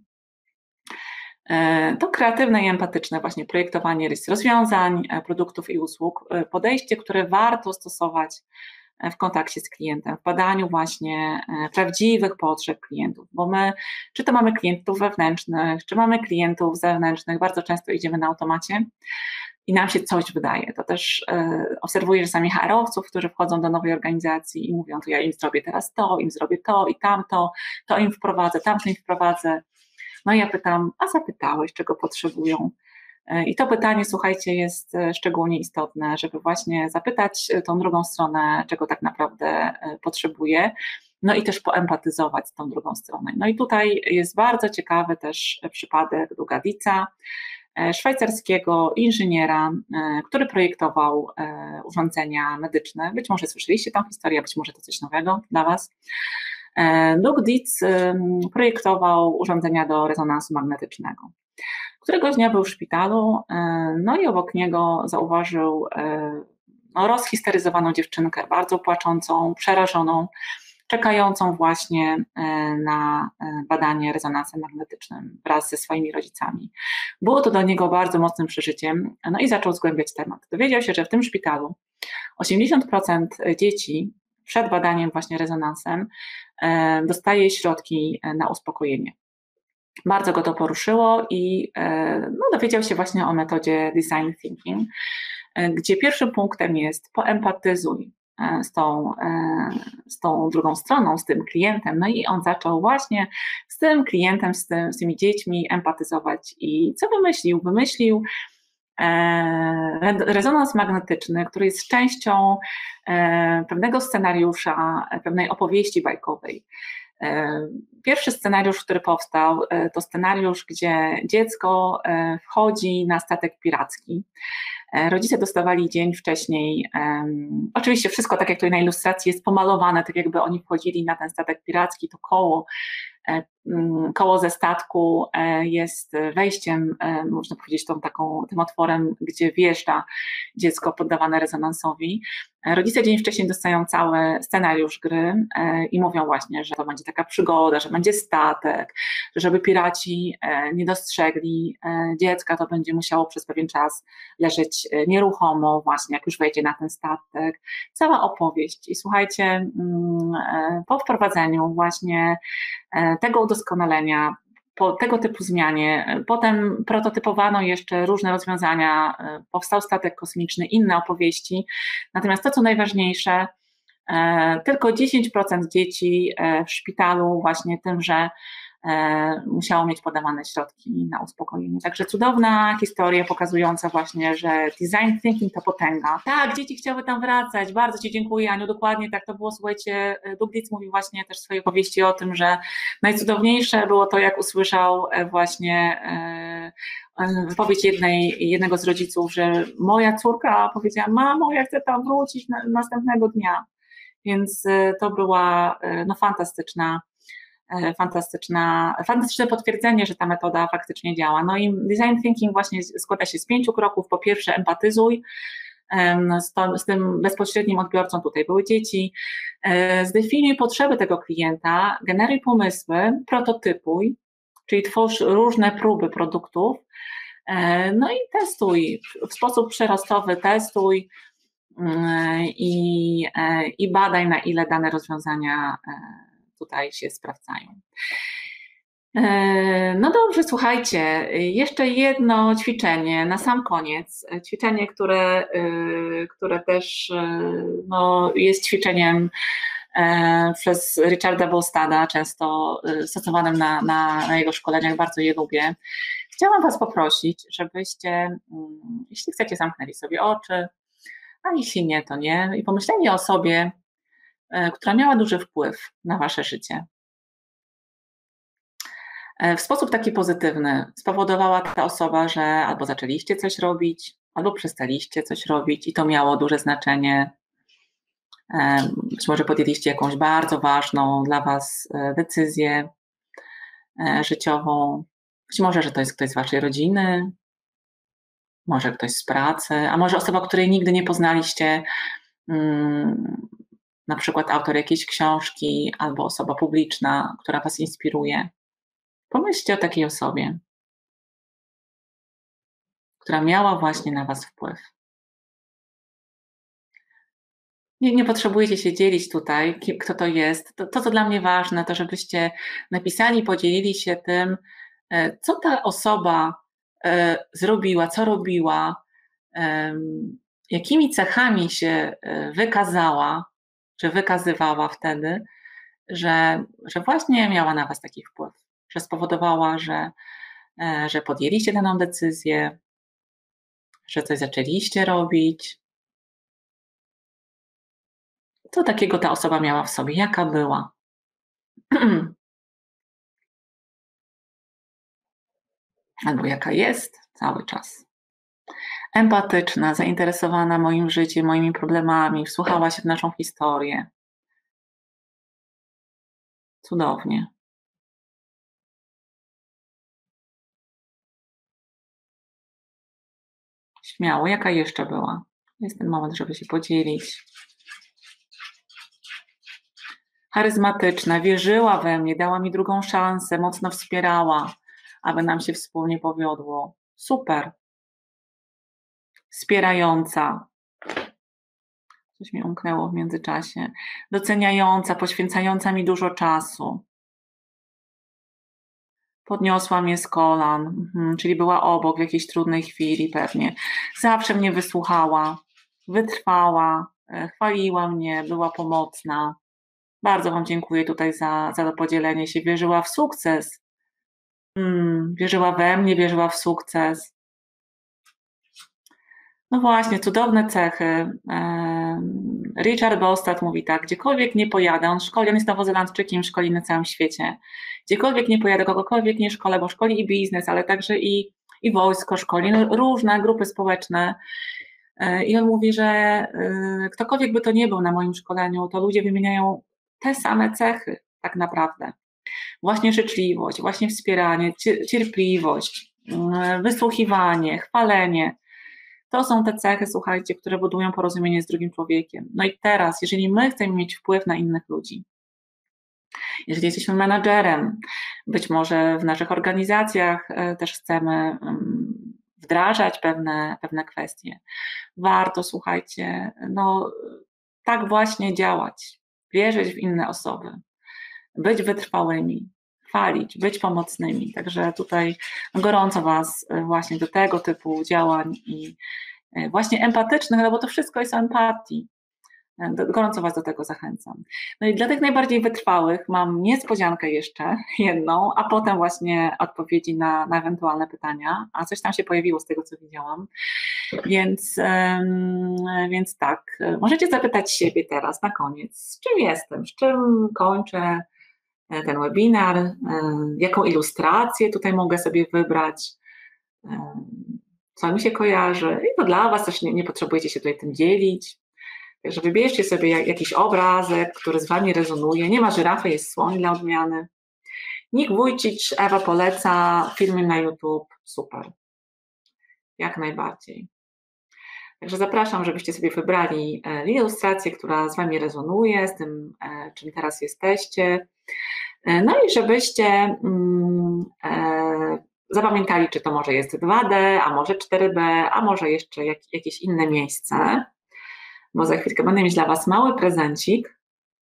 To kreatywne i empatyczne właśnie projektowanie rozwiązań, produktów i usług, podejście, które warto stosować w kontakcie z klientem, w badaniu właśnie prawdziwych potrzeb klientów, bo my, czy to mamy klientów wewnętrznych, czy mamy klientów zewnętrznych, bardzo często idziemy na automacie i nam się coś wydaje. To też obserwuję czasami HR-owców, którzy wchodzą do nowej organizacji i mówią, to ja im zrobię teraz to, im zrobię to i tamto, to im wprowadzę, tamto im wprowadzę. No i ja pytam, a zapytałeś, czego potrzebują? I to pytanie, słuchajcie, jest szczególnie istotne, żeby właśnie zapytać tą drugą stronę, czego tak naprawdę potrzebuje, no i też poempatyzować z tą drugą stroną. No i tutaj jest bardzo ciekawy też przypadek Dugadica, szwajcarskiego inżyniera, który projektował urządzenia medyczne. Być może słyszeliście tą historię, być może to coś nowego dla Was. Doug Dietz projektował urządzenia do rezonansu magnetycznego. Któregoś dnia był w szpitalu, no i obok niego zauważył rozhisteryzowaną dziewczynkę, bardzo płaczącą, przerażoną, czekającą właśnie na badanie rezonansem magnetycznym wraz ze swoimi rodzicami. Było to dla niego bardzo mocnym przeżyciem, no i zaczął zgłębiać temat. Dowiedział się, że w tym szpitalu 80% dzieci przed badaniem właśnie rezonansem dostaje środki na uspokojenie. Bardzo go to poruszyło i dowiedział się właśnie o metodzie design thinking, gdzie pierwszym punktem jest poempatyzuj z tą drugą stroną, z tym klientem. No i on zaczął właśnie z tym klientem, z tymi dziećmi empatyzować. I co wymyślił? Wymyślił rezonans magnetyczny, który jest częścią pewnego scenariusza, pewnej opowieści bajkowej. Pierwszy scenariusz, który powstał, to scenariusz, gdzie dziecko wchodzi na statek piracki. Rodzice dostawali dzień wcześniej, oczywiście wszystko tak jak tutaj na ilustracji jest pomalowane, tak jakby oni wchodzili na ten statek piracki, to koło ze statku jest wejściem, można powiedzieć, tym otworem, gdzie wjeżdża dziecko poddawane rezonansowi. Rodzice dzień wcześniej dostają cały scenariusz gry i mówią właśnie, że to będzie taka przygoda, że będzie statek, że żeby piraci nie dostrzegli dziecka, to będzie musiało przez pewien czas leżeć nieruchomo właśnie, jak już wejdzie na ten statek. Cała opowieść. I słuchajcie, po wprowadzeniu właśnie tego udoskonalenia, po tego typu zmianie, potem prototypowano jeszcze różne rozwiązania, powstał statek kosmiczny, inne opowieści, natomiast to, co najważniejsze, tylko 10% dzieci w szpitalu właśnie tymże musiało mieć podawane środki na uspokojenie. Także cudowna historia pokazująca właśnie, że design thinking to potęga. Tak, dzieci chciały tam wracać. Bardzo Ci dziękuję, Aniu, dokładnie tak to było. Słuchajcie, Doug Dietz mówił właśnie też w swojej opowieści o tym, że najcudowniejsze było to, jak usłyszał właśnie wypowiedź jednego z rodziców, że moja córka powiedziała: mamo, ja chcę tam wrócić następnego dnia. Więc to była fantastyczne potwierdzenie, że ta metoda faktycznie działa. No i design thinking właśnie składa się z 5 kroków. Po pierwsze, empatyzuj z tym bezpośrednim odbiorcą, tutaj były dzieci. Zdefiniuj potrzeby tego klienta, generuj pomysły, prototypuj, czyli twórz różne próby produktów, no i testuj w sposób przyrostowy, testuj i badaj, na ile dane rozwiązania tutaj się sprawdzają. No dobrze, słuchajcie, jeszcze jedno ćwiczenie na sam koniec. Ćwiczenie, które też jest ćwiczeniem przez Richarda Bolstadta, często stosowanym na jego szkoleniach, bardzo je lubię. Chciałam Was poprosić, żebyście, jeśli chcecie, zamknęli sobie oczy, a jeśli nie, to nie, i pomyśleli o osobie, która miała duży wpływ na Wasze życie. W sposób taki pozytywny spowodowała ta osoba, że albo zaczęliście coś robić, albo przestaliście coś robić i to miało duże znaczenie. Być może podjęliście jakąś bardzo ważną dla Was decyzję życiową. Być może, że to jest ktoś z Waszej rodziny, może ktoś z pracy, a może osoba, której nigdy nie poznaliście, na przykład autor jakiejś książki albo osoba publiczna, która Was inspiruje. Pomyślcie o takiej osobie, która miała właśnie na Was wpływ. Nie potrzebujecie się dzielić tutaj, kto to jest. To, co dla mnie ważne, to żebyście napisali, podzielili się tym, co ta osoba zrobiła, co robiła, jakimi cechami się wykazała, czy wykazywała wtedy, że właśnie miała na Was taki wpływ, że spowodowała, że podjęliście daną decyzję, że coś zaczęliście robić. Co takiego ta osoba miała w sobie? Jaka była? Albo jaka jest cały czas? Empatyczna, zainteresowana moim życiem, moimi problemami, wsłuchała się w naszą historię. Cudownie. Śmiało, jaka jeszcze była? Jest ten moment, żeby się podzielić. Charyzmatyczna, wierzyła we mnie, dała mi drugą szansę, mocno wspierała, aby nam się wspólnie powiodło. Super. Wspierająca. Coś mi umknęło w międzyczasie. Doceniająca, poświęcająca mi dużo czasu. Podniosła mnie z kolan, czyli była obok w jakiejś trudnej chwili pewnie. Zawsze mnie wysłuchała, wytrwała, chwaliła mnie, była pomocna. Bardzo Wam dziękuję tutaj za to podzielenie się. Wierzyła w sukces. Wierzyła we mnie, wierzyła w sukces. No właśnie, cudowne cechy. Richard Bostad mówi tak, gdziekolwiek nie pojadę, on jest Nowozelandczykiem, szkoli na całym świecie. Gdziekolwiek nie pojadę, kogokolwiek nie szkolę, bo szkoli i biznes, ale także i wojsko szkoli, no, różne grupy społeczne. I on mówi, że ktokolwiek by to nie był na moim szkoleniu, to ludzie wymieniają te same cechy tak naprawdę. Właśnie życzliwość, właśnie wspieranie, cierpliwość, wysłuchiwanie, chwalenie. To są te cechy, słuchajcie, które budują porozumienie z drugim człowiekiem. No i teraz, jeżeli my chcemy mieć wpływ na innych ludzi, jeżeli jesteśmy menadżerem, być może w naszych organizacjach też chcemy wdrażać pewne kwestie, warto, słuchajcie, no tak właśnie działać, wierzyć w inne osoby, być wytrwałymi, chwalić, być pomocnymi. Także tutaj gorąco Was właśnie do tego typu działań i właśnie empatycznych, no bo to wszystko jest o empatii. Gorąco Was do tego zachęcam. No i dla tych najbardziej wytrwałych mam niespodziankę jeszcze jedną, a potem właśnie odpowiedzi na ewentualne pytania, a coś tam się pojawiło z tego, co widziałam. Więc tak, możecie zapytać siebie teraz na koniec, z czym jestem, z czym kończę ten webinar, jaką ilustrację tutaj mogę sobie wybrać, co mi się kojarzy. I to dla Was też nie potrzebujecie się tutaj tym dzielić. Także wybierzcie sobie jakiś obrazek, który z Wami rezonuje. Nie ma żyrafy, jest słoń dla odmiany. Nick Wójcicz, Ewa poleca filmy na YouTube. Super. Jak najbardziej. Także zapraszam, żebyście sobie wybrali ilustrację, która z Wami rezonuje, z tym, czym teraz jesteście. No i żebyście zapamiętali, czy to może jest 2D, a może 4B, a może jeszcze jakieś inne miejsce. Bo za chwilkę będę mieć dla Was mały prezencik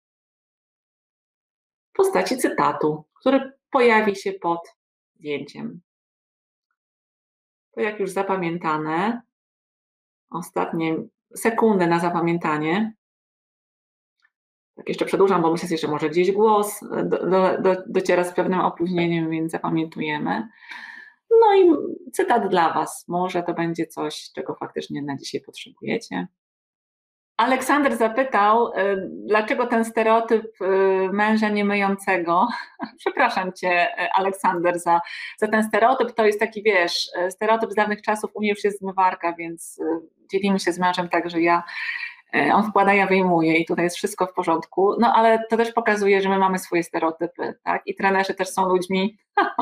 w postaci cytatu, który pojawi się pod zdjęciem. To jak już zapamiętane, ostatnie sekundy na zapamiętanie. Tak jeszcze przedłużam, bo myślę, że może gdzieś głos dociera z pewnym opóźnieniem, więc zapamiętujemy. No i cytat dla Was. Może to będzie coś, czego faktycznie na dzisiaj potrzebujecie. Aleksander zapytał, dlaczego ten stereotyp męża niemyjącego. Przepraszam Cię, Aleksander, za ten stereotyp. To jest taki, wiesz, stereotyp z dawnych czasów. U mnie już jest zmywarka, więc dzielimy się z mężem tak, że on wkłada, ja wyjmuję i tutaj jest wszystko w porządku. No ale to też pokazuje, że my mamy swoje stereotypy, tak? I trenerzy też są ludźmi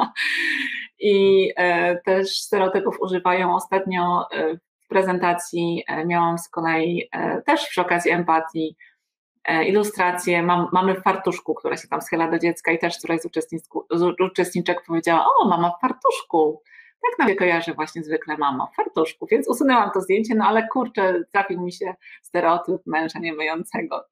i też stereotypów używają. Ostatnio w prezentacji miałam z kolei też przy okazji empatii ilustrację mamy w fartuszku, która się tam schyla do dziecka i też któraś z uczestniczek powiedziała: o, mama w fartuszku. Tak nam się kojarzy właśnie zwykle mama w fartuszku, więc usunęłam to zdjęcie, no ale kurczę, trafił mi się stereotyp męża niemyjącego.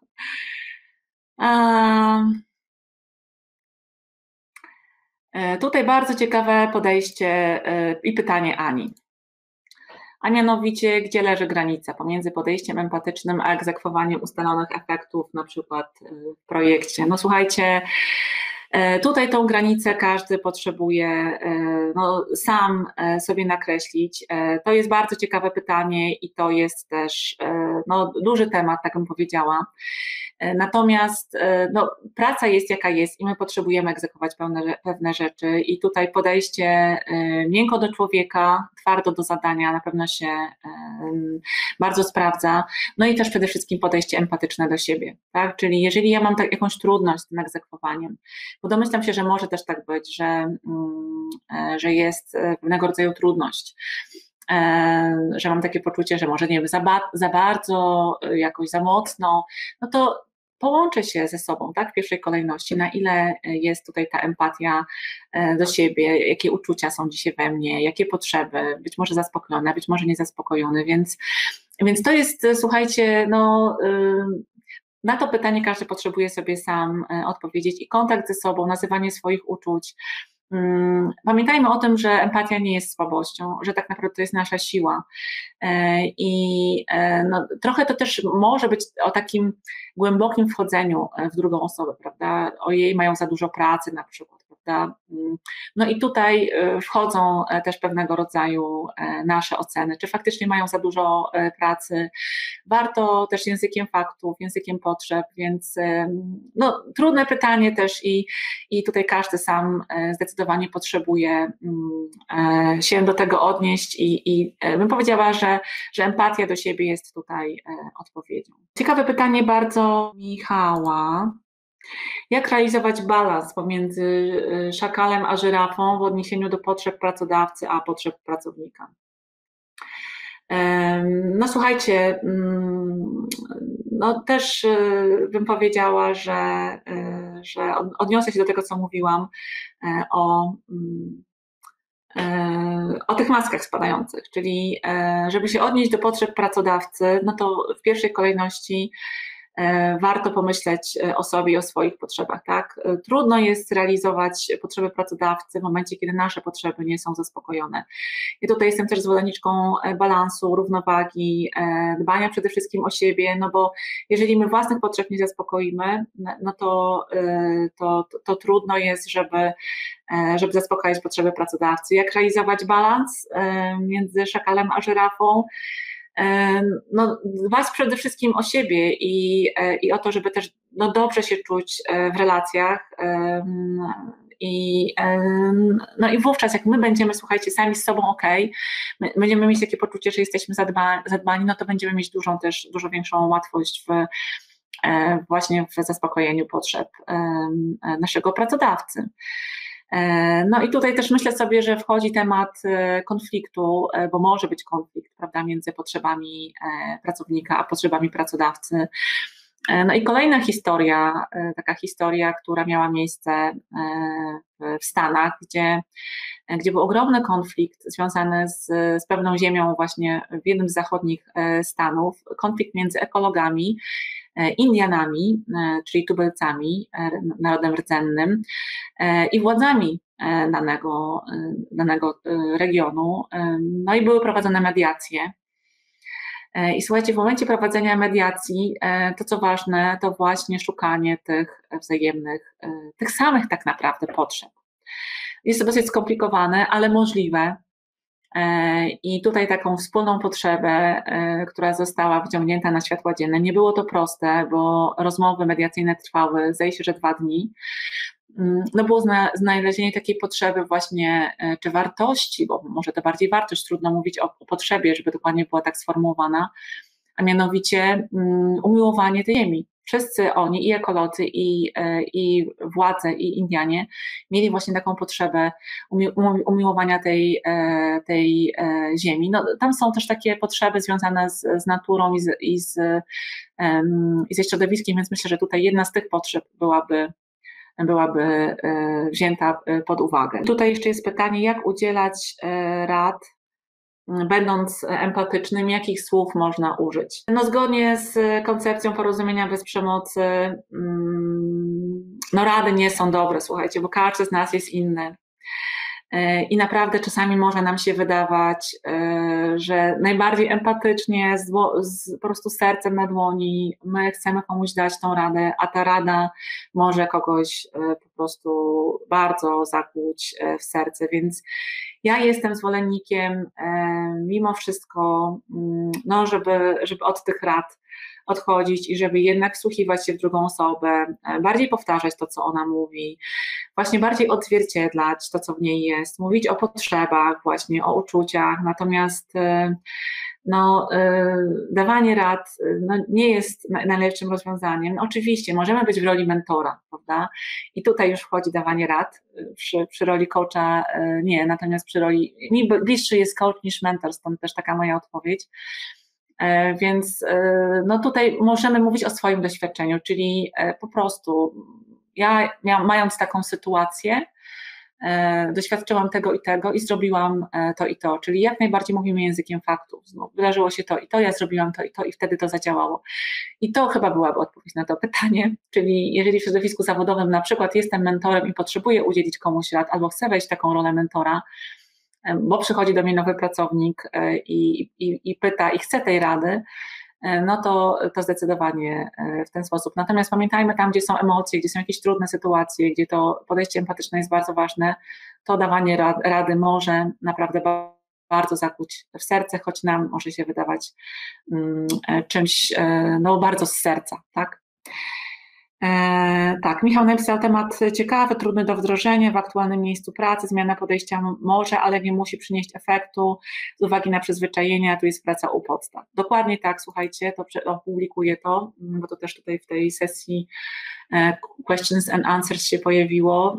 Tutaj bardzo ciekawe podejście i pytanie Ani. A mianowicie, gdzie leży granica pomiędzy podejściem empatycznym a egzekwowaniem ustalonych efektów, na przykład w projekcie. No słuchajcie, Tutaj tą granicę każdy potrzebuje no, sam sobie nakreślić. To jest bardzo ciekawe pytanie i to jest też no, duży temat, tak bym powiedziała. Natomiast no, praca jest jaka jest i my potrzebujemy egzekwować pewne rzeczy i tutaj podejście miękko do człowieka, twardo do zadania na pewno się bardzo sprawdza. No i też przede wszystkim podejście empatyczne do siebie, tak? Czyli jeżeli ja mam jakąś trudność z tym egzekwowaniem, bo domyślam się, że może też tak być, że jest pewnego rodzaju trudność, że mam takie poczucie, że może nie wiem, za bardzo, jakoś za mocno, no to połączę się ze sobą, tak, w pierwszej kolejności, na ile jest tutaj ta empatia do siebie, jakie uczucia są dzisiaj we mnie, jakie potrzeby, być może zaspokojone, być może niezaspokojone, więc to jest, słuchajcie, no na to pytanie każdy potrzebuje sobie sam odpowiedzieć i kontakt ze sobą, nazywanie swoich uczuć. Pamiętajmy o tym, że empatia nie jest słabością, że tak naprawdę to jest nasza siła i no, trochę to też może być o takim głębokim wchodzeniu w drugą osobę, prawda, o jej mają za dużo pracy na przykład, prawda, no i tutaj wchodzą też pewnego rodzaju nasze oceny, czy faktycznie mają za dużo pracy, warto też językiem faktów, językiem potrzeb, więc no, trudne pytanie też i tutaj każdy sam zdecydowanie potrzebuje się do tego odnieść i bym powiedziała, że empatia do siebie jest tutaj odpowiedzią. Ciekawe pytanie bardzo Michała. Jak realizować balans pomiędzy szakalem a żyrafą w odniesieniu do potrzeb pracodawcy a potrzeb pracownika? No słuchajcie, no też bym powiedziała, że odniosę się do tego, co mówiłam o tych maskach spadających, czyli żeby się odnieść do potrzeb pracodawcy, no to w pierwszej kolejności warto pomyśleć o sobie i o swoich potrzebach, tak? Trudno jest realizować potrzeby pracodawcy w momencie, kiedy nasze potrzeby nie są zaspokojone. I tutaj jestem też zwolenniczką balansu, równowagi, dbania przede wszystkim o siebie, no bo jeżeli my własnych potrzeb nie zaspokoimy, no to trudno jest, żeby zaspokajać potrzeby pracodawcy. Jak realizować balans między szakalem a żyrafą? No, dbać przede wszystkim o siebie i o to, żeby też no, dobrze się czuć w relacjach no i wówczas jak my będziemy, słuchajcie, sami z sobą będziemy mieć takie poczucie, że jesteśmy zadbani, no to będziemy mieć dużo większą łatwość właśnie w zaspokojeniu potrzeb naszego pracodawcy. No i tutaj też myślę sobie, że wchodzi temat konfliktu, bo może być konflikt, prawda, między potrzebami pracownika a potrzebami pracodawcy. No i kolejna historia, taka historia, która miała miejsce w Stanach, gdzie był ogromny konflikt związany z pewną ziemią właśnie w jednym z zachodnich stanów, konflikt między ekologami, Indianami, czyli tubylcami, narodem rdzennym i władzami danego regionu. No i były prowadzone mediacje. I słuchajcie, w momencie prowadzenia mediacji, to co ważne, to właśnie szukanie tych wzajemnych, tych samych tak naprawdę potrzeb. Jest to dosyć skomplikowane, ale możliwe. I tutaj taką wspólną potrzebę, która została wyciągnięta na światło dzienne. Nie było to proste, bo rozmowy mediacyjne trwały, zdaje się, że 2 dni. No było znalezienie takiej potrzeby właśnie, czy wartości, bo może to bardziej wartość, trudno mówić o potrzebie, żeby dokładnie była tak sformułowana, a mianowicie umiłowanie tej ziemi. Wszyscy oni, i ekolodzy, i władze, i Indianie, mieli właśnie taką potrzebę umiłowania tej ziemi. No, tam są też takie potrzeby związane z naturą i ze środowiskiem, więc myślę, że tutaj jedna z tych potrzeb byłaby wzięta pod uwagę. Tutaj jeszcze jest pytanie, jak udzielać rad, będąc empatycznym, jakich słów można użyć? No zgodnie z koncepcją porozumienia bez przemocy, no rady nie są dobre, słuchajcie, bo każdy z nas jest inny. I naprawdę czasami może nam się wydawać, że najbardziej empatycznie, po prostu sercem na dłoni my chcemy komuś dać tą radę, a ta rada może kogoś po prostu bardzo zakłuć w serce, więc ja jestem zwolennikiem mimo wszystko, no żeby od tych rad odchodzić i żeby jednak wsłuchiwać się w drugą osobę, bardziej powtarzać to, co ona mówi, właśnie bardziej odzwierciedlać to, co w niej jest, mówić o potrzebach, właśnie o uczuciach, natomiast no, dawanie rad no, nie jest najlepszym rozwiązaniem. Oczywiście możemy być w roli mentora, prawda? I tutaj już wchodzi dawanie rad. Przy roli coacha nie, natomiast przy roli, mi bliższy jest coach niż mentor, stąd też taka moja odpowiedź. Więc no tutaj możemy mówić o swoim doświadczeniu, czyli po prostu ja mając taką sytuację, doświadczyłam tego i zrobiłam to i to, czyli jak najbardziej mówimy językiem faktów. No, wydarzyło się to i to, ja zrobiłam to i wtedy to zadziałało. I to chyba byłaby odpowiedź na to pytanie, czyli jeżeli w środowisku zawodowym na przykład jestem mentorem i potrzebuję udzielić komuś rad albo chcę wejść w taką rolę mentora, bo przychodzi do mnie nowy pracownik i pyta i chce tej rady, no to zdecydowanie w ten sposób. Natomiast pamiętajmy, tam gdzie są emocje, gdzie są jakieś trudne sytuacje, gdzie to podejście empatyczne jest bardzo ważne, to dawanie rady może naprawdę bardzo zakłuć w serce, choć nam może się wydawać czymś no, bardzo z serca, tak? Tak, Michał napisał temat ciekawy, trudny do wdrożenia w aktualnym miejscu pracy, zmiana podejścia może, ale nie musi przynieść efektu z uwagi na przyzwyczajenia, tu jest praca u podstaw. Dokładnie tak, słuchajcie, to opublikuję to, bo to też tutaj w tej sesji questions and answers się pojawiło.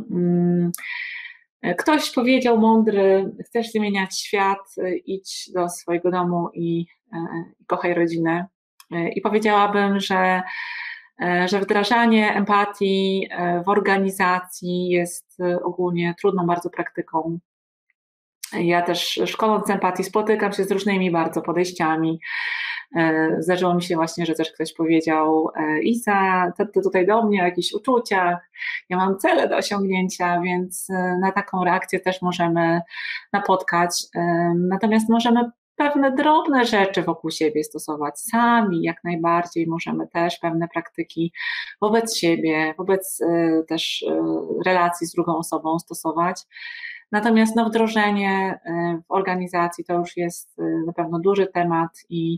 Ktoś powiedział mądry, chcesz zmieniać świat, idź do swojego domu i kochaj rodzinę. I powiedziałabym, że wdrażanie empatii w organizacji jest ogólnie trudną bardzo praktyką. Ja też szkoląc empatii spotykam się z różnymi bardzo podejściami. Zdarzyło mi się właśnie, że też ktoś powiedział: Iza, to tutaj do mnie o jakichś uczuciach, ja mam cele do osiągnięcia, więc na taką reakcję też możemy napotkać. Natomiast możemy pewne drobne rzeczy wokół siebie stosować sami, jak najbardziej możemy też pewne praktyki wobec siebie, wobec też relacji z drugą osobą stosować. Natomiast no, wdrożenie w organizacji to już jest na pewno duży temat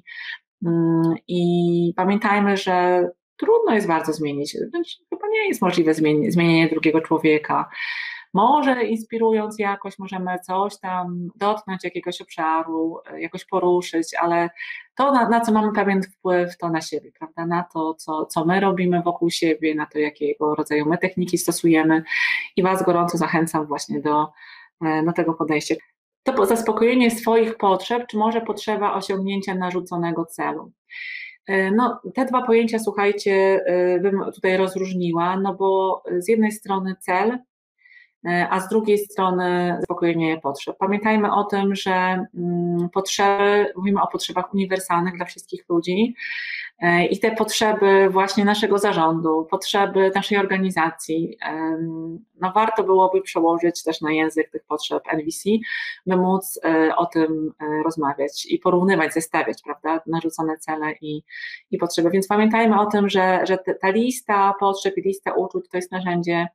i pamiętajmy, że trudno jest bardzo zmienić. Chyba nie jest możliwe zmienienie drugiego człowieka. Może inspirując jakoś możemy coś tam dotknąć jakiegoś obszaru, jakoś poruszyć, ale to na co mamy pewien wpływ, to na siebie, prawda? Na to, co my robimy wokół siebie, na to, jakiego rodzaju my techniki stosujemy i Was gorąco zachęcam właśnie do tego podejścia. To zaspokojenie swoich potrzeb, czy może potrzeba osiągnięcia narzuconego celu? No, te dwa pojęcia, słuchajcie, bym tutaj rozróżniła, no bo z jednej strony cel, a z drugiej strony zaspokojenie potrzeb. Pamiętajmy o tym, że potrzeby, mówimy o potrzebach uniwersalnych dla wszystkich ludzi i te potrzeby właśnie naszego zarządu, potrzeby naszej organizacji, no warto byłoby przełożyć też na język tych potrzeb NVC, by móc o tym rozmawiać i porównywać, zestawiać, prawda, narzucone cele i potrzeby. Więc pamiętajmy o tym, że ta lista potrzeb i lista uczuć to jest narzędzie,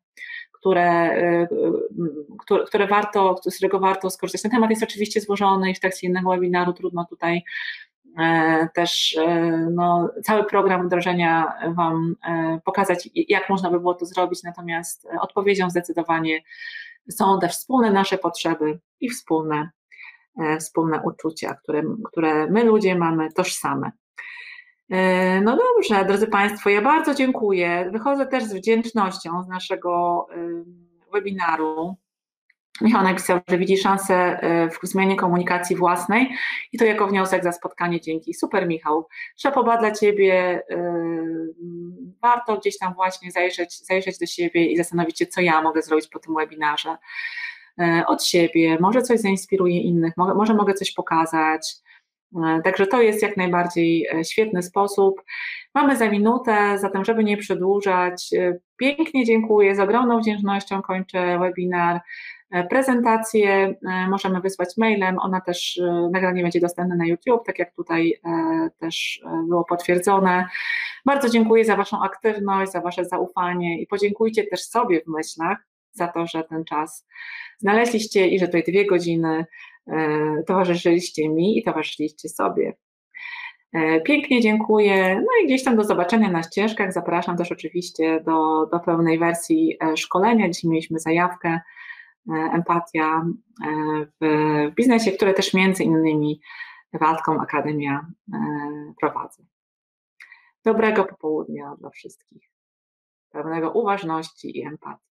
z którego warto skorzystać. Ten temat jest oczywiście złożony i w trakcie jednego webinaru trudno tutaj też no, cały program wdrożenia Wam pokazać, jak można by było to zrobić, natomiast odpowiedzią zdecydowanie są też wspólne nasze potrzeby i wspólne uczucia, które my ludzie mamy tożsame. No dobrze, drodzy Państwo, ja bardzo dziękuję. Wychodzę też z wdzięcznością z naszego webinaru. Michał napisał, że widzi szansę w zmianie komunikacji własnej i to jako wniosek za spotkanie. Dzięki. Super, Michał. Szapoba dla Ciebie. Warto gdzieś tam właśnie zajrzeć do siebie i zastanowić się, co ja mogę zrobić po tym webinarze od siebie. Może coś zainspiruje innych, może mogę coś pokazać. Także to jest jak najbardziej świetny sposób. Mamy za minutę, zatem żeby nie przedłużać, pięknie dziękuję, z ogromną wdzięcznością kończę webinar. Prezentację możemy wysłać mailem, ona też, nagranie będzie dostępne na YouTube, tak jak tutaj też było potwierdzone. Bardzo dziękuję za Waszą aktywność, za Wasze zaufanie i podziękujcie też sobie w myślach za to, że ten czas znaleźliście i że tutaj 2 godziny towarzyszyliście mi i towarzyszyliście sobie. Pięknie dziękuję, no i gdzieś tam do zobaczenia na ścieżkach. Zapraszam też oczywiście do pełnej wersji szkolenia. Dzisiaj mieliśmy zajawkę Empatia w biznesie, które też między innymi Waldkom Akademia prowadzę. Dobrego popołudnia dla wszystkich, pełnego uważności i empatii.